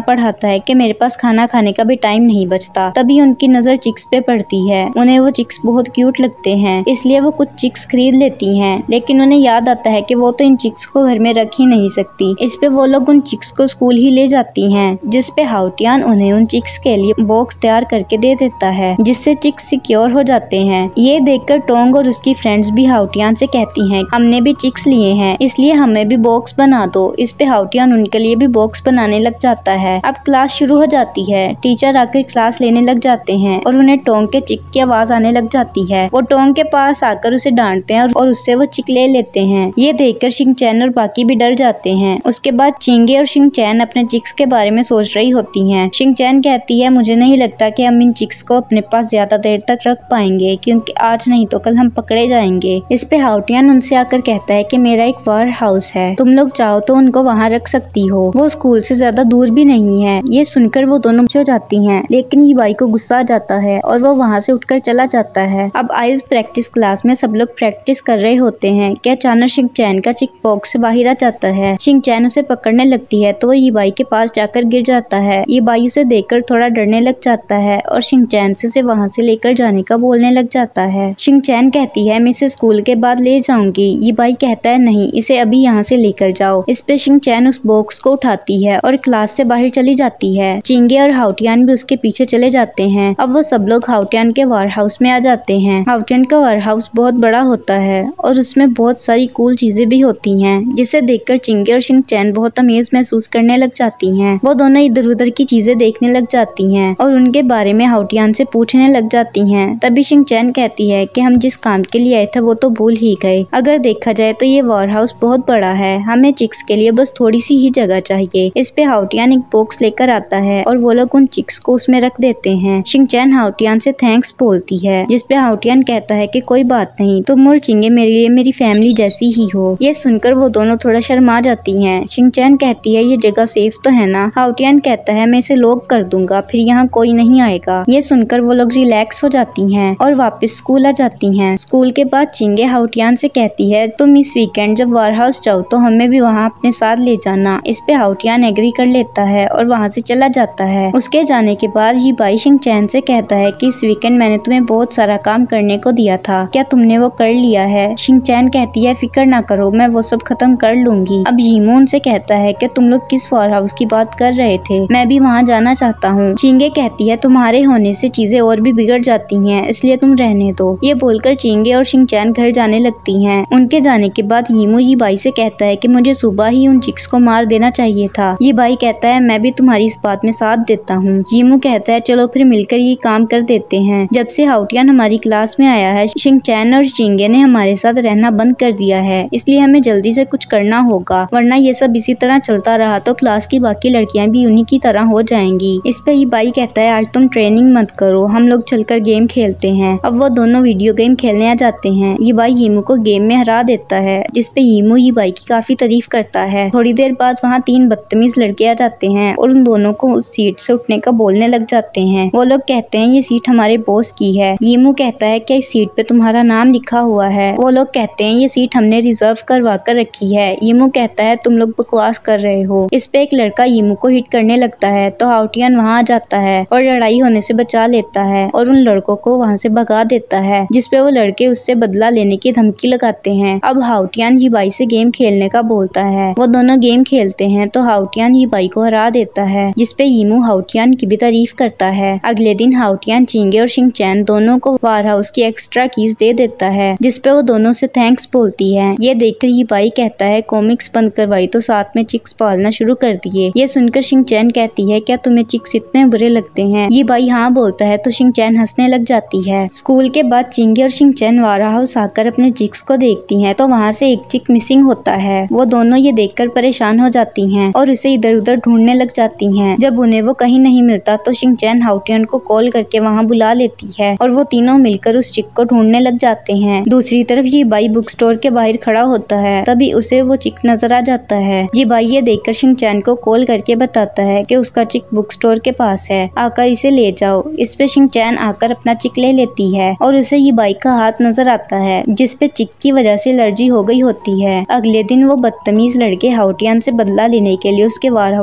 पढ़ाता है कि मेरे पास खाना खाने का भी टाइम नहीं बचता। तभी उनकी नजर चिक्स पे पड़ती है। उन्हें वो चिक्स बहुत क्यूट लगते हैं, इसलिए वो कुछ चिक्स खरीद लेती हैं। लेकिन उन्हें याद आता है कि वो तो इन चिक्स को घर में रख ही नहीं सकती। इस पे वो लोग उन चिक्स को स्कूल ही ले जाती हैं, जिस पे हाउटियान उन्हें उन चिक्स के लिए बॉक्स तैयार करके दे देता है, जिससे चिक्स सिक्योर हो जाते हैं। ये देखकर टोंग और उसकी फ्रेंड्स भी हाउटियान से कहती हैं, हमने भी चिक्स लिए हैं, इसलिए हमें भी बॉक्स बना दो। इस पे हाउटियान उनके लिए भी बॉक्स बनाने लग जाता है। अब क्लास शुरू हो जाती है। टीचर आकर क्लास लेने लग जाते हैं और उन्हें टोंग के चिक की आवाज आने लग जाती है। वो टोंग के पास आकर उसे डांटते हैं और उससे वो चिक ले लेते हैं। ये देखकर शिंगचैन और बाकी भी डर जाते हैं। उसके बाद चिंगे और शिंगचैन अपने चिक्स के बारे में सोच रही होती हैं। शिंगचैन कहती है, मुझे नहीं लगता कि हम इन चिक्स को अपने पास ज्यादा देर तक रख पाएंगे, क्योंकि आज नहीं तो कल हम पकड़े जाएंगे। इस पे हाउटियान उनसे आकर कहता है कि मेरा एक वेयर हाउस है, तुम लोग चाहो तो उनको वहाँ रख सकती हो, वो स्कूल से ज्यादा दूर भी नहीं है। ये सुनकर वो दोनों हो जाती हैं, लेकिन ये बाई को गुस्सा आ जाता है और वो वहाँ से उठकर चला जाता है। अब आइस प्रैक्टिस क्लास में सब लोग प्रैक्टिस कर रहे होते हैं कि अचानक शिंगचैन का चिक बॉक्स से बाहर आ जाता है। शिंगचैन उसे पकड़ने लगती है तो वो ये बाई के पास जाकर गिर जाता है। ये बाई उसे देखकर थोड़ा डरने लग जाता है और शिंगचैन से उसे वहाँ से लेकर जाने का बोलने लग जाता है। शिंगचैन कहती है, मैं इसे स्कूल के बाद ले जाऊंगी। ये बाई कहता है, नहीं, इसे अभी यहाँ से लेकर जाओ। इस पे शिंगचैन उस बॉक्स को उठाती है और क्लास से बाहर चली जाती है। चिंगे और हाउटियान भी उसके पीछे चले जाते हैं। अब वो सब लोग हाउटियान के वेयर हाउस में आ जाते हैं। हाउटियान का वेयर हाउस बहुत बड़ा होता है और उसमें बहुत सारी कूल चीजें भी होती हैं, जिसे देखकर चिंगे और शिंगचैन बहुत अमेज महसूस करने लग जाती हैं। वो दोनों इधर उधर की चीजें देखने लग जाती हैं और उनके बारे में हाउटियान से पूछने लग जाती हैं। तभी शिंगचैन कहती है कि हम जिस काम के लिए आए थे वो तो भूल ही गए। अगर देखा जाए तो ये वेयर हाउस बहुत बड़ा है, हमें चिक्स के लिए बस थोड़ी सी ही जगह चाहिए। इस पे हाउटियान एक बॉक्स लेकर आता है और वो लोग उन चिक्स को उसमें रख देते हैं। शिंगचैन हाउटियान से थैंक्स बोलती है, जिस पे हाउटियान कहता है कि कोई बात नहीं, तुम और चिंगे मेरे लिए मेरी फैमिली जैसी ही हो। ये सुनकर वो दोनों थोड़ा शर्मा जाती हैं। शिंगचैन कहती है, ये जगह सेफ तो है ना? हाउटियान कहता है, मैं इसे लॉक कर दूंगा, फिर यहाँ कोई नहीं आएगा। ये सुनकर वो लोग रिलैक्स हो जाती हैं और वापस स्कूल आ जाती हैं। स्कूल के बाद चिंगे हाउटियान से कहती है, तुम इस वीकेंड जब वेयर हाउस जाओ तो हमें भी वहाँ अपने साथ ले जाना। इस पे हाउटियान एग्री कर लेता है और वहाँ से चला जाता है। उसके जाने के बाद ये बाई शिंगचैन से कहता है कि इस वीकेंड मैंने तुम्हें बहुत सारा काम करने को दिया था, क्या तुमने वो कर लिया है? शिंगचैन कहती है, फिक्र ना करो, मैं वो सब खत्म कर लूंगी। अब यीमू उनसे कहता है कि तुम लोग किस वेयर हाउस की बात कर रहे थे, मैं भी वहाँ जाना चाहता हूँ। चिंगे कहती है, तुम्हारे होने से चीजें और भी बिगड़ जाती हैं, इसलिए तुम रहने दो। ये बोलकर चिंगे और शिंगचैन घर जाने लगती हैं। उनके जाने के बाद यीमू ये बाई से कहता है कि मुझे सुबह ही उन चिक्स को मार देना चाहिए था। ये बाई कहता है, मैं भी तुम्हारी इस बात में साथ देता हूँ। यीमू कहता है, चलो फिर मिलकर ये काम कर देते हैं। जब से हाउटियान हमारी क्लास में आया है, शिंगचैन और चिंगे ने हमारे साथ रहना बंद कर दिया है, इसलिए हमें जल्दी से कुछ करना होगा, वरना ये सब इसी तरह चलता रहा तो क्लास की बाकी लड़कियां भी उन्हीं की तरह हो जाएंगी। इस पे ये बाई कहता है, आज तुम ट्रेनिंग मत करो, हम लोग चलकर गेम खेलते हैं। अब वो दोनों वीडियो गेम खेलने आ जाते हैं। ये बाई यीमू को गेम में हरा देता है, जिसपे यीमू ये बाई की काफी तारीफ करता है। थोड़ी देर बाद वहाँ तीन बदतमीज लड़के आ जाते हैं और उन दोनों को उस सीट से उठने का बोलने लग जाते हैं। वो लोग कहते हैं, ये सीट हमारे बॉस की है। यीमू कहता है, क्या इस सीट पे तुम्हारा नाम लिखा हुआ है? वो लोग कहते हैं, ये सीट हमने रिजर्व करवा कर रखी है। यीमू कहता है, तुम लोग बकवास कर रहे हो। इस पे एक लड़का यीमू को हिट करने लगता है तो हाउटियान वहाँ आ जाता है और लड़ाई होने से बचा लेता है और उन लड़कों को वहाँ से भगा देता है, जिसपे वो लड़के उससे बदला लेने की धमकी लगाते हैं। अब हाउटियान ये बाई से गेम खेलने का बोलता है। वो दोनों गेम खेलते हैं तो हाउटियान ये बाई को हरा देता है, जिसपे यीमू हाउटियान की भी तारीफ करता है। अगले दिन हाउटियान चिंगे और शिंगचैन दोनों को वेयर हाउस की एक्स्ट्रा कीज दे देता है, जिसपे वो दोनों से थैंक्स बोलती है। ये देखकर ये बाई कहता है, कॉमिक्स बंद करवाई तो साथ में चिक्स पालना शुरू कर दिए। ये सुनकर शिंगचैन कहती है, क्या तुम्हें चिक्स इतने बुरे लगते हैं? ये बाई हाँ बोलता है तो शिंगचैन हंसने लग जाती है। स्कूल के बाद चिंगे और शिंगचैन वेयर हाउस आकर अपने चिक्स को देखती हैं तो वहाँ से एक चिक मिसिंग होता है। वो दोनों ये देखकर परेशान हो जाती हैं और उसे इधर उधर ढूंढने लग जाती हैं। जब उन्हें वो कहीं नहीं मिलता तो शिंगचैन हाउटियान को कॉल करके वहाँ बुला लेती है और वो तीनों मिलकर उस चिक को ढूंढने लग जाते हैं। दूसरी तरफ ये बाई बुक स्टोर के बाहर खड़ा होता है, तभी उसे वो चिक नजर आ जाता है। ये बाई ये देखकर शिंगचैन को कॉल करके बताता है कि उसका चिक बुक स्टोर के पास है, आकर इसे ले जाओ। इस पे शिंगचैन आकर अपना चिक ले लेती है और उसे ये बाई का हाथ नजर आता है, जिसपे चिक की वजह से एलर्जी हो गई होती है। अगले दिन वो बदतमीज लड़के हाउटियान से बदला लेने के लिए उसके वेयर हाउस के पास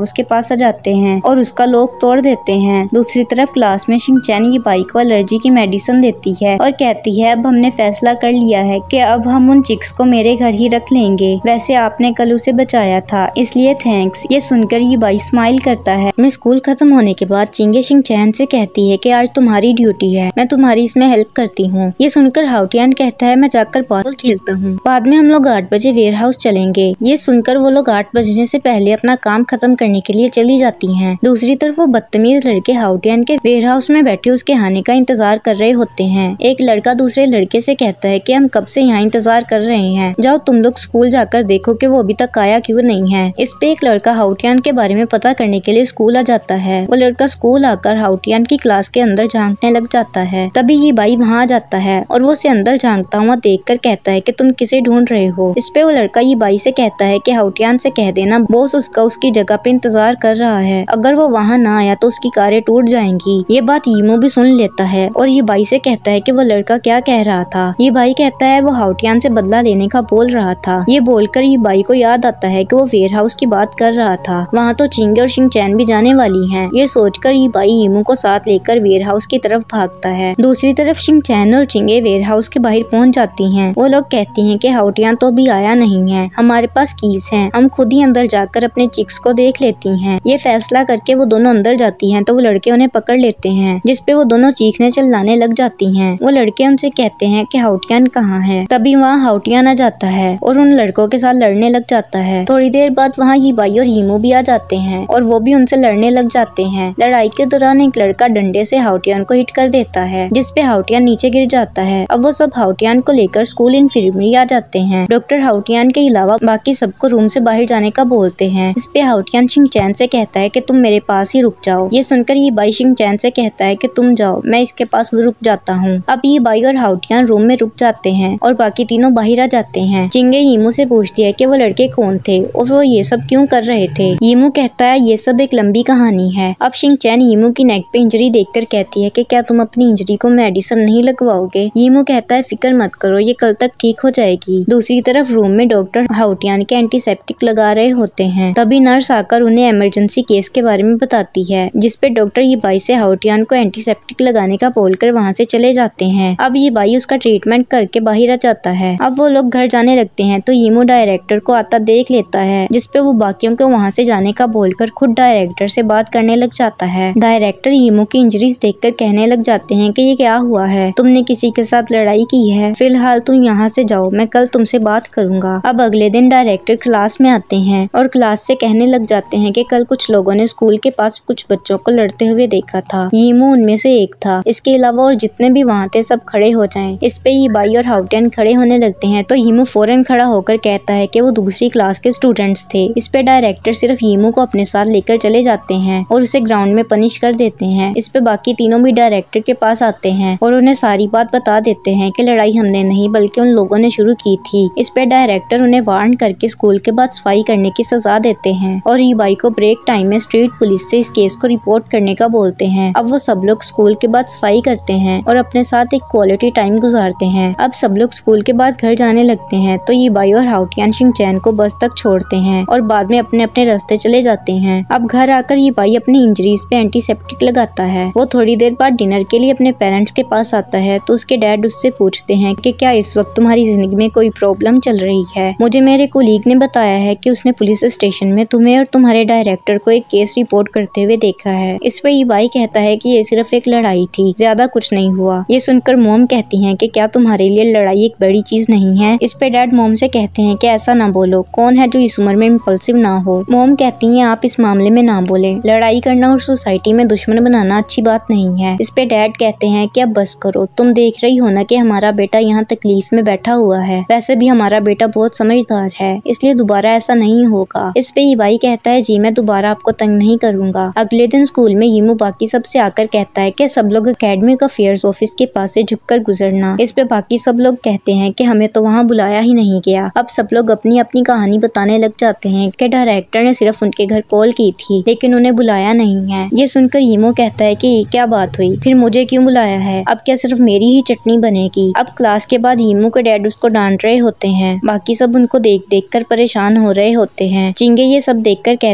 पास आ जाते हैं और उसका लॉक तोड़ देते हैं। दूसरी तरफ क्लास में शिनचैन ये बाई को एलर्जी की मेडिसिन देती है और कहती है अब हमने फैसला कर लिया है कि अब हम उन चिक्स को मेरे घर ही रख लेंगे। वैसे आपने कल उसे बचाया था, इसलिए थैंक्स। ये सुनकर ये बाई स्माइल करता है। मैं स्कूल खत्म होने के बाद चिंगे शिनचैन से कहती है कि आज तुम्हारी ड्यूटी है, मैं तुम्हारी इसमें हेल्प करती हूँ। ये सुनकर हाउटियान कहता है मैं जाकर बॉल खेलता हूँ, बाद में हम लोग आठ बजे वेयर हाउस चलेंगे। ये सुनकर वो लोग आठ बजने से पहले अपना काम खत्म करने के लिए चली जाती हैं। दूसरी तरफ वो बदतमीज लड़के हाउटियान के वेयर हाउस में बैठे उसके आने का इंतजार कर रहे होते हैं। एक लड़का दूसरे लड़के से कहता है कि हम कब से यहाँ इंतजार कर रहे हैं, जाओ तुम लोग स्कूल जाकर देखो कि वो अभी तक आया क्यों नहीं है। इस पे एक लड़का हाउटियान के बारे में पता करने के लिए स्कूल आ जाता है। वो लड़का स्कूल आकर हाउटियान की क्लास के अंदर झांकने लग जाता है। तभी ये बाई वहाँ आ जाता है और वो उसे अंदर झांकता हुआ देखकर कहता है कि तुम किसे ढूंढ रहे हो। इस पे वो लड़का ये बाई से कहता है कि हाउटियान से कह देना बॉस उसका उसकी जगह पे इंतजार कर रहा है, अगर वो वहाँ ना आया तो उसकी कारें टूट जाएंगी। ये बात यीमू भी सुन लेता है और ये बाई से कहता है कि वो लड़का क्या कह रहा था। ये बाई कहता है वो हाउटियान से बदला लेने का बोल रहा था। ये बोलकर ये बाई को याद आता है कि वो वेयर हाउस की बात कर रहा था, वहाँ तो चिंगे और शिनचैन भी जाने वाली हैं। ये सोचकर ये बाई यीमू को साथ लेकर वेयर हाउस की तरफ भागता है। दूसरी तरफ शिनचैन और चिंगे वेयर हाउस के बाहर पहुँच जाती हैं। वो लोग कहती हैं कि हाउटियान तो अभी आया नहीं है, हमारे पास कीज हैं, हम खुद ही अंदर जाकर अपने चिक्स को देख लेती हैं। ये फैसला करके वो दोनों अंदर जाती हैं तो वो लड़के उन्हें पकड़ लेते हैं, जिसपे वो दोनों चीखने चिल्लाने लग जाती हैं। वो लड़के उनसे कहते हैं कि हाउटियान कहाँ है। तभी वहाँ हाउटियान आ जाता है और उन लड़कों के साथ लड़ने लग जाता है। थोड़ी देर बाद वहाँ ये बाई और यीमू भी आ जाते हैं और वो भी उनसे लड़ने लग जाते हैं। लड़ाई के दौरान एक लड़का डंडे से हाउटियान को हिट कर देता है, जिसपे हाउटियान नीचे गिर जाता है। अब वो सब हाउटियान को लेकर स्कूल इन्फर्मरी आ जाते हैं। डॉक्टर हाउटियान के अलावा बाकी सबको रूम से बाहर जाने का बोलते हैं। इस पे हाउटियान शिनचैन से कहता है कि तुम मेरे पास ही रुक जाओ। ये सुनकर ये बाई शिनचैन से कहता है कि तुम जाओ, मैं इसके पास रुक जाता हूँ। अब ये बाई और हाउटियान रूम में रुक जाते हैं और बाकी तीनों बाहर आ जाते हैं। चिंगे यीमू से पूछती है कि वो लड़के कौन थे और वो ये सब क्यों कर रहे थे। यीमू कहता है ये सब एक लंबी कहानी है। अब शिनचैन यीमू की नेक पे इंजरी देखकर कहती है कि क्या तुम अपनी इंजरी को मेडिसिन नहीं लगवाओगे। यीमू कहता है फिक्र मत करो, ये कल तक ठीक हो जाएगी। दूसरी तरफ रूम में डॉक्टर हाउटियान के एंटीसेप्टिक लगा रहे होते हैं। तभी नर्स आकर उन्हें इमरजेंसी केस के बारे में बताती है, जिसपे डॉक्टर ये बाई से हाउटियान को एंटीसेप्टिक लगाने का बोलकर वहाँ से चले जाते हैं। अब ये बाई उसका ट्रीटमेंट करके बाहर आ जाता है। अब वो लोग घर जाने लगते हैं तो यीमू डायरेक्टर को आता देख लेता है, जिसपे वो बाकियों को वहाँ से जाने का बोलकर खुद डायरेक्टर से बात करने लग जाता है। डायरेक्टर यीमू की इंजरीज देखकर कहने लग जाते हैं कि ये क्या हुआ है, तुमने किसी के साथ लड़ाई की है, फिलहाल तुम यहाँ से जाओ, मैं कल तुमसे बात करूंगा। अब अगले दिन डायरेक्टर क्लास में आते हैं और क्लास से कहने लग जाते हैं कि कल कुछ लोगों ने स्कूल के पास कुछ बच्चों को लड़ते हुए देखा था, यीमू उनमें से एक था। इसके अलावा और जितने भी वहाँ थे सब खड़े हो जाएं। इस पे ये बाई और हाउटियान खड़े होने लगते हैं तो यीमू फौरन खड़ा होकर कहता है कि वो दूसरी क्लास के स्टूडेंट्स थे। इस पे डायरेक्टर सिर्फ यीमू को अपने साथ लेकर चले जाते हैं और उसे ग्राउंड में पनिश कर देते हैं। इस पे बाकी तीनों भी डायरेक्टर के पास आते हैं और उन्हें सारी बात बता देते हैं कि लड़ाई हमने नहीं बल्कि उन लोगों ने शुरू की थी। इस पे डायरेक्टर उन्हें वार्न करके स्कूल के बाद सफाई करने की सजा देते हैं और ये बाई को ब्रेक टाइम में स्ट्रीट पुलिस से इस केस को रिपोर्ट करने का बोलते हैं। अब वो सब लोग स्कूल के बाद सफाई करते हैं और अपने साथ एक क्वालिटी टाइम गुजारते हैं। अब सब लोग स्कूल के बाद घर जाने लगते हैं तो ये बाई और हाउटियान शिनचैन को बस तक छोड़ते हैं और बाद में अपने अपने रास्ते चले जाते हैं। अब घर आकर ये बाई अपनी इंजरीज पे एंटीसेप्टिक लगाता है। वो थोड़ी देर बाद डिनर के लिए अपने पेरेंट्स के पास आता है तो उसके डैड उससे पूछते हैं कि क्या इस वक्त तुम्हारी जिंदगी में कोई प्रॉब्लम चल रही है। मुझे मेरे कोलीग ने बताया है कि उसने पुलिस स्टेशन में तुम्हें और तुम्हारे डायरेक्टर को एक केस रिपोर्ट करते हुए देखा है। इस पे ये बाई कहता है कि ये सिर्फ एक लड़ाई थी, ज्यादा कुछ नहीं हुआ। ये सुनकर मोम कहती हैं कि क्या तुम्हारे लिए लड़ाई एक बड़ी चीज नहीं है। इस पे डैड मोम से कहते हैं कि ऐसा ना बोलो, कौन है जो इस उम्र में इम्पल्सिव ना हो। मोम कहती हैं आप इस मामले में ना बोले, लड़ाई करना और सोसाइटी में दुश्मन बनाना अच्छी बात नहीं है। इस पे डैड कहते हैं कि अब बस करो, तुम देख रही हो ना कि हमारा बेटा यहाँ तकलीफ में बैठा हुआ है, वैसे भी हमारा बेटा बहुत समझदार है, इसलिए दोबारा ऐसा नहीं होगा। इस पे बाई कहता है जी मैं दोबारा आपको तंग नहीं करूंगा। अगले दिन स्कूल में यीमू बाकी सबसे आकर कहता है कि सब लोग एकेडमिक अफेयर्स ऑफिस के पास से झुककर गुजरना। इस पे बाकी सब लोग कहते हैं कि हमें तो वहाँ बुलाया ही नहीं गया। अब सब लोग अपनी अपनी कहानी बताने लग जाते हैं कि डायरेक्टर ने सिर्फ उनके घर कॉल की थी लेकिन उन्हें बुलाया नहीं है। ये सुनकर यीमू कहता है कि क्या बात हुई, फिर मुझे क्यों बुलाया है, अब क्या सिर्फ मेरी ही चटनी बनेगी। अब क्लास के बाद यीमू के डैड उसको डांट रहे होते हैं, बाकी सब उनको देख देख कर परेशान हो रहे होते हैं। चिंगे ये सब देखकर कहती है कि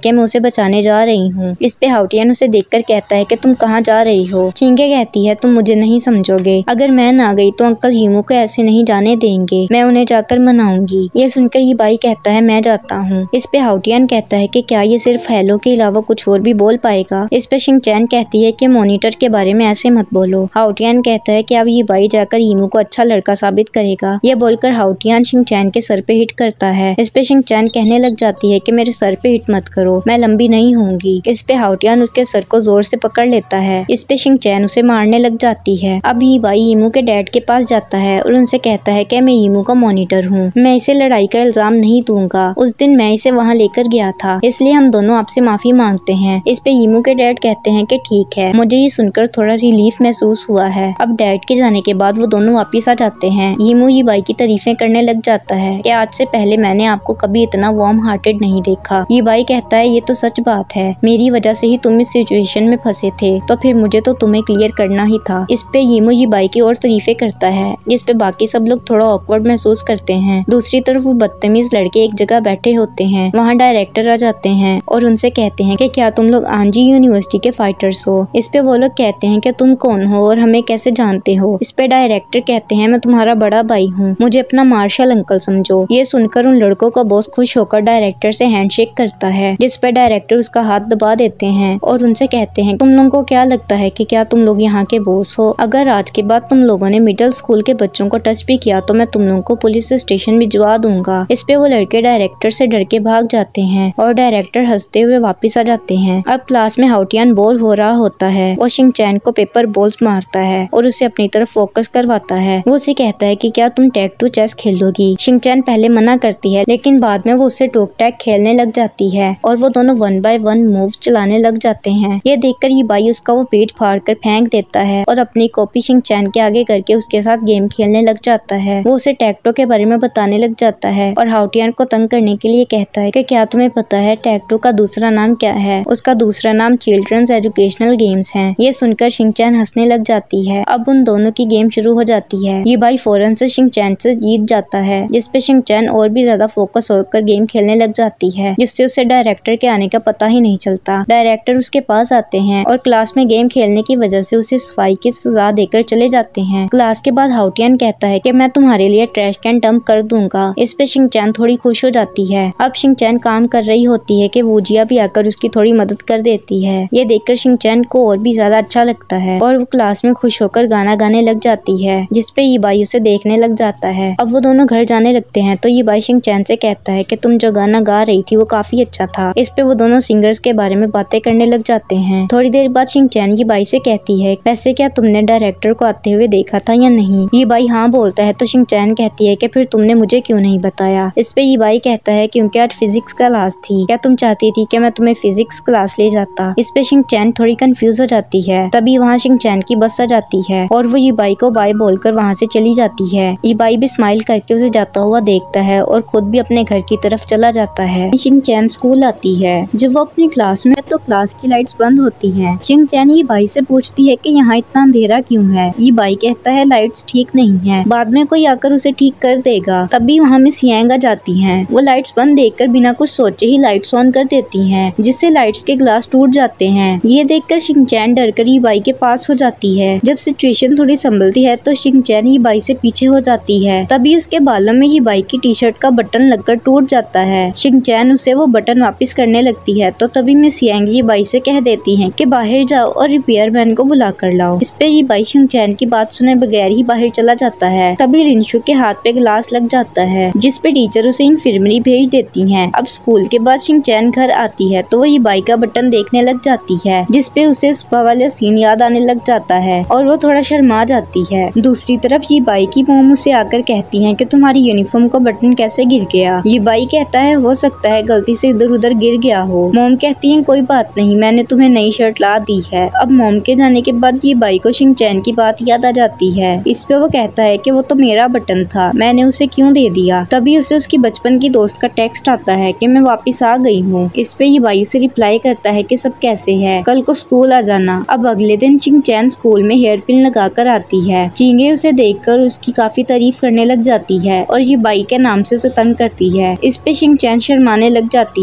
कि मैं उसे बचाने जा रही हूँ। इस पे हाउटियन उसे देखकर कहता है कि तुम कहाँ जा रही हो। चिंगे कहती है तुम मुझे नहीं समझोगे, अगर मैं ना गई तो अंकल यीमू को ऐसे नहीं जाने देंगे, मैं उन्हें जाकर मनाऊंगी। ये सुनकर ये बाई कहता है मैं जाता हूँ। इस पे हाउटियन कहता है कि क्या ये सिर्फ हेलो के अलावा कुछ और भी बोल पाएगा। इस पे शिंगचैन कहती है कि मॉनिटर के बारे में ऐसे मत बोलो। हाउटियन कहता है कि अब ये बाई जाकर यीमू को अच्छा लड़का साबित करेगा। ये बोलकर हाउटियन शिंगचैन के सर पे हिट करता है। इस पे शिंगचैन कहने लग जाती है कि मेरे सर पे हिट मत करो, मैं लंबी नहीं होंगी। इस पे हाउटियन उसके सर को जोर से पकड़ लेता है। इस पे शिंगचैन उसे मारने लग जाती है। अब ये बाई यीमू के डैड के पास जाता है और उनसे कहता है कि मैं यीमू का मॉनिटर हूँ, मैं इसे लड़ाई का इल्जाम नहीं दूंगा, उस दिन मैं इसे वहाँ लेकर गया था, इसलिए हम दोनों आपसे माफी मांगते हैं। इस पे यीमू के डैड कहते हैं कि ठीक है। मुझे ये सुनकर थोड़ा रिलीफ महसूस हुआ है। अब डैड के जाने के बाद वो दोनों वापिस आ जाते हैं। यीमू ये बाई की तारीफें करने लग जाता है कि आज से पहले मैंने आपको कभी इतना वार्म हार्टेड नहीं देखा। ये बाई कहता है ये तो सच बात है, मेरी वजह से ही तुम इस सिचुएशन में फंसे थे, तो फिर मुझे तो तुम्हें क्लियर करना ही था। इस पे यीमू ये बाई की और तारीफें करता है। इस पे बाकी सब लोग थोड़ा ऑकवर्ड महसूस करते हैं। दूसरी तरफ वो बदतमीज लड़के एक जगह बैठे होते हैं। वहाँ डायरेक्टर आ जाते हैं और उनसे कहते हैं कि क्या तुम लोग आंजी यूनिवर्सिटी के फाइटर्स हो। इस पे वो लोग कहते हैं कि तुम कौन हो और हमें कैसे जानते हो। इस पे डायरेक्टर कहते हैं मैं तुम्हारा बड़ा भाई हूँ, मुझे अपना मार्शल अंकल समझो। ये सुनकर उन लड़कों का बॉस खुश होकर डायरेक्टर से हैंडशेक करता है, जिस पे डायरेक्टर उसका हाथ दबा देते हैं और उनसे कहते हैं तुम लोगों को क्या लगता है कि क्या तुम लोग यहाँ के बॉस हो। अगर आज के बाद तुम लोगों ने मिडिल स्कूल के बच्चों को टच भी किया तो मैं तुम लोगों को पुलिस स्टेशन भिजवा दूंगा। इस पे वो लड़के डायरेक्टर से डर के भाग जाते हैं और डायरेक्टर हंसते हुए वापस आ जाते हैं। अब क्लास में हाउटियन बोर हो रहा होता है और शिंगचैन को पेपर बॉल्स मारता है और उसे अपनी तरफ फोकस करवाता है। वो उसे कहता है कि क्या तुम टैग टू चेस खेलोगी। शिंगचैन पहले मना करती है, लेकिन बाद में वो उससे टोक टैग खेलने लग जाती है और वो दोनों वन बाय वन मूव चलाने लग जाते हैं। ये देखकर ये बाई उसका वो पेट फाड़ कर फेंक देता है और अपनी कॉपी शिंगचैन के आगे करके उसके साथ गेम खेलने लग जाता है। वो उसे टैक्टो के बारे में बताने लग जाता है और हाउटियन को तंग करने के लिए कहता है कि क्या तुम्हें पता है टैक्टो का दूसरा नाम क्या है। उसका दूसरा नाम चिल्ड्रंस एजुकेशनल गेम्स है। ये सुनकर शिंगचैन हंसने लग जाती है। अब उन दोनों की गेम शुरू हो जाती है। ये बाई फौरन से शिंगचैन से जीत जाता है, जिसपे शिंगचैन और भी ज्यादा फोकस होकर गेम खेलने लग जाती है, जिससे उसे डायरेक्टर के आने का पता ही नहीं चलता। डायरेक्टर उसके पास आते हैं और क्लास में गेम खेलने की वजह से उसे सफाई की सजा देकर चले जाते हैं। क्लास के बाद हाउटियन कहता है कि मैं तुम्हारे लिए ट्रैश कैन डंप कर दूंगा। इस पे शिंगचैन थोड़ी खुश हो जाती है। अब शिंगचैन काम कर रही होती है कि वूजिया भी आकर उसकी थोड़ी मदद कर देती है। ये देखकर शिंगचैन को और भी ज्यादा अच्छा लगता है और वो क्लास में खुश होकर गाना गाने लग जाती है, जिसपे ये बाई उसे देखने लग जाता है। अब वो दोनों घर जाने लगते हैं तो ये बाई शिंगचैन से कहता है कि तुम जो गाना गा रही थी वो काफी अच्छा था। इस पे वो दोनों सिंगर्स के बारे में बातें करने लग जाते हैं। थोड़ी देर बाद शिंगचैन ये बाई से कहती है वैसे क्या तुमने डायरेक्टर को आते हुए देखा था या नहीं। ये बाई हाँ बोलता है तो शिंगचैन कहती है कि फिर तुमने मुझे क्यों नहीं बताया। इस पे ये बाई कहता है क्योंकि आज फिजिक्स क्लास थी, क्या तुम चाहती थी कि मैं तुम्हें फिजिक्स क्लास ले जाता। इस पे शिंगचैन थोड़ी कंफ्यूज हो जाती है। तभी वहाँ शिंगचैन की बस आ जाती है और वो ये बाई को बाय बोलकर वहाँ से चली जाती है। ये बाई भी स्माइल करके उसे जाता हुआ देखता है और खुद भी अपने घर की तरफ चला जाता है। शिंगचैन स्कूल आती है। जब वो अपनी क्लास में तो क्लास की लाइट्स बंद होती हैं। शिंगचैन ये बाई से पूछती है कि यहाँ इतना अंधेरा क्यों है। ये बाई कहता है लाइट्स ठीक नहीं है, बाद में कोई आकर उसे ठीक कर देगा। तभी वहाँ मिस यांग आ जाती हैं। वो लाइट्स बंद देखकर बिना कुछ सोचे ही लाइट्स ऑन कर देती हैं, जिससे लाइट्स के ग्लास टूट जाते हैं। ये देखकर शिंगचैन डरकर ये बाई के पास हो जाती है। जब सिचुएशन थोड़ी संभलती है तो शिंगचैन ये बाई से पीछे हो जाती है। तभी उसके बालों में ये बाई की टी शर्ट का बटन लगकर टूट जाता है। शिंगचैन उसे वो बटन वापस करने लगती है तो तभी मिस यांग ये बाई से कह देती है कि बाहर जाओ और रिपेयर मैन को बुला कर लाओ। इस पे ये बाई शिंगचैन की बात सुने बगैर ही बाहर चला जाता है। तभी लिंशु के हाथ पे ग्लास लग जाता है, जिस पे टीचर उसे इन्फर्मरी भेज देती हैं। अब स्कूल के बाद शिंगचैन घर आती है तो वो ये बाई का बटन देखने लग जाती है, जिस पे उसे सुबह वाले सीन याद आने लग जाता है और वो थोड़ा शर्मा जाती है। दूसरी तरफ ये बाई की मोम उसे आकर कहती है कि तुम्हारी यूनिफॉर्म का बटन कैसे गिर गया। ये बाई कहता है हो सकता है गलती से इधर उधर गिर गया हो। मोम कहती है कोई बात नहीं, मैंने तुम्हें नई शर्ट ला दी है। अब मोम के जाने के बाद ये बाई को शिंगचैन की बात याद आ जाती है। इस पे वो कहता है कि वो तो मेरा बटन था, मैंने उसे क्यों दे दिया। तभी उसे उसकी बचपन की दोस्त का टेक्स्ट आता है कि मैं वापस आ गई हूँ। इस पे ये बाई उसे रिप्लाई करता है कि सब कैसे है, कल को स्कूल आ जाना। अब अगले दिन शिंगचैन स्कूल में हेयर पिन लगा कर आती है। चिंगे उसे देखकर उसकी काफी तारीफ करने लग जाती है और ये बाई के नाम से उसे तंग करती है। इस पे शिंगचैन शर्माने लग जाती है। अब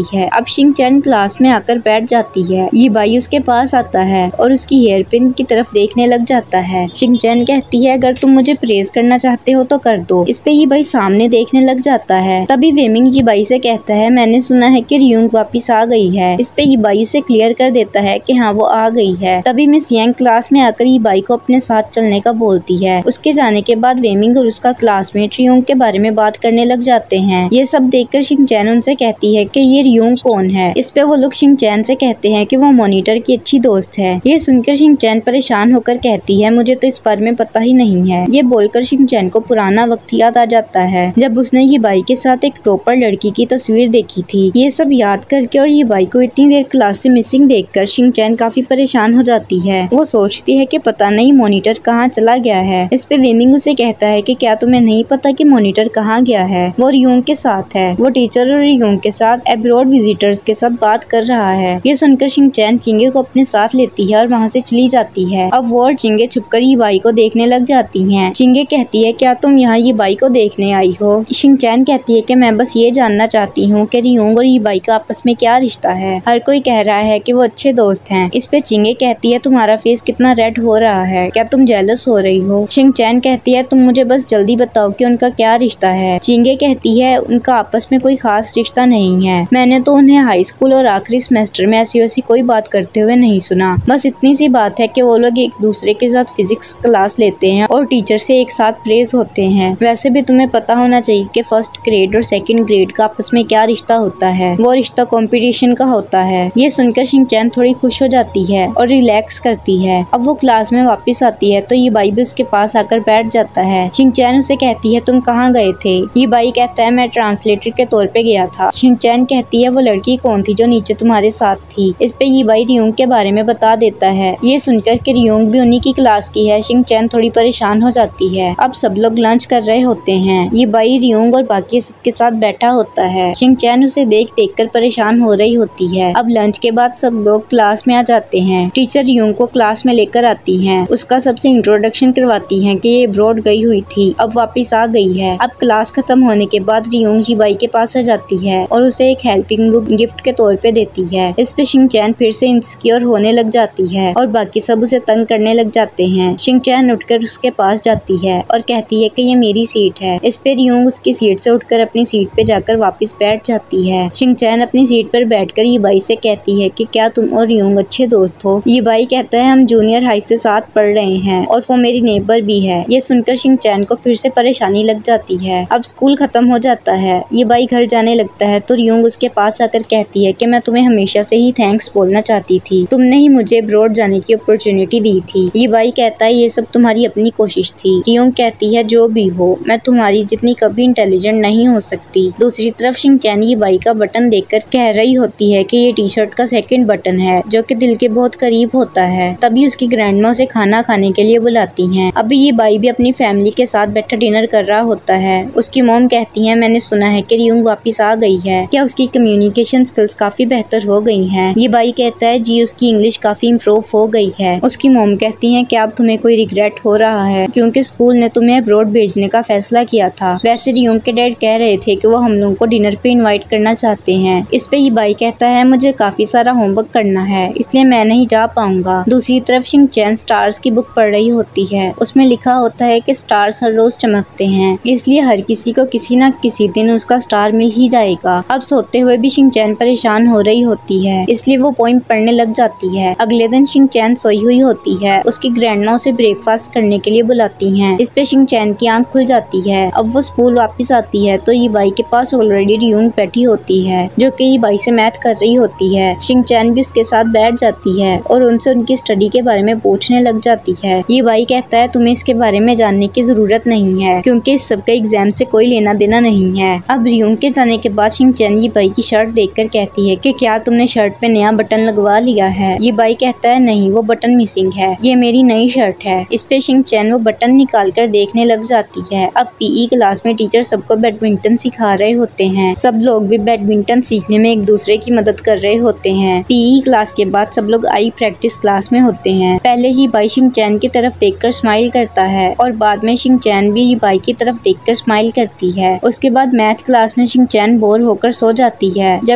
शिंगचैन क्लास में आकर बैठ जाती है। ये बाई उसके पास आता है और उसकी हेयर पिन की तरफ देखने लग जाता है। शिंगचैन कहती है अगर तुम मुझे प्रेज करना चाहते हो तो कर दो। इस पे ये बाई सामने देखने लग जाता है। तभी वेमिंग ये बाई से कहता है मैंने सुना है कि रियोंग वापिस आ गई है। इस पे ये बाई उसे क्लियर कर देता है कि हाँ वो आ गई है। तभी मिस यांग क्लास में आकर ये बाई को अपने साथ चलने का बोलती है। उसके जाने के बाद वेमिंग और उसका क्लासमेट रियोंग के बारे में बात करने लग जाते हैं। ये सब देखकर शिंगचैन उनसे कहती है कि ये रियोंग कौन है। इस पे वो लोग शिंगचैन से कहते हैं कि वो मॉनिटर की अच्छी दोस्त है। ये सुनकर शिंगचैन परेशान होकर कहती है मुझे तो इस बारे में पता ही नहीं है। ये बोलकर शिंगचैन को पुराना वक्त याद आ जाता है जब उसने ये बाई के साथ एक टॉपर लड़की की तस्वीर देखी थी। ये सब याद करके और ये बाई को इतनी देर क्लास से मिसिंग देखकर शिंगचैन काफी परेशान हो जाती है। वो सोचती है कि पता नहीं मॉनिटर कहाँ चला गया है। इस पे वेमिंग उसे कहता है कि क्या तुम्हें नहीं पता कि मॉनिटर कहाँ गया है। वो रियोंग के साथ है। वो टीचर और रियोंग के साथ एब्रॉड विजिटर्स के साथ बात कर रहा है। ये सुनकर शिंगचैन चिंगे को अपने साथ लेती है और वहाँ से चली जाती है। अब वो और चिंगे छुपकर ये बाई को देखने लग जाती हैं। चिंगे कहती है क्या तुम यहाँ ये बाई को देखने आई हो। शिंगचैन कहती है कि मैं बस ये जानना चाहती हूँ कि रियोंग और ये बाई का आपस में क्या रिश्ता है। हर कोई कह रहा है कि वो अच्छे दोस्त हैं। इस पे चिंगे कहती है तुम्हारा फेस कितना रेड हो रहा है, क्या तुम जेलस हो रही हो। शिंगचैन कहती है तुम मुझे बस जल्दी बताओ कि उनका क्या रिश्ता है। चिंगे कहती है उनका आपस में कोई खास रिश्ता नहीं है। मैंने तो उन्हें हाई स्कूल और आखिरी सेमेस्टर में ऐसी वैसी कोई बात करते हुए नहीं सुना। बस इतनी सी बात है कि वो लोग एक दूसरे के साथ फिजिक्स क्लास लेते हैं और टीचर से एक साथ प्रेज होते हैं। वैसे भी तुम्हें पता होना चाहिए कि फर्स्ट ग्रेड और सेकंड ग्रेड का आपस में क्या रिश्ता होता है। वो रिश्ता कंपटीशन का होता है। ये सुनकर शिंगचैन थोड़ी खुश हो जाती है और रिलैक्स करती है। अब वो क्लास में वापस आती है तो ये बाई भी उसके पास आकर बैठ जाता है। शिंगचैन उसे कहती है तुम कहाँ गए थे। ये बाई कहता है मैं ट्रांसलेटर के तौर पे गया था। शिंगचैन कहती है वो लड़की कौन थी जो नीचे तुम्हारे साथ थी। इस पे ये बाई रियोंग के बारे में बता देता है। ये सुनकर कि रियोंग भी उन्हीं की क्लास की है शिंगचैन थोड़ी परेशान हो जाती है। अब सब लोग लंच कर रहे होते हैं। ये बाई रियोंग और बाकी सबके साथ बैठा होता है। शिंगचैन उसे देख देख कर परेशान हो रही होती है। अब लंच के बाद सब लोग क्लास में आ जाते हैं। टीचर रियोंग को क्लास में लेकर आती हैं। उसका सबसे इंट्रोडक्शन करवाती हैं कि ये अब्रॉड गई हुई थी, अब वापस आ गई है। अब क्लास खत्म होने के बाद रियोंग जी बाई के पास आ जाती है और उसे एक हेल्पिंग बुक गिफ्ट के तौर पे देती है। इस पे शिंगचैन फिर से इनसिक्योर होने लग जाती है और बाकी सब उसे तंग करने लग जाते हैं। शिंगचैन उठकर उसके पास जाती है और कहती है कि ये मेरी सीट है। इस पे रियोंग उसकी सीट से उठकर अपनी सीट पे जाकर वापस बैठ जाती है। शिंगचैन अपनी सीट पर बैठकर ये बाई से कहती है कि क्या तुम और रियोंग अच्छे दोस्त हो। ये बाई कहता है हम जूनियर हाई से साथ पढ़ रहे हैं और वो मेरी नेबर भी है। ये सुनकर शिंगचैन को फिर से परेशानी लग जाती है। अब स्कूल खत्म हो जाता है। ये बाई घर जाने लगता है तो रियोंग उसके पास आकर कहती है कि मैं तुम्हें हमेशा से ही थैंक्स बोलना चाहती थी। तुमने ही मुझे अब्रॉड जाने की अपॉर्चुनिटी दी थी। ये बाई कहता है ये सब तुम्हारी अपनी कोशिश थी। रियोंग कहती है जो भी हो मैं तुम्हारी जितनी कभी इंटेलिजेंट नहीं हो सकती। दूसरी तरफ शिंगचैन ये बाई का बटन देखकर कह रही होती है कि ये टी शर्ट का सेकंड बटन है जो कि दिल के बहुत करीब होता है। तभी उसकी ग्रैंडमा उसे खाना खाने के लिए बुलाती हैं। अभी ये बाई भी अपनी फैमिली के साथ बैठा डिनर कर रहा होता है। उसकी मॉम कहती है मैंने सुना है कि रियोंग वापस आ गई है, क्या उसकी कम्युनिकेशन स्किल्स काफी बेहतर हो गई हैं। ये बाई कहता है जी उसकी इंग्लिश काफी इम्प्रूव हो गई है। उसकी मॉम कहती है क्या अब तुम्हें कोई रिग्रेट हो रहा है क्योंकि स्कूल ने तुम्हें अब्रॉड भेजने का फैसला किया था। वैसे रियोंग के डैड कह रहे थे कि वो हम लोगों को डिनर पे इनवाइट करना चाहते हैं। इस पे ये बाई कहता है मुझे काफी सारा होमवर्क करना है इसलिए मैं नहीं जा पाऊंगा। दूसरी तरफ शिंगचैन स्टार्स की बुक पढ़ रही होती है। उसमें लिखा होता है कि स्टार्स हर रोज चमकते हैं इसलिए हर किसी को किसी न किसी दिन उसका स्टार मिल ही जाएगा। अब सोते हुए भी शिंगचैन परेशान हो रही होती है इसलिए वो पोइम पढ़ने लग जाती है। अगले दिन शिंगचैन सोई हुई होती है। उसकी ग्रैंडमा उसे ब्रेकफास्ट करने के लिए बुलाती हैं। इस पे शिंगचैन की आंख खुल जाती है। अब वो स्कूल वापस आती है तो ये बाई के पास ऑलरेडी रियोंग बैठी होती है जो कि ये बाई से मैथ कर रही होती है। शिंगचैन भी उसके साथ बैठ जाती है और उनसे उनकी स्टडी के बारे में पूछने लग जाती है। ये बाई कहता है तुम्हें इसके बारे में जानने की जरूरत नहीं है क्योंकि इस सबका एग्जाम से कोई लेना देना नहीं है। अब रियोंग के जाने के बाद शिंगचैन ये बाई की शर्ट देखकर कहती है कि क्या तुमने शर्ट पे नया बटन लगवा लिया है। ये बाई कहता है नहीं वो बटन मिसिंग है, ये मेरी नई शर्ट है। इस पे शिंगचैन वो बटन निकाल कर देखने लग जाती है। अब पीई क्लास में टीचर सबको बैडमिंटन सिखा रहे होते हैं। सब लोग भी बैडमिंटन सीखने में एक दूसरे की मदद कर रहे होते हैं। पीई क्लास के बाद सब लोग आई प्रैक्टिस क्लास में होते हैं। पहले ये बाई शिंगचैन की तरफ देखकर स्माइल करता है और बाद में शिंगचैन भी ये बाई की तरफ देखकर स्माइल करती है। उसके बाद मैथ क्लास में शिंगचैन बोर होकर सो जाती है। जब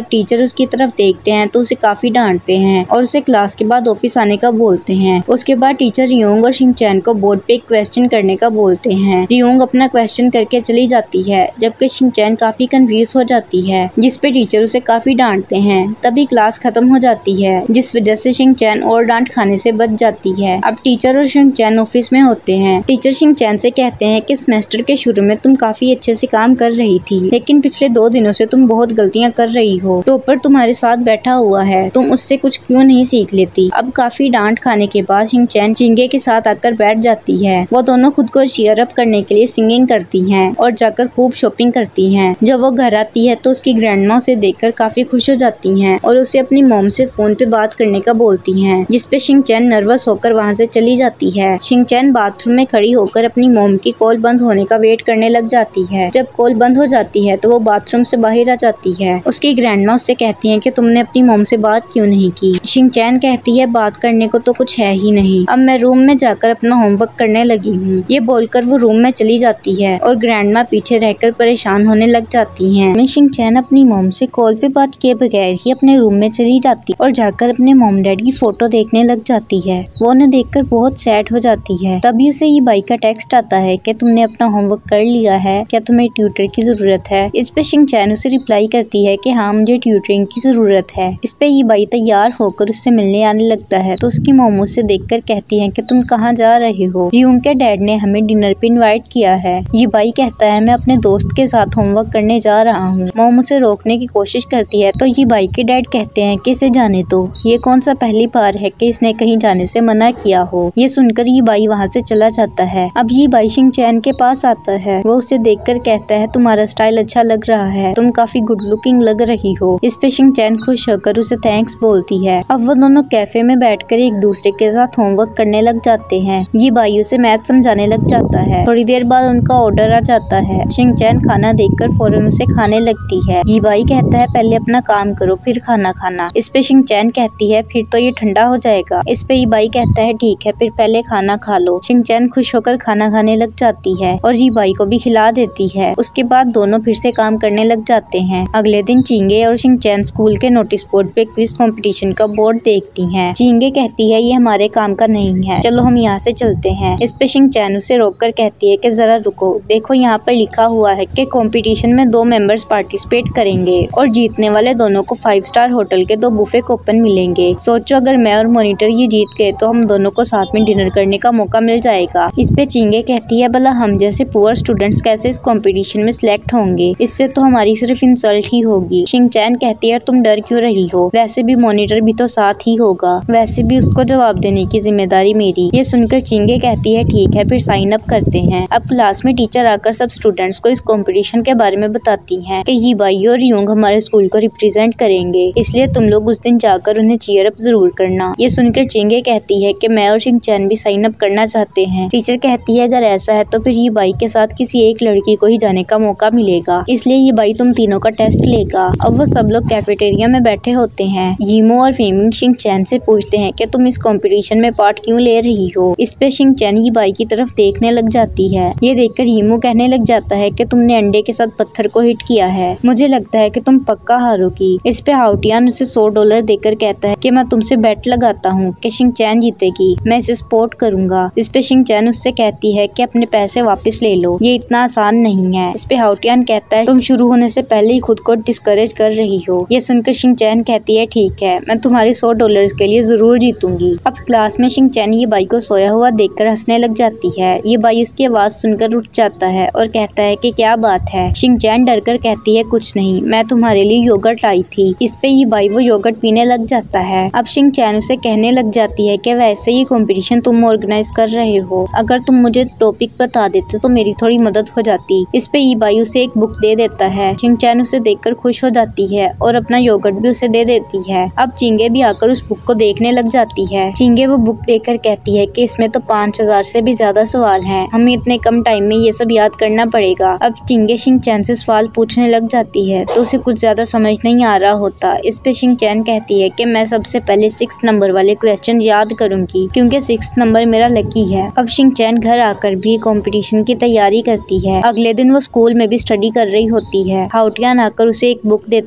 जब टीचर उसकी तरफ देखते हैं तो उसे काफी डांटते हैं और उसे क्लास के बाद ऑफिस आने का बोलते हैं। उसके बाद टीचर रियोंग और शिनचैन को बोर्ड पे एक क्वेश्चन करने का बोलते हैं। रियोंग अपना क्वेश्चन करके चली जाती है, जबकि शिनचैन काफी कंफ्यूज हो जाती है, जिस पे टीचर उसे काफी डांटते हैं। तभी क्लास खत्म हो जाती है, जिस वजह से शिनचैन और डांट खाने से बच जाती है। अब टीचर और शिनचैन ऑफिस में होते हैं। टीचर शिनचैन से कहते हैं कि सेमेस्टर के शुरू में तुम काफी अच्छे से काम कर रही थी, लेकिन पिछले दो दिनों से तुम बहुत गलतियां कर रही हो। टॉपर तुम्हारे साथ बैठा हुआ है, तुम उससे कुछ क्यों नहीं सीख लेती। अब काफी डांट खाने के बाद शिनचैन चिंगे के साथ आकर बैठ जाती है। वो दोनों खुद को चीयर अप करने के लिए सिंगिंग करती हैं और जाकर खूब शॉपिंग करती हैं। जब वो घर आती है तो उसकी ग्रैंडमा उसे देखकर काफी खुश हो जाती हैं और उसे अपनी मॉम से फोन पे बात करने का बोलती हैं, जिसपे शिनचैन नर्वस होकर वहाँ से चली जाती है। शिनचैन बाथरूम में खड़ी होकर अपनी मॉम की कॉल बंद होने का वेट करने लग जाती है। जब कॉल बंद हो जाती है तो वो बाथरूम से बाहर आ जाती है। उसकी ग्रैंडमा उससे कहती है कि तुमने अपनी मॉम से बात क्यों नहीं की। शिनचैन कहती है बात करने को तो कुछ है ही नहीं, अब मैं रूम में जाकर अपना होमवर्क करने लगी हूँ। ये बोलकर वो रूम में चली जाती है और ग्रैंडमा पीछे रहकर परेशान होने लग जाती हैं। शिनचैन अपनी मॉम से कॉल पे बात किए बगैर ही अपने रूम में चली जाती और जाकर अपने मॉम डैड की फोटो देखने लग जाती है। वो उन्हें देखकर बहुत सैड हो जाती है। तभी उसे ये बाई का टेक्स्ट आता है कि तुमने अपना होमवर्क कर लिया है, क्या तुम्हें ट्यूटर की जरूरत है। इस पे शिनचैन उसे रिप्लाई करती है कि हाँ मुझे ट्यूटरिंग की जरूरत है। इस पे ये बाई तैयार होकर उससे मिलने आने लगता है तो उसकी मॉम उसे देखकर कहती है कि तुम कहाँ जा रहे हो। रियोंग के डैड ने हमें डिनर पे इनवाइट किया है। ये बाई कहता है मैं अपने दोस्त के साथ होमवर्क करने जा रहा हूँ। मॉम उसे रोकने की कोशिश करती है तो ये बाई के डैड कहते हैं कि इसे जाने दो, ये कौन सा पहली बार है कि इसने कहीं जाने से मना किया हो। ये सुनकर ये बाई वहाँ से चला जाता है। अब ये बाई शिनचैन के पास आता है। वो उसे देखकर कहता है तुम्हारा स्टाइल अच्छा लग रहा है, तुम काफी गुड लुकिंग लग रही हो। इस पे शिनचैन खुश होकर उसे थैंक्स बोलती है। अब वो दोनों कैफे में बैठकर एक दूसरे के साथ होमवर्क करने लग जाते हैं। ये बाई उसे मैथ समझाने लग जाता है। थोड़ी देर बाद उनका ऑर्डर आ जाता है। शिनचैन खाना देखकर फौरन उसे खाने लगती है। ये बाई कहता है पहले अपना काम करो फिर खाना खाना। इस पे शिनचैन कहती है फिर तो ये ठंडा हो जाएगा। इस पे ये बाई कहता है ठीक है फिर पहले खाना खा लो। शिनचैन खुश होकर खाना खाने लग जाती है और ये बाई को भी खिला देती है। उसके बाद दोनों फिर से काम करने लग जाते हैं। अगले दिन चिंगे और शिनचैन स्कूल के नोटिस बोर्ड पे क्विज कंपटीशन का बोर्ड देखती हैं। चिंगे कहती है ये हमारे काम का नहीं है, चलो हम यहाँ से चलते हैं। इस पे शिनचैन उसे रोककर कहती है कि जरा रुको, देखो यहाँ पर लिखा हुआ है कि कंपटीशन में दो मेंबर्स पार्टिसिपेट करेंगे और जीतने वाले दोनों को फाइव स्टार होटल के दो बुफे कूपन मिलेंगे। सोचो अगर मैं और मॉनिटर ये जीत गए तो हम दोनों को साथ में डिनर करने का मौका मिल जाएगा। इस पे चिंगे कहती है भला हम जैसे पुअर स्टूडेंट्स कैसे इस कंपटीशन में सिलेक्ट होंगे, इससे तो हमारी सिर्फ इंसल्ट ही होगी। शिनचैन कहती है तुम डर क्यों रही हो, वैसे भी मॉनिटर भी तो साथ ही होगा, वैसे भी उसको जवाब देने की जिम्मेदारी मेरी। ये सुनकर चिंगे कहती है ठीक है फिर साइन अप करते हैं। अब क्लास में टीचर आकर सब स्टूडेंट्स को इस कंपटीशन के बारे में बताती हैं कि ये बाई और रियोंग हमारे स्कूल को रिप्रेजेंट करेंगे, इसलिए तुम लोग उस दिन जाकर उन्हें चीयर अप जरूर करना। ये सुनकर चिंगे कहती है कि मैं और शिनचैन भी साइन अप करना चाहते हैं। टीचर कहती है अगर ऐसा है तो फिर ये बाई के साथ किसी एक लड़की को ही जाने का मौका मिलेगा, इसलिए ये बाई तुम तीनों का टेस्ट लेगा। अब वो सब लोग कैफेटेरिया में बैठे होते हैं। यीमो और फेमिंग शिनचैन से पूछते हैं कि तुम इस कंपटीशन में पार्ट क्यों ले रही हो। इस पे शिनचैन ये बाई की तरफ देखने लग जाती है। ये देखकर यीमो कहने लग जाता है कि तुमने अंडे के साथ पत्थर को हिट किया है, मुझे लगता है कि तुम पक्का हारोगी। इस पे हाउटियान उसे सौ डॉलर देकर कहता है कि मैं तुमसे बेट लगाता हूँ कि शिनचैन जीतेगी, मैं इसे सपोर्ट करूंगा। इस पे शिनचैन उससे कहती है कि अपने पैसे वापस ले लो, ये इतना आसान नहीं है। इस पे हाउटियान कहता है तुम शुरू होने से पहले ही खुद को डिस्करेज कर रही हो। ये सुनकर शिनचैन कहती है ठीक है मैं तुम्हारी सौ डॉलर के लिए जरूर जीतूंगी। अब क्लास में शिनचैन ये बाई को सोया हुआ देखकर हंसने लग जाती है। ये बाई उसकी आवाज सुनकर उठ जाता है और कहता है कि क्या बात है। शिनचैन डरकर कहती है कुछ नहीं, मैं तुम्हारे लिए योगर्ट लाई थी। इस पे ये बाई वो योगर्ट पीने लग जाता है। अब शिनचैन उसे कहने लग जाती है कि वैसे ये कंपटीशन तुम ऑर्गेनाइज कर रहे हो, अगर तुम मुझे टॉपिक बता देते तो मेरी थोड़ी मदद हो जाती। इस पे ये बाई उसे एक बुक दे देता है। शिनचैन उसे देखकर खुश हो जाती है और अपना योगर्ट भी उसे दे देती है। अब चिंगे भी आकर उस बुक को देखने लग जाती है। चिंगे वो बुक देखकर कहती है कि इसमें तो पाँच हजार से भी ज्यादा सवाल हैं, हमें इतने कम टाइम में ये सब याद करना पड़ेगा। अब चिंगे शिनचैन से सवाल पूछने लग जाती है तो उसे कुछ ज्यादा समझ नहीं आ रहा होता। इस पे शिनचैन कहती है कि मैं सबसे पहले सिक्स नंबर वाले क्वेश्चन याद करूंगी क्योंकि सिक्स नंबर मेरा लकी है। अब शिनचैन घर आकर भी कंपटीशन की तैयारी करती है। अगले दिन वो स्कूल में भी स्टडी कर रही होती है। हाउटियान आकर उसे एक बुक देता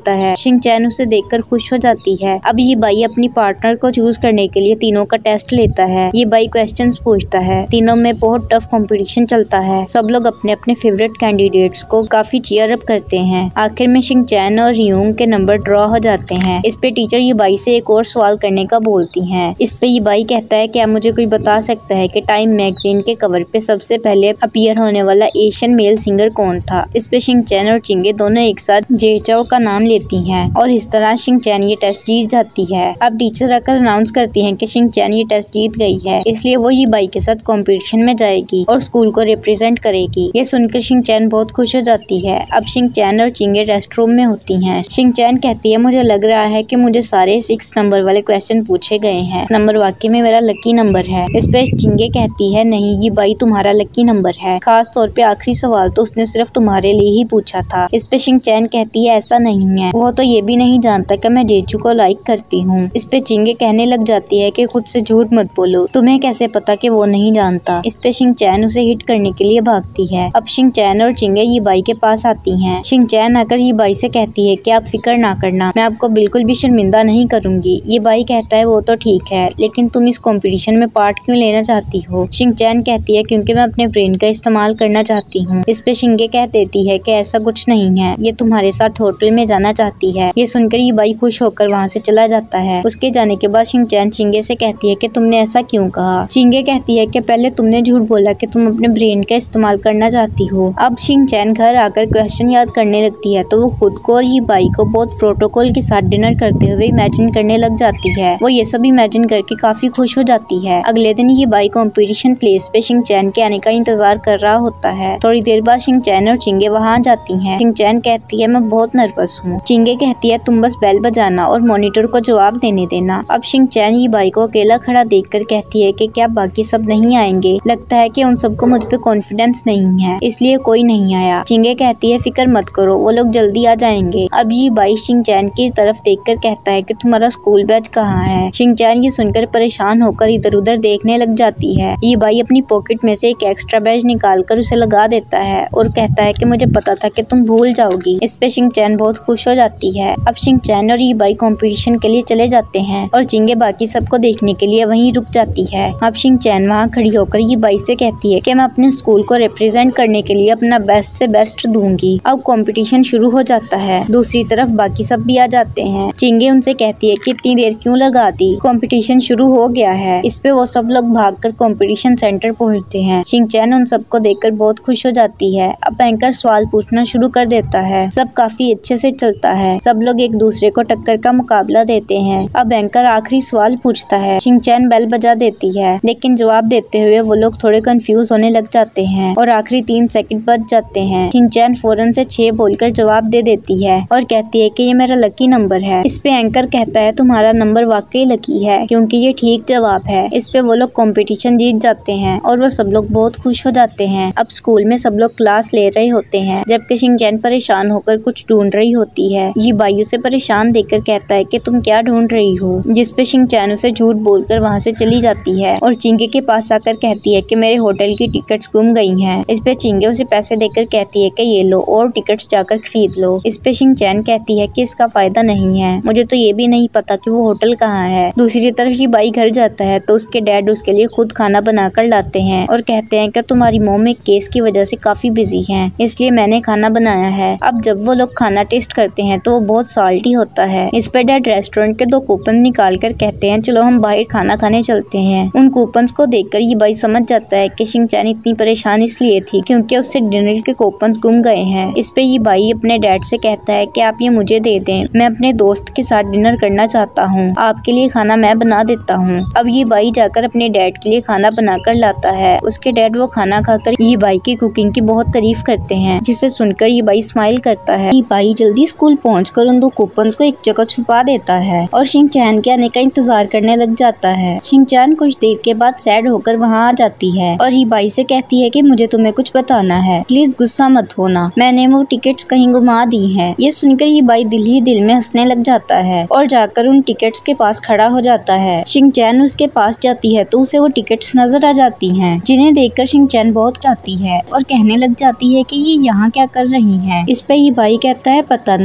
होता है। शिनचैन उसे देखकर खुश हो जाती है। अब ये बाई अपनी पार्टनर को चूज करने के लिए तीनों का टेस्ट लेता है। ये बाई क्वेश्चंस पूछता है। तीनों में बहुत टफ कंपटीशन चलता है। सब लोग अपने अपने फेवरेट कैंडिडेट्स को काफी चीयर अप करते हैं। आखिर में शिनचैन और रियोंग के नंबर ड्रॉ हो जाते हैं। इस पे टीचर ये बाई से एक और सवाल करने का बोलती हैं। इस पे ये बाई कहता है क्या मुझे कोई बता सकता है कि टाइम मैगजीन के कवर पे सबसे पहले अपीयर होने वाला एशियन मेल सिंगर कौन था। इस पे शिनचैन और चिंगे दोनों एक साथ जेचाओ का नाम लेती हैं और इस तरह शिनचैन ये टेस्ट जीत जाती है। अब टीचर आकर अनाउंस करती हैं कि शिनचैन ये टेस्ट जीत गई है, इसलिए वो ये बाई के साथ कंपटीशन में जाएगी और स्कूल को रिप्रेजेंट करेगी। ये सुनकर शिनचैन बहुत खुश हो जाती है। अब शिनचैन और चिंगे रेस्ट रूम में होती हैं। शिनचैन कहती है मुझे लग रहा है कि मुझे सारे सिक्स नंबर वाले क्वेश्चन पूछे गए हैं। नंबर वाकई में मेरा लकी नंबर है। इस पे चिंगे कहती है नहीं, ये बाई तुम्हारा लकी नंबर है। खास तौर पे आखिरी सवाल तो उसने सिर्फ तुम्हारे लिए ही पूछा था। इस पे शिनचैन कहती है ऐसा नहीं है, वो तो ये भी नहीं जानता कि मैं जेचू को लाइक करती हूँ। इस पे चिंगे कहने लग जाती है कि खुद से झूठ मत बोलो, तुम्हें कैसे पता कि वो नहीं जानता। इस पे शिनचैन उसे हिट करने के लिए भागती है। अब शिनचैन और चिंगे ये बाई के पास आती हैं। शिनचैन आकर ये बाई से कहती है कि आप फिक्र ना करना, मैं आपको बिल्कुल भी शर्मिंदा नहीं करूंगी। ये बाई कहता है वो तो ठीक है, लेकिन तुम इस कंपटीशन में पार्ट क्यों लेना चाहती हो। शिनचैन कहती है क्योंकि मैं अपने ब्रेन का इस्तेमाल करना चाहती हूँ। इस पे शिंगे कह देती है कि ऐसा कुछ नहीं है, ये तुम्हारे साथ होटल में जाना चाहती है। ये सुनकर ये बाई खुश होकर वहाँ से चला जाता है। उसके जाने के बाद शिनचैन चिंगे से कहती है कि तुमने ऐसा क्यों कहा। चिंगे कहती है कि पहले तुमने झूठ बोला कि तुम अपने ब्रेन का इस्तेमाल करना चाहती हो। अब शिनचैन घर आकर क्वेश्चन याद करने लगती है तो वो खुद को और ये बाई को बहुत प्रोटोकॉल के साथ डिनर करते हुए इमेजिन करने लग जाती है। वो ये सब इमेजिन करके काफी खुश हो जाती है। अगले दिन ये बाई कंपटीशन प्लेस पे शिनचैन के आने का इंतजार कर रहा होता है। थोड़ी देर बाद शिनचैन और चिंगे वहाँ जाती हैं। शिनचैन कहती है मैं बहुत नर्वस हूँ। चिंगे कहती है तुम बस बेल बजाना और मॉनिटर को जवाब देने देना। अब शिनचैन ये बाई को अकेला खड़ा देखकर कहती है कि क्या बाकी सब नहीं आएंगे। लगता है कि उन सबको मुझ पे कॉन्फिडेंस नहीं है, इसलिए कोई नहीं आया। चिंगे कहती है फिक्र मत करो, वो लोग जल्दी आ जाएंगे। अब ये बाई शिनचैन की तरफ देखकर कहता है कि तुम्हारा स्कूल बैग कहाँ है। शिनचैन ये सुनकर परेशान होकर इधर उधर देखने लग जाती है। ये बाई अपनी पॉकेट में से एक एक्स्ट्रा बैज निकाल कर उसे लगा देता है और कहता है कि मुझे पता था कि तुम भूल जाओगी। इस पे शिनचैन बहुत खुश हो जाती है। अब शिनचैन और ये बाई कंपटीशन के लिए चले जाते हैं और चिंगे बाकी सबको देखने के लिए वहीं रुक जाती है। अब शिनचैन वहाँ खड़ी होकर ये बाई से कहती है कि मैं अपने स्कूल को रिप्रेजेंट करने के लिए अपना बेस्ट से बेस्ट दूंगी। अब कंपटीशन शुरू हो जाता है। दूसरी तरफ बाकी सब भी आ जाते हैं। चिंगे उनसे कहती है कि इतनी देर क्यों लगा दी, कंपटीशन शुरू हो गया है। इस पे वो सब लोग भागकर कंपटीशन सेंटर पहुंचते हैं। शिनचैन उन सबको देखकर बहुत खुश हो जाती है। अब एंकर सवाल पूछना शुरू कर देता है। सब काफी अच्छे से चलता है। सब लोग एक दूसरे को टक्कर का मुकाबला देते हैं। अब एंकर आखिरी सवाल पूछता है। शिनचैन बेल बजा देती है, लेकिन जवाब देते हुए वो लोग थोड़े कंफ्यूज होने लग जाते हैं और आखिरी तीन सेकंड बच जाते हैं। शिनचैन फौरन से छह बोलकर जवाब दे देती है और कहती है कि ये मेरा लकी नंबर है। इस पे एंकर कहता है तुम्हारा नंबर वाकई लकी है क्योंकि ये ठीक जवाब है। इस पे वो लोग कंपटीशन जीत जाते हैं और वो सब लोग बहुत खुश हो जाते हैं। अब स्कूल में सब लोग क्लास ले रहे होते हैं, जबकि शिनचैन परेशान होकर कुछ ढूंढ रही होती है। ये बाई उसे परेशान देखकर कहता है कि तुम क्या ढूंढ रही हो, जिस पे शिनचैन उसे झूठ बोलकर वहाँ से चली जाती है और चिंगे के पास आकर कहती है कि मेरे होटल की टिकट्स गुम गई हैं। इस पे चिंगे उसे पैसे देकर कहती है कि ये लो और टिकट्स जाकर खरीद लो। इस पे शिनचैन कहती है कि इसका फायदा नहीं है, मुझे तो ये भी नहीं पता कि वो होटल कहाँ है। दूसरी तरफ ये बाई घर जाता है तो उसके डैड उसके लिए खुद खाना बनाकर लाते हैं और कहते हैं कि तुम्हारी मॉम एक केस की वजह से काफी बिजी हैं, इसलिए मैंने खाना बनाया है। अब जब वो लोग खाना टेस्ट करते हैं तो वो बहुत साल्टी होता है। इस पे डैड रेस्टोरेंट के दो कूपन निकाल कर कहते हैं चलो हम बाहर खाना खाने चलते हैं। उन कूपन्स को देखकर ये बाई समझ जाता है कि शिनचैन इतनी परेशान इसलिए थी क्योंकि उससे डिनर के कूपन्स गुम गए हैं। इस पे ये बाई अपने डैड से कहता है कि आप ये मुझे दे दें, मैं अपने दोस्त के साथ डिनर करना चाहता हूँ, आपके लिए खाना मैं बना देता हूँ। अब ये बाई जाकर अपने डैड के लिए खाना बनाकर लाता है। उसके डैड वो खाना खाकर ये बाई की कुकिंग की बहुत तारीफ करते हैं, जिसे सुनकर ये बाई स्माइल करता है। ये बाई जल्दी स्कूल पहुंचकर उन दो कूपन्स को एक जगह छुपा देता है और शिनचैन के आने का इंतजार करने लग जाता है। शिनचैन कुछ देर के बाद सैड होकर वहाँ आ जाती है और ये बाई से कहती है कि मुझे तुम्हें कुछ बताना है, प्लीज गुस्सा मत होना, मैंने वो टिकट्स कहीं घुमा दी हैं। ये सुनकर ये बाई दिल ही दिल में हंसने लग जाता है और जाकर उन टिकट्स के पास खड़ा हो जाता है। शिनचैन उसके पास जाती है तो उसे वो टिकट्स नजर आ जाती हैं, जिन्हें देखकर शिनचैन बहुत चाहती है और कहने लग जाती है कि ये यहाँ क्या कर रही हैं। इस पे ये बाई कहता है पता नहीं,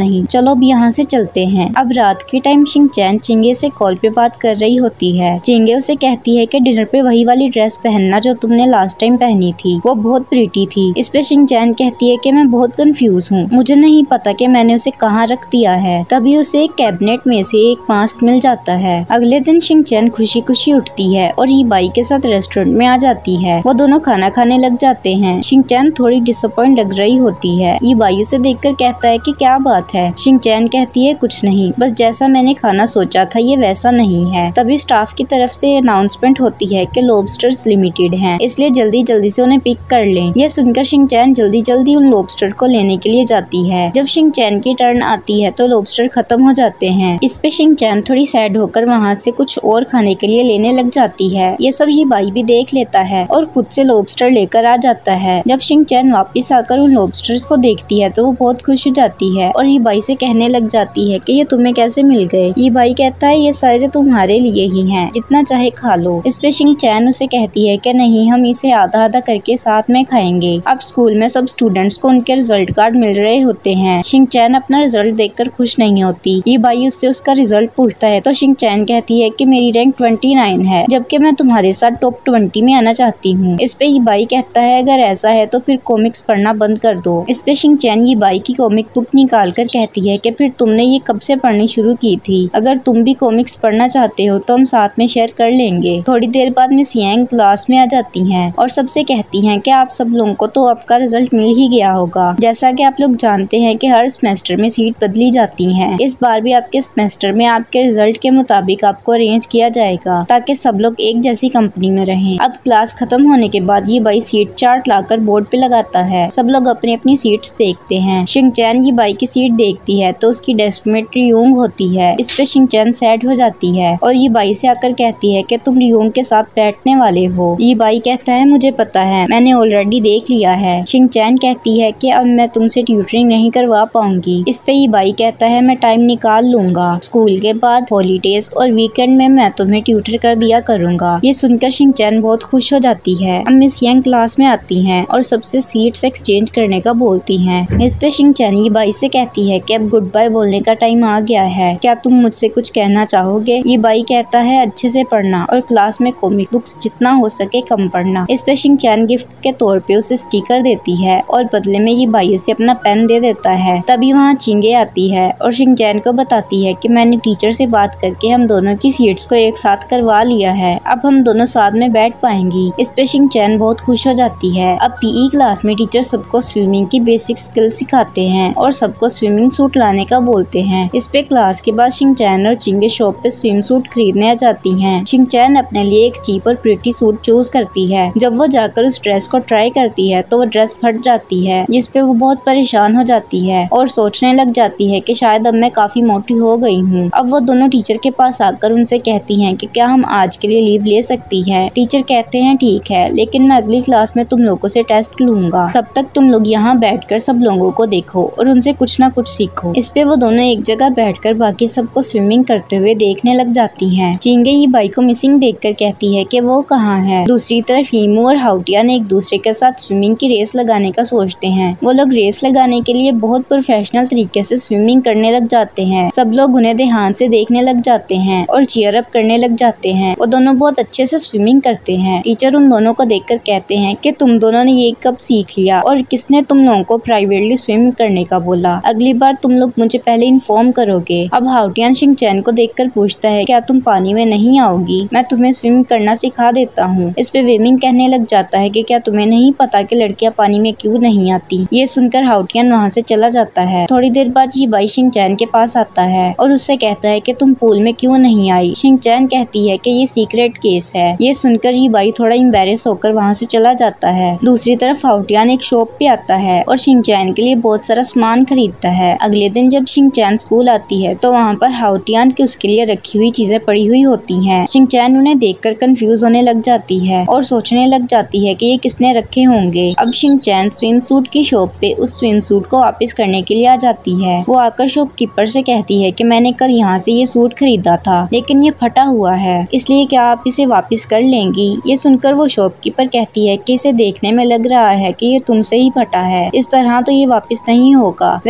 नहीं, चलो अब यहाँ से चलते हैं। अब रात के टाइम शिनचैन चिंगे से कॉल पे बात कर रही होती है। चिंगे उसे कहती है कि डिनर पे वही वाली ड्रेस पहनना जो तुमने लास्ट टाइम पहनी थी, वो बहुत प्रीटी थी। इस पे शिनचैन कहती है कि मैं बहुत कंफ्यूज हूँ, मुझे नहीं पता कि मैंने उसे कहाँ रख दिया है। तभी उसे एक कैबिनेट में से एक मास्क मिल जाता है। अगले दिन शिनचैन खुशी खुशी उठती है और ये बाई के साथ रेस्टोरेंट में आ जाती है। वो दोनों खाना खाने लग जाते हैं। शिनचैन थोड़ी डिसअपॉइंट लग रही होती है। ये बाई उसे देखकर कहता है कि क्या बात है। शिनचैन कहती है कुछ नहीं, बस जैसा मैंने खाना सोचा था ये वैसा नहीं है। तभी स्टाफ की तरफ से अनाउंसमेंट होती है कि लॉबस्टर्स लिमिटेड हैं, इसलिए जल्दी जल्दी से उन्हें पिक कर लें। यह सुनकर शिनचैन जल्दी जल्दी उन लॉबस्टर को लेने के लिए जाती है। जब शिनचैन की टर्न आती है तो लॉबस्टर खत्म हो जाते हैं। इस पे शिनचैन थोड़ी सैड होकर वहाँ से कुछ और खाने के लिए लेने लग जाती है। ये सब ये बाई भी देख लेता है और खुद से लॉबस्टर लेकर आ जाता है। जब शिनचैन वापस आकर उन लॉबस्टर्स को देखती है तो वो बहुत खुश हो जाती है और ये बाई से कहने लग जाती है कि ये तुम्हें कैसे मिल गए। ये बाई कहता है ये सारे तुम्हारे लिए ही हैं, जितना चाहे खा लो। इस पे शिनचैन उसे कहती है कि नहीं, हम इसे आधा आधा करके साथ में खाएंगे। अब स्कूल में सब स्टूडेंट्स को उनके रिजल्ट कार्ड मिल रहे होते हैं। शिनचैन अपना रिजल्ट देखकर खुश नहीं होती। ये बाई उससे उसका रिजल्ट पूछता है तो शिनचैन कहती है कि मेरी रैंक उनतीस है, जबकि मैं तुम्हारे साथ टॉप बीस में आना चाहती हूँ। इस पे ये बाई कहता है अगर ऐसा है तो फिर कॉमिक्स पढ़ना बंद कर दो। इस पे शिनचैन ये बाई की कॉमिक बुक निकाल कर कहती है कि फिर तुमने ये कब से पढ़नी शुरू की थी? अगर तुम भी कॉमिक्स पढ़ना चाहते हो तो हम साथ में शेयर कर लेंगे। थोड़ी देर बाद मिस यांग क्लास में आ जाती हैं और सबसे कहती हैं कि आप सब लोगों को तो आपका रिजल्ट मिल ही गया होगा। जैसा कि आप लोग जानते हैं कि हर सेमेस्टर में सीट बदली जाती हैं, इस बार भी आपके सेमेस्टर में आपके रिजल्ट के मुताबिक आपको अरेंज किया जाएगा ताकि सब लोग एक जैसी कंपनी में रहें। अब क्लास खत्म होने के बाद ये बाई सीट चार्ट लाकर बोर्ड पे लगाता है। सब लोग अपनी अपनी सीट्स देखते हैं। शिनचैन ये बाई की सीट देखती है तो उसकी डेस्कमेट रियोंग होती है। इस पे शिनचैन सैड हो जाती है और ये बाई से आकर कहती है कि तुम रियोंग के साथ बैठने वाले हो। ये बाई कहता है मुझे पता है, मैंने ऑलरेडी देख लिया है। शिनचैन कहती है कि अब मैं तुमसे ट्यूटरिंग नहीं करवा पाऊंगी। इस पे ये बाई कहता है मैं टाइम निकाल लूंगा, स्कूल के बाद हॉलीडेज और वीकेंड में मैं तुम्हें ट्यूटर कर दिया करूंगा। ये सुनकर शिनचैन बहुत खुश हो जाती है। अब मिस यांग क्लास में आती हैं और सबसे सीट्स एक्सचेंज करने का बोलती हैं। इस पे शिनचैन ये बाई से कहती है कि अब गुड बाय बोलने का टाइम आ गया है, क्या तुम मुझसे कुछ कहना चाहोगे? ये बाई कहता है अच्छे से पढ़ना और क्लास में कॉमिक बुक्स जितना हो सके कम पढ़ना। इस पे शिनचैन गिफ्ट के तौर पे उसे स्टिकर देती है और बदले में ये बाई उसे अपना पेन दे देता है। तभी वहाँ चिंगे आती है और शिनचैन को बताती है कि मैंने टीचर से बात करके हम दोनों की सीट्स को एक साथ करवा लिया है, अब हम दोनों साथ में बैठ पाएंगी। इस पे शिनचैन बहुत खुश हो जाती है। अब पीई क्लास में टीचर सबको स्विमिंग की बेसिक स्किल सिखाते हैं और सबको स्विमिंग सूट लाने का बोलते हैं। इस पे क्लास के बाद शिनचैन और चिंगे शॉप पे स्विम सूट खरीदने आ जाती हैं। शिनचैन अपने लिए एक चीप और प्रिटी सूट चूज करती है। जब वो जाकर उस ड्रेस को ट्राई करती है तो वो ड्रेस फट जाती है, जिस पे वो बहुत परेशान हो जाती है और सोचने लग जाती है कि शायद अब मैं काफी मोटी हो गई हूँ। अब वो दोनों टीचर के पास आकर उनसे कहती हैं कि क्या हम आज के लिए लीव ले सकती हैं? टीचर कहते हैं ठीक है, लेकिन मैं अगली क्लास में तुम लोगों से टेस्ट लूंगा, तब तक तुम लोग यहाँ बैठकर सब लोगों को देखो और उनसे कुछ ना कुछ सीखो। इस पे वो दोनों एक जगह बैठकर बाकी सबको स्विमिंग करते हुए देखने लग जाती हैं। चिंगे ये बाई को मिसिंग देखकर कहती है कि वो कहाँ है। दूसरी तरफ यीमू और हाउटियान एक दूसरे के साथ स्विमिंग की रेस लगाने का सोचते हैं। वो लोग रेस लगाने के लिए बहुत प्रोफेशनल तरीके से स्विमिंग करने लग जाते हैं। सब लोग उन्हें ध्यान से देखने लग जाते हैं और चीयर अप करने लग जाते हैं। वो दोनों बहुत अच्छे से स्विमिंग करते हैं। टीचर उन दोनों को देखकर कहते हैं कि तुम दोनों ने ये कब सीख लिया और किसने तुम लोगों को प्राइवेटली स्विमिंग करने का बोला? अगली बार तुम लोग मुझे पहले इन्फॉर्म करोगे। अब हाउटियान शिनचैन को देखकर पूछता है क्या तुम पानी में नहीं आओगी? मैं तुम्हें स्विम करना सिखा देता हूँ। इस पे वेमिंग कहने लग जाता है कि क्या तुम्हें नहीं पता कि लड़कियां पानी में क्यों नहीं आती? ये सुनकर हाउटियान वहाँ से चला जाता है। थोड़ी देर बाद ये बाई शिनचैन के पास आता है और उससे कहता है कि तुम पूल में क्यों नहीं आई? शिनचैन कहती है कि ये सीक्रेट केस है। ये सुनकर ये बाई थोड़ा एम्बैरेस होकर वहाँ से चला जाता है। दूसरी तरफ हाउटियान एक शॉप पे आता है और शिनचैन के लिए बहुत सारा सामान खरीदता है। अगले दिन जब शिनचैन स्कूल आती है तो वहाँ पर हाउटियान की उसके लिए रखी हुई चीजें पड़ी हुई होती हैं। शिनचैन उन्हें देखकर कंफ्यूज होने लग जाती है और सोचने लग जाती है कि ये किसने रखे होंगे। अब शिनचैन स्विम सूट की शॉप पे उस स्विम सूट को वापस करने के लिए आ जाती है। वो आकर शॉपकीपर से कहती है कि मैंने कल यहाँ से ये सूट खरीदा था, लेकिन ये फटा हुआ है, इसलिए क्या आप इसे वापस कर लेंगी? ये सुनकर वो शॉपकीपर कहती है कि इसे देखने में लग रहा है कि ये तुमसे ही फटा है, इस तरह तो ये वापस नहीं होगा। वैसे भी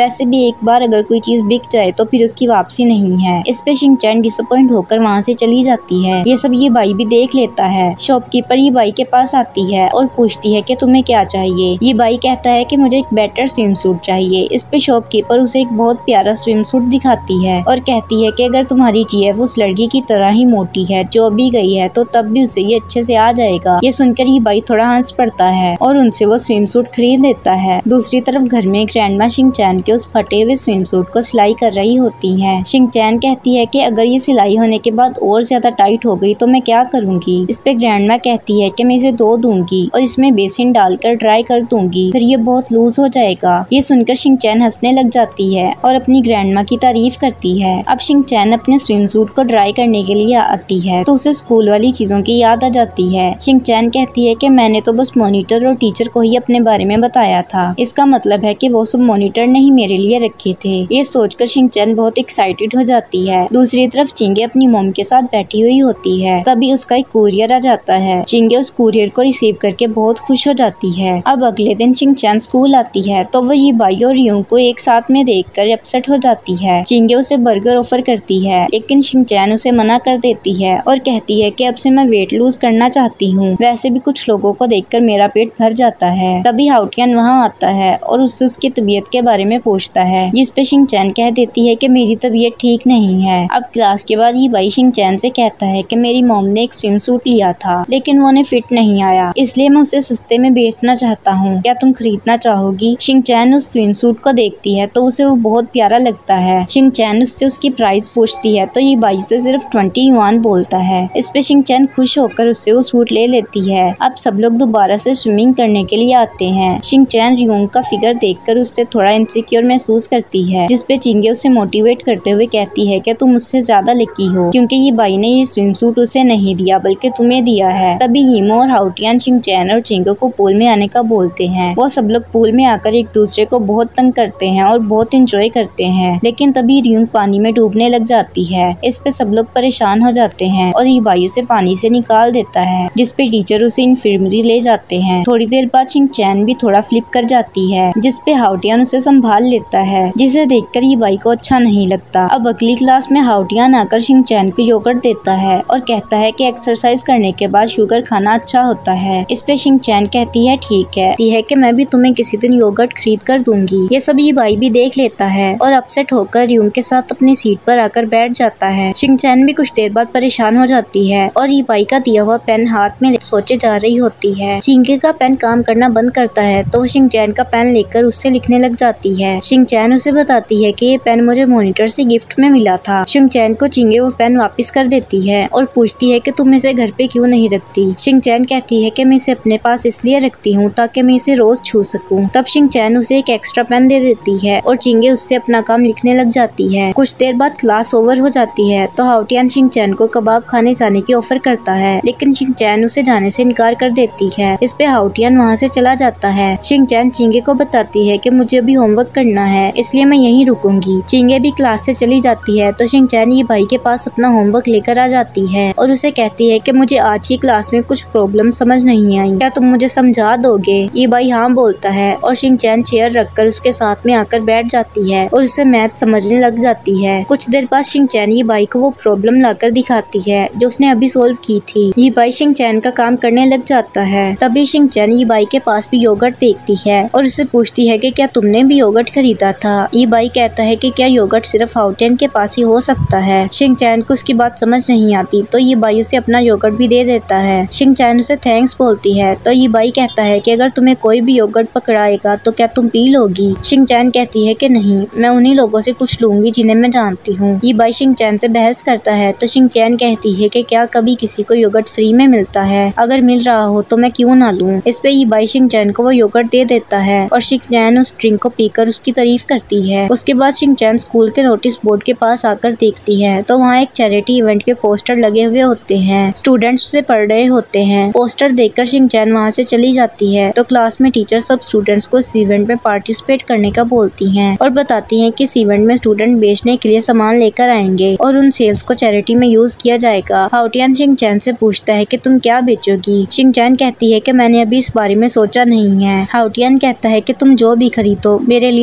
एक बार अगर कोई चीज बिक जाए तो फिर उसकी वापसी नहीं है। इस पे शिनचैन डिसअपॉइंट होकर वहाँ से चली जाती है। ये सब ये बाई भी देख लेता है। शॉपकीपर ये बाई के पास आती है और पूछती है कि तुम्हें क्या चाहिए। ये बाई कहता है कि मुझे एक बेटर स्विम सूट चाहिए। इस पे शॉपकीपर उसे एक बहुत प्यारा स्विम सूट दिखाती है और कहती है कि अगर तुम्हारी जीएफ उस लड़की की तरह ही मोटी है जो अभी गई है तो तब भी उसे ये अच्छे से आ जाएगा। ये सुनकर ये बाई थोड़ा हंस पड़ता है और उनसे वो स्विम सूट खरीद लेता है। दूसरी तरफ घर में ग्रैंडमा शिनचैन के उस फटे हुए स्विम सूट को सिलाई कर रही होती है। शिनचैन कहती है कि अगर ये सिलाई होने के बाद और ज्यादा टाइट हो गई तो मैं क्या करूंगी। इस पे ग्रैंडमा कहती है कि मैं इसे धो दूंगी और इसमें बेसिन डालकर ड्राई कर दूंगी, फिर ये बहुत लूज हो जाएगा। ये सुनकर शिनचैन हंसने लग जाती है और अपनी ग्रैंडमा की तारीफ करती है। अब शिनचैन अपने स्विम सूट को ड्राई करने के लिए आती है तो उसे स्कूल वाली चीजों की याद आ जाती है। शिनचैन कहती है कि मैंने तो बस मॉनिटर और टीचर को ही अपने बारे में बताया था, इसका मतलब है कि वो सब मॉनिटर ने ही मेरे लिए रखे थे। ये सोचकर शिनचैन बहुत एक्साइटेड हो जाती है। दूसरी तरफ चिंगे अपनी मॉम के साथ बैठी हुई होती है। तभी उसका एक कुरियर आ जाता है। चिंगे उस कुरियर को रिसीव करके बहुत खुश हो जाती है। अब अगले दिन शिनचैन स्कूल आती है तो वो ये बाई और यूं को एक साथ में देखकर अपसेट हो जाती है। चिंगे उसे बर्गर ऑफर करती है लेकिन शिनचैन उसे मना कर देती है और कहती है कि अब से मैं वेट लूज करना चाहती हूँ, वैसे भी कुछ लोगों को देखकर मेरा पेट भर जाता है। तभी हाउटियन वहाँ आता है और उससे उसकी तबीयत के बारे में पूछता है, जिस पे शिनचैन कह देती है कि मेरी तबीयत ठीक नहीं है। अब क्लास के बाद ये बाई शिनचैन से कहता है कि मेरी मॉम ने एक स्विम सूट लिया था लेकिन वो उन्हें फिट नहीं आया, इसलिए मैं उसे सस्ते में बेचना चाहता हूँ, क्या तुम खरीदना चाहोगी। शिनचैन उस स्विम सूट को देखती है तो उसे वो बहुत प्यारा लगता है। शिनचैन उससे उसकी प्राइस पूछती है तो ये बाई से सिर्फ ट्वेंटी वन बोलता है। इस पे शिनचैन खुश होकर उससे वो सूट ले लेती है। अब सब लोग दोबारा से स्विमिंग करने के लिए आते हैं। शिनचैन रियोंग का फिगर देखकर उससे थोड़ा इनसिक्योर महसूस करती है, जिस पे चिंगे उसे मोटिवेट करते हुए कहती है कि तुम मुझसे ज्यादा लकी हो क्योंकि ये बाई ने ये स्विम सूट उसे नहीं दिया बल्कि तुम्हें दिया है। तभी यीमो और हाउटियन शिनचैन और चिंगे को पूल में आने का बोलते हैं। वो सब लोग पूल में आकर एक दूसरे को बहुत तंग करते हैं और बहुत इंजॉय करते हैं, लेकिन तभी रियोंग पानी में डूबने लग जाती है। इस पे सब लोग परेशान हो जाते हैं और ये बाई उसे पानी से निकाल देता है, जिस पे टीचर उसे इन्फर्मरी ले जाते हैं। थोड़ी देर बाद शिनचैन भी थोड़ा फ्लिप कर जाती है, जिस पे हाउटियन उसे संभाल लेता है, जिसे देखकर ये बाई को अच्छा नहीं लगता। अब अगली क्लास में हाउटियन आकर शिनचैन को योगर्ट देता है और कहता है कि एक्सरसाइज करने के बाद शुगर खाना अच्छा होता है। इस पे शिनचैन कहती है ठीक है, है कि मैं भी तुम्हें किसी दिन योगर्ट खरीद कर दूंगी। ये सब ये बाई भी देख लेता है और अपसेट होकर रियोंग के साथ अपनी सीट पर आकर बैठ जाता है। शिनचैन भी कुछ देर बाद परेशान हो जाती है और ये बाई का दिया हुआ पेन हाथ में सोचे जा रही होती है। चिंगे का पेन काम करना बंद करता है तो वो शिनचैन का पेन लेकर उससे लिखने लग जाती है। शिनचैन उसे बताती है कि ये पेन मुझे मॉनिटर से गिफ्ट में मिला था। शिनचैन को चिंगे वो पेन वापस कर देती है और पूछती है कि तुम इसे घर पे क्यों नहीं रखती। शिनचैन कहती है कि मैं इसे अपने पास इसलिए रखती हूँ ताकि मैं इसे रोज छू सकूं। तब शिनचैन उसे एक एक्स्ट्रा पेन दे देती है और चिंगे उससे अपना काम लिखने लग जाती है। कुछ देर बाद क्लास ओवर हो जाती है तो हाउटियन शिनचैन को कबाब खाने जाने की ऑफर करता है, लेकिन शिनचैन उसे जाने से इनकार कर देती है। इस पे हाउटियन वहाँ से चला जाता है। शिनचैन चिंगे को बताती है कि मुझे अभी होमवर्क करना है इसलिए मैं यहीं रुकूंगी। चिंगे भी क्लास से चली जाती है तो शिनचैन ये भाई के पास अपना होमवर्क लेकर आ जाती है और उसे कहती है कि मुझे आज की क्लास में कुछ प्रॉब्लम समझ नहीं आई, क्या तुम मुझे समझा दोगे। ये भाई हाँ बोलता है और शिनचैन चेयर रखकर उसके साथ में आकर बैठ जाती है और उसे मैथ समझने लग जाती है। कुछ देर बाद शिनचैन ये भाई को वो प्रॉब्लम लाकर दिखाती है जो उसने अभी सोल्व की थी। ये भाई शिनचैन का काम करने लग जाता है। तभी शिनचैन ये भाई के पास भी योगर्ट देखती है और उससे पूछती है कि क्या तुमने भी योगर्ट खरीदा था। ये भाई कहता है कि क्या योगर्ट सिर्फ हाउटियन के पास ही हो सकता है। शिनचैन को उसकी बात समझ नहीं आती तो ये भाई उसे अपना योगर्ट भी दे देता है। शिनचैन उसे थैंक्स बोलती है तो ये भाई कहता है कि अगर तुम्हें कोई भी योगर्ट पकड़ाएगा तो क्या तुम पी लोगी। शिनचैन कहती है कि नहीं, मैं उन्हीं लोगों से कुछ लूंगी जिन्हें मैं जानती हूँ। ये भाई शिनचैन से बहस करता है तो शिनचैन कहती है कि क्या कभी किसी को योगर्ट फ्री में मिलता है, अगर मिल रहा हो तो मैं क्यों ना लूं। इस पे ये भाई शिनचैन को वो योगर्ट दे देता है और शिनचैन उस ड्रिंक को पीकर उसकी तारीफ करती है। उसके बाद शिनचैन स्कूल के नोटिस बोर्ड के पास आकर देखती है तो वहाँ एक चैरिटी इवेंट के पोस्टर लगे हुए होते हैं। स्टूडेंट्स उसे पढ़ रहे होते हैं। पोस्टर देखकर शिनचैन वहाँ से चली जाती है तो क्लास में टीचर सब स्टूडेंट्स को इस इवेंट में पार्टिसिपेट करने का बोलती हैं और बताती हैं कि इस इवेंट में स्टूडेंट बेचने के लिए सामान लेकर आएंगे और उन सेल्स को चैरिटी में यूज किया जाएगा। हाउटियन शिनचैन से पूछता है कि तुम क्या बेचोगी। शिनचैन कहती है कि मैंने अभी इस बारे में सोचा नहीं है। हाउटियन कहता है कि तुम जो भी खरीदो मेरे लिए रख लेना।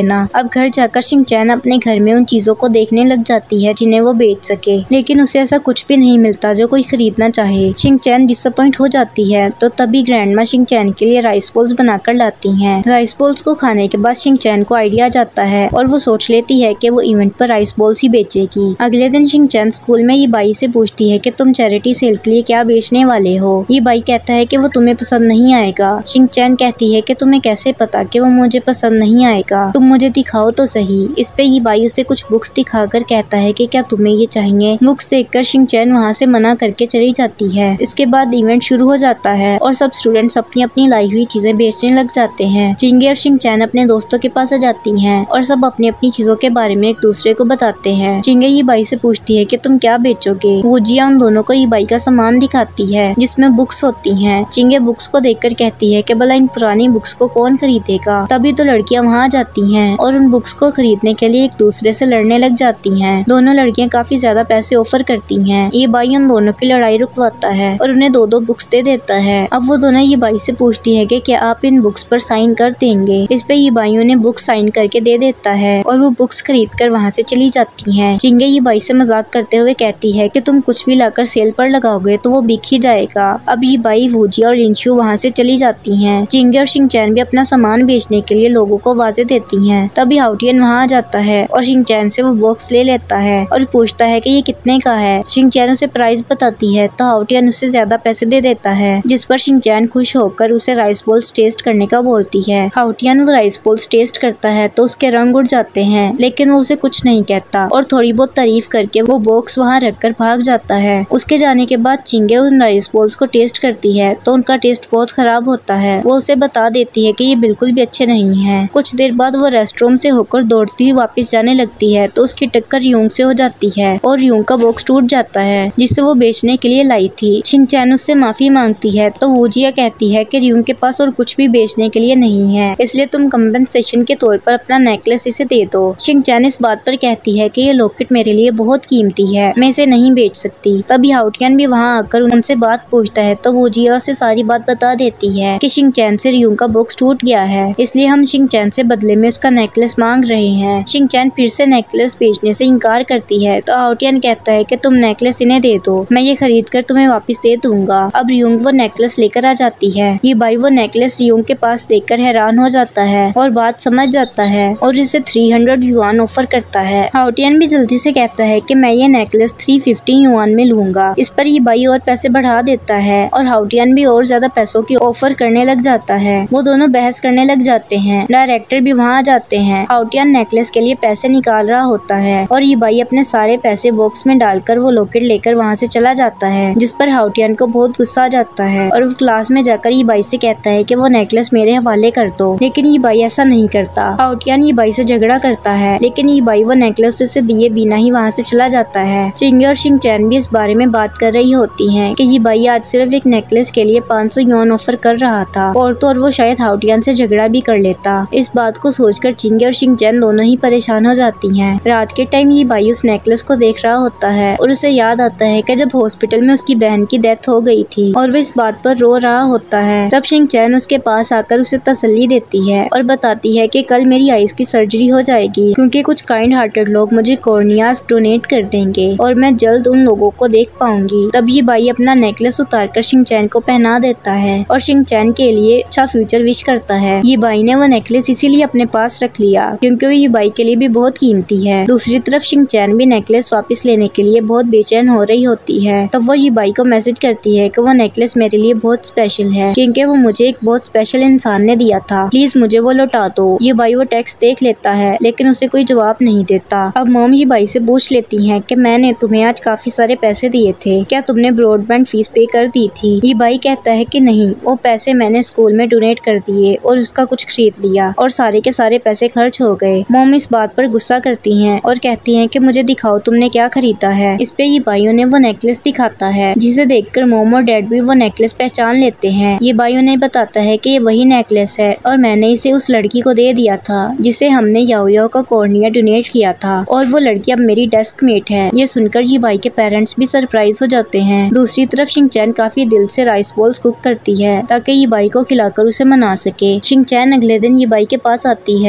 लेना। अब घर जाकर शिनचैन अपने घर में उन चीजों को देखने लग जाती है जिन्हें वो बेच सके, लेकिन उसे ऐसा कुछ भी नहीं मिलता जो कोई खरीदना चाहे। शिनचैन डिसअपॉइंट हो जाती है तो तभी ग्रैंडमा शिनचैन के लिए राइस बॉल्स बनाकर लाती हैं। राइस बॉल्स को खाने के बाद शिनचैन को आइडिया जाता है और वो सोच लेती है कि वो इवेंट पर राइस बॉल्स ही बेचेगी। अगले दिन शिनचैन स्कूल में ये बाई से पूछती है कि तुम चैरिटी सेल के लिए क्या बेचने वाले हो। ये बाई कहता है कि वो तुम्हें पसंद नहीं आएगा। शिनचैन कहती है कि तुम्हें कैसे पता कि वो मुझे पसंद नहीं आएगा, तुम मुझे दिखाओ तो सही। इस पे ये बाई उसे कुछ बुक्स दिखाकर कहता है कि क्या तुम्हें ये चाहिए। बुक्स देखकर शिनचैन वहाँ से मना करके चली जाती है। इसके बाद इवेंट शुरू हो जाता है और सब स्टूडेंट्स अपनी अपनी लाई हुई चीजें बेचने लग जाते हैं। चिंगे और शिनचैन अपने दोस्तों के पास आ जाती हैं और सब अपनी अपनी चीजों के बारे में एक दूसरे को बताते हैं। चिंगे ये बाई से पूछती है कि तुम क्या बेचोगे। वुजिया उन दोनों को ये बाई का सामान दिखाती है जिसमें बुक्स होती हैं। चिंगे बुक्स को देखकर कहती है कि भला इन पुरानी बुक्स को कौन खरीदेगा। तभी तो लड़कियां वहाँ जाती हैं और उन बुक्स को खरीदने के लिए एक दूसरे से लड़ने लग जाती हैं। दोनों लड़कियां काफी ज्यादा पैसे ऑफर करती हैं। ये बाई उन दोनों की लड़ाई रुकवाता है और उन्हें दो दो बुक्स दे देता है। अब वो दोनों ये बाई से पूछती है कि क्या आप इन बुक्स पर साइन कर देंगे। इस पे ये बाई उन्हें बुक्स साइन करके दे देता है और वो बुक्स खरीद कर वहाँ से चली जाती हैं। चिंगे ये बाई से मजाक करते हुए कहती है कि तुम कुछ भी लाकर सेल पर लगाओगे तो वो बिक ही जाएगा। अब ये बाई वुजिया और लिंशु वहाँ से चली जाती हैं। चिंगे और शिनचैन भी अपना सामान बेचने के लिए लोगों को आवाजें देती हैं। तभी हाउटियन वहाँ आ जाता है और शिनचैन से वो बॉक्स ले लेता है और पूछता है कि ये कितने का है। शिनचैन उसे प्राइस बताती है तो हाउटियन उससे ज्यादा पैसे दे देता है, जिस पर शिनचैन खुश होकर उसे राइस बॉल्स टेस्ट करने का बोलती है। हाउटियन वो राइस बॉल्स टेस्ट करता है तो उसके रंग उड़ जाते हैं, लेकिन वो उसे कुछ नहीं कहता और थोड़ी बहुत तारीफ करके वो बॉक्स वहाँ रखकर भाग जाता है। उसके जाने के बाद चिंगे उन राइस बॉल्स को टेस्ट करती है तो उनका टेस्ट बहुत खराब होता है। वो उसे बता देती है कि ये बिल्कुल भी अच्छे नहीं हैं। कुछ देर बाद वो रेस्टरूम से होकर दौड़ती हुई वापस जाने लगती है तो उसकी टक्कर यूंग से हो जाती है और यूंग का बॉक्स टूट जाता है जिसे वो बेचने के लिए लाई थी। शिनचैन उससे माफी मांगती है तो वुजिया कहती है कि यूंग के पास और कुछ भी बेचने के लिए नहीं है, इसलिए तुम कंपनसेशन के तौर पर अपना नेकलेस इसे दे दो। शिनचैन इस बात पर कहती है कि ये लॉकेट मेरे लिए बहुत कीमती है, मैं इसे नहीं बेच सकती। तभी हाउटियन भी वहाँ आकर उनसे बात पूछता है तो वुजिया से सारी बात बता देती है कि शिनचैन से यूंग का बॉक्स टूट गया है, इसलिए हम शिनचैन से बदले में उसका नेकलेस मांग रहे हैं। शिनचैन फिर से नेकलेस बेचने से इनकार करती है तो हाउटियन कहता है कि तुम नेकलेस इन्हें दे दो, मैं ये खरीद कर तुम्हें वापस दे दूंगा। अब यूंग वो नेकलेस लेकर आ जाती है। ये बाई वो नेकलेस यूंग के पास देखकर हैरान हो जाता है और बात समझ जाता है और इसे थ्री हंड्रेड युआन ऑफर करता है। हाउटियन भी जल्दी से कहता है कि मैं ये नेकलेस थ्री फिफ्टी युआन में लूंगा। इस पर ये बाई और पैसे बढ़ा देता है और हाउटियन भी और ज्यादा पैसों की ऑफर करने लग जाता है। वो दोनों बहस करने लग जाते हैं। डायरेक्टर भी वहाँ आ जाते हैं। हाउटियन नेकलेस के लिए पैसे निकाल रहा होता है और ये बाई अपने सारे पैसे बॉक्स में डालकर वो लॉकेट लेकर वहाँ से चला जाता है, जिस पर हाउटियन को बहुत गुस्सा आ जाता है और वो क्लास में जाकर ये बाई से कहता है कि वो नेकलेस मेरे हवाले कर दो, लेकिन ये बाई ऐसा नहीं करता। हाउटियन ये बाई से झगड़ा करता है, लेकिन ये बाई वो नेकलेस उसे दिए बिना ही वहाँ से चला जाता है। चिंगे और शिनचैन भी इस बारे में बात कर रही होती हैं कि ये बाई आज सिर्फ एक नेकलेस के लिए पाँच सौ युआन ऑफर कर रहा था और तो और वो शायद हाउटियन से झगड़ा भी कर लेता। इस बात को सोचकर चिंगे और शिनचैन दोनों ही परेशान हो जाती हैं। रात के टाइम ये बाई उस नेकलेस को देख रहा होता है और उसे याद आता है कि जब हॉस्पिटल में उसकी बहन की डेथ हो गई थी और वो इस बात पर रो रहा होता है। तब शिनचैन उसके पास आकर उसे तसल्ली देती है और बताती है कि कल मेरी आईज की सर्जरी हो जाएगी क्योंकि कुछ काइंड हार्टेड लोग मुझे कॉर्नियास डोनेट कर देंगे और मैं जल्द उन लोगों को देख पाऊंगी। तब ये बाई अपना नेकलेस उतारकर शिनचैन को पहना देता है और शिनचैन के लिए अच्छा फ्यूचर विश करता है। ये बाई ने वो नेकलेस इसीलिए अपने पास रख लिया क्योंकि ये बाई के लिए भी बहुत कीमती है। दूसरी तरफ शिनचैन भी नेकलेस वापस लेने के लिए बहुत बेचैन हो रही होती है। तब वो ये बाई को मैसेज करती है कि वो नेकलेस मेरे लिए बहुत स्पेशल है क्योंकि वो मुझे एक बहुत स्पेशल इंसान ने दिया था, प्लीज मुझे वो लौटा दो। ये बाई वो टेक्स्ट देख लेता है लेकिन उसे कोई जवाब नहीं देता। अब मॉम ये बाई से पूछ लेती है कि मैंने तुम्हें आज काफी सारे पैसे दिए थे, क्या तुमने ब्रॉडबैंड फीस पे कर दी थी। ये बाई कहता है कि नहीं, वो पैसे मैंने स्कूल में डोनेट कर दिए और उसका कुछ खरीद लिया और सारे के सारे पैसे खर्च हो गए। मॉम इस बात पर गुस्सा करती हैं और कहती हैं कि मुझे दिखाओ तुमने क्या खरीदा है। इस पे ये बाई उन्हें वो नेकलेस दिखाता है जिसे देखकर मॉम और डैड भी वो नेकलेस पहचान लेते हैं। ये बाई उन्हें बताता है कि ये वही नेकलेस है और मैंने इसे उस लड़की को दे दिया था जिसे हमने याओ याओ का कॉर्निया डोनेट किया था और वो लड़की अब मेरी डेस्क मेट है। ये सुनकर ये बाई के पेरेंट्स भी सरप्राइज हो जाते हैं। दूसरी तरफ शिनचैन काफी दिल से राइस बॉल्स कुक करती है ताकि ये बाई को खिलाकर उसे मना सके। शिनचैन अगले दिन ये बाई के पास आती है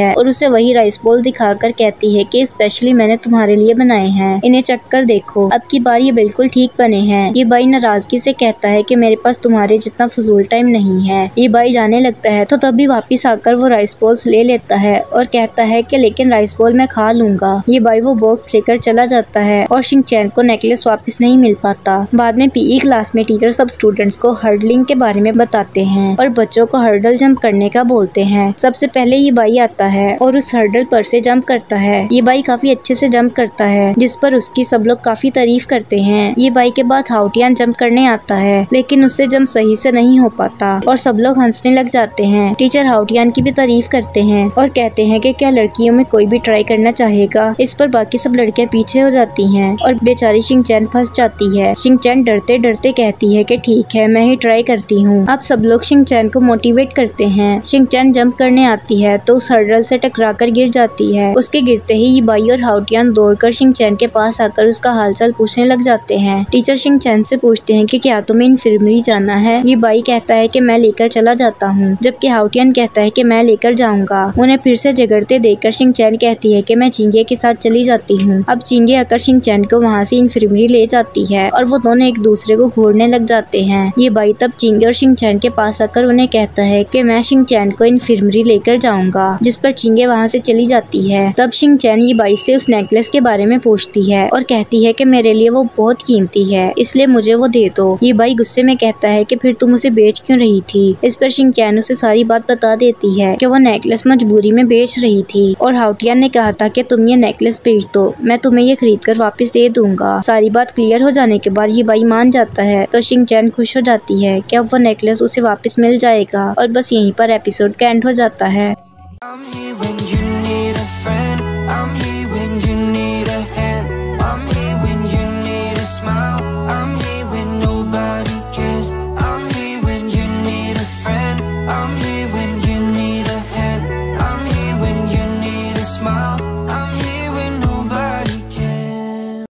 है और उसे वही राइस बॉल दिखाकर कहती है कि स्पेशली मैंने तुम्हारे लिए बनाए हैं, इन्हें चख कर देखो, अब की बार ये बिल्कुल ठीक बने हैं। ये बाई नाराजगी से कहता है कि मेरे पास तुम्हारे जितना फजूल टाइम नहीं है। ये बाई जाने लगता है तो तभी वापिस आकर वो राइस बॉल्स ले लेता है और कहता है कि लेकिन राइस बॉल मैं खा लूंगा। ये बाई वो बॉक्स लेकर चला जाता है और शिनचैन को नेकलेस वापस नहीं मिल पाता। बाद में पीई क्लास में टीचर सब स्टूडेंट्स को हर्डलिंग के बारे में बताते हैं और बच्चों को हर्डल जंप करने का बोलते हैं। सबसे पहले ये बाई आता है और उस हर्डल पर से जंप करता है। ये बाई काफी अच्छे से जंप करता है जिस पर उसकी सब लोग काफी तारीफ करते हैं। ये बाई के बाद हाउटियान जंप करने आता है लेकिन उससे जंप सही से नहीं हो पाता और सब लोग हंसने लग जाते हैं। टीचर हाउटियान की भी तारीफ करते हैं और कहते हैं कि क्या लड़कियों में कोई भी ट्राई करना चाहेगा। इस पर बाकी सब लड़कियां पीछे हो जाती हैं और बेचारी शिनचैन फंस जाती है। शिनचैन डरते डरते कहती है कि ठीक है मैं ही ट्राई करती हूँ। अब सब लोग शिनचैन को मोटिवेट करते हैं। शिनचैन जंप करने आती है तो उस हर्डल से टकराकर गिर जाती है। उसके गिरते ही ये बाई और हाउटियान दौड़कर शिनचैन के पास आकर उसका हालचाल पूछने लग जाते हैं। टीचर शिनचैन से पूछते हैं कि क्या तुम्हें इन्फर्मरी जाना है। ये बाई कहता है कि मैं लेकर चला जाता हूँ, जबकि हाउटियान कहता है कि मैं लेकर जाऊंगा। उन्हें फिर से झगड़ते देखकर शिनचैन कहती है कि मैं चिंगे के साथ चली जाती हूँ। अब चिंगे आकर शिनचैन को वहाँ से इन्फर्मरी ले जाती है और वो दोनों एक दूसरे को घूरने लग जाते हैं। ये बाई तब चिंगे और शिनचैन के पास आकर उन्हें कहता है कि मैं शिनचैन को इन्फर्मरी लेकर जाऊंगा, जिस पर चिंगे वहाँ से चली जाती है। तब शिनचैन ये बाई से उस नेकलेस के बारे में पूछती है और कहती है कि मेरे लिए वो बहुत कीमती है इसलिए मुझे वो दे दो। ये बाई गुस्से में कहता है कि फिर तुम उसे बेच क्यों रही थी। इस पर शिनचैन उसे सारी बात बता देती है कि वो नेकलेस मजबूरी में बेच रही थी और हाउटियान ने कहा था कि तुम ये नेकलेस बेच दो, मैं तुम्हें ये खरीद कर वापस दे दूंगा। सारी बात क्लियर हो जाने के बाद ये बाई मान जाता है तो शिनचैन खुश हो जाती है कि अब वो नेकलेस उसे वापस मिल जाएगा और बस यहीं पर एपिसोड का एंड हो जाता है।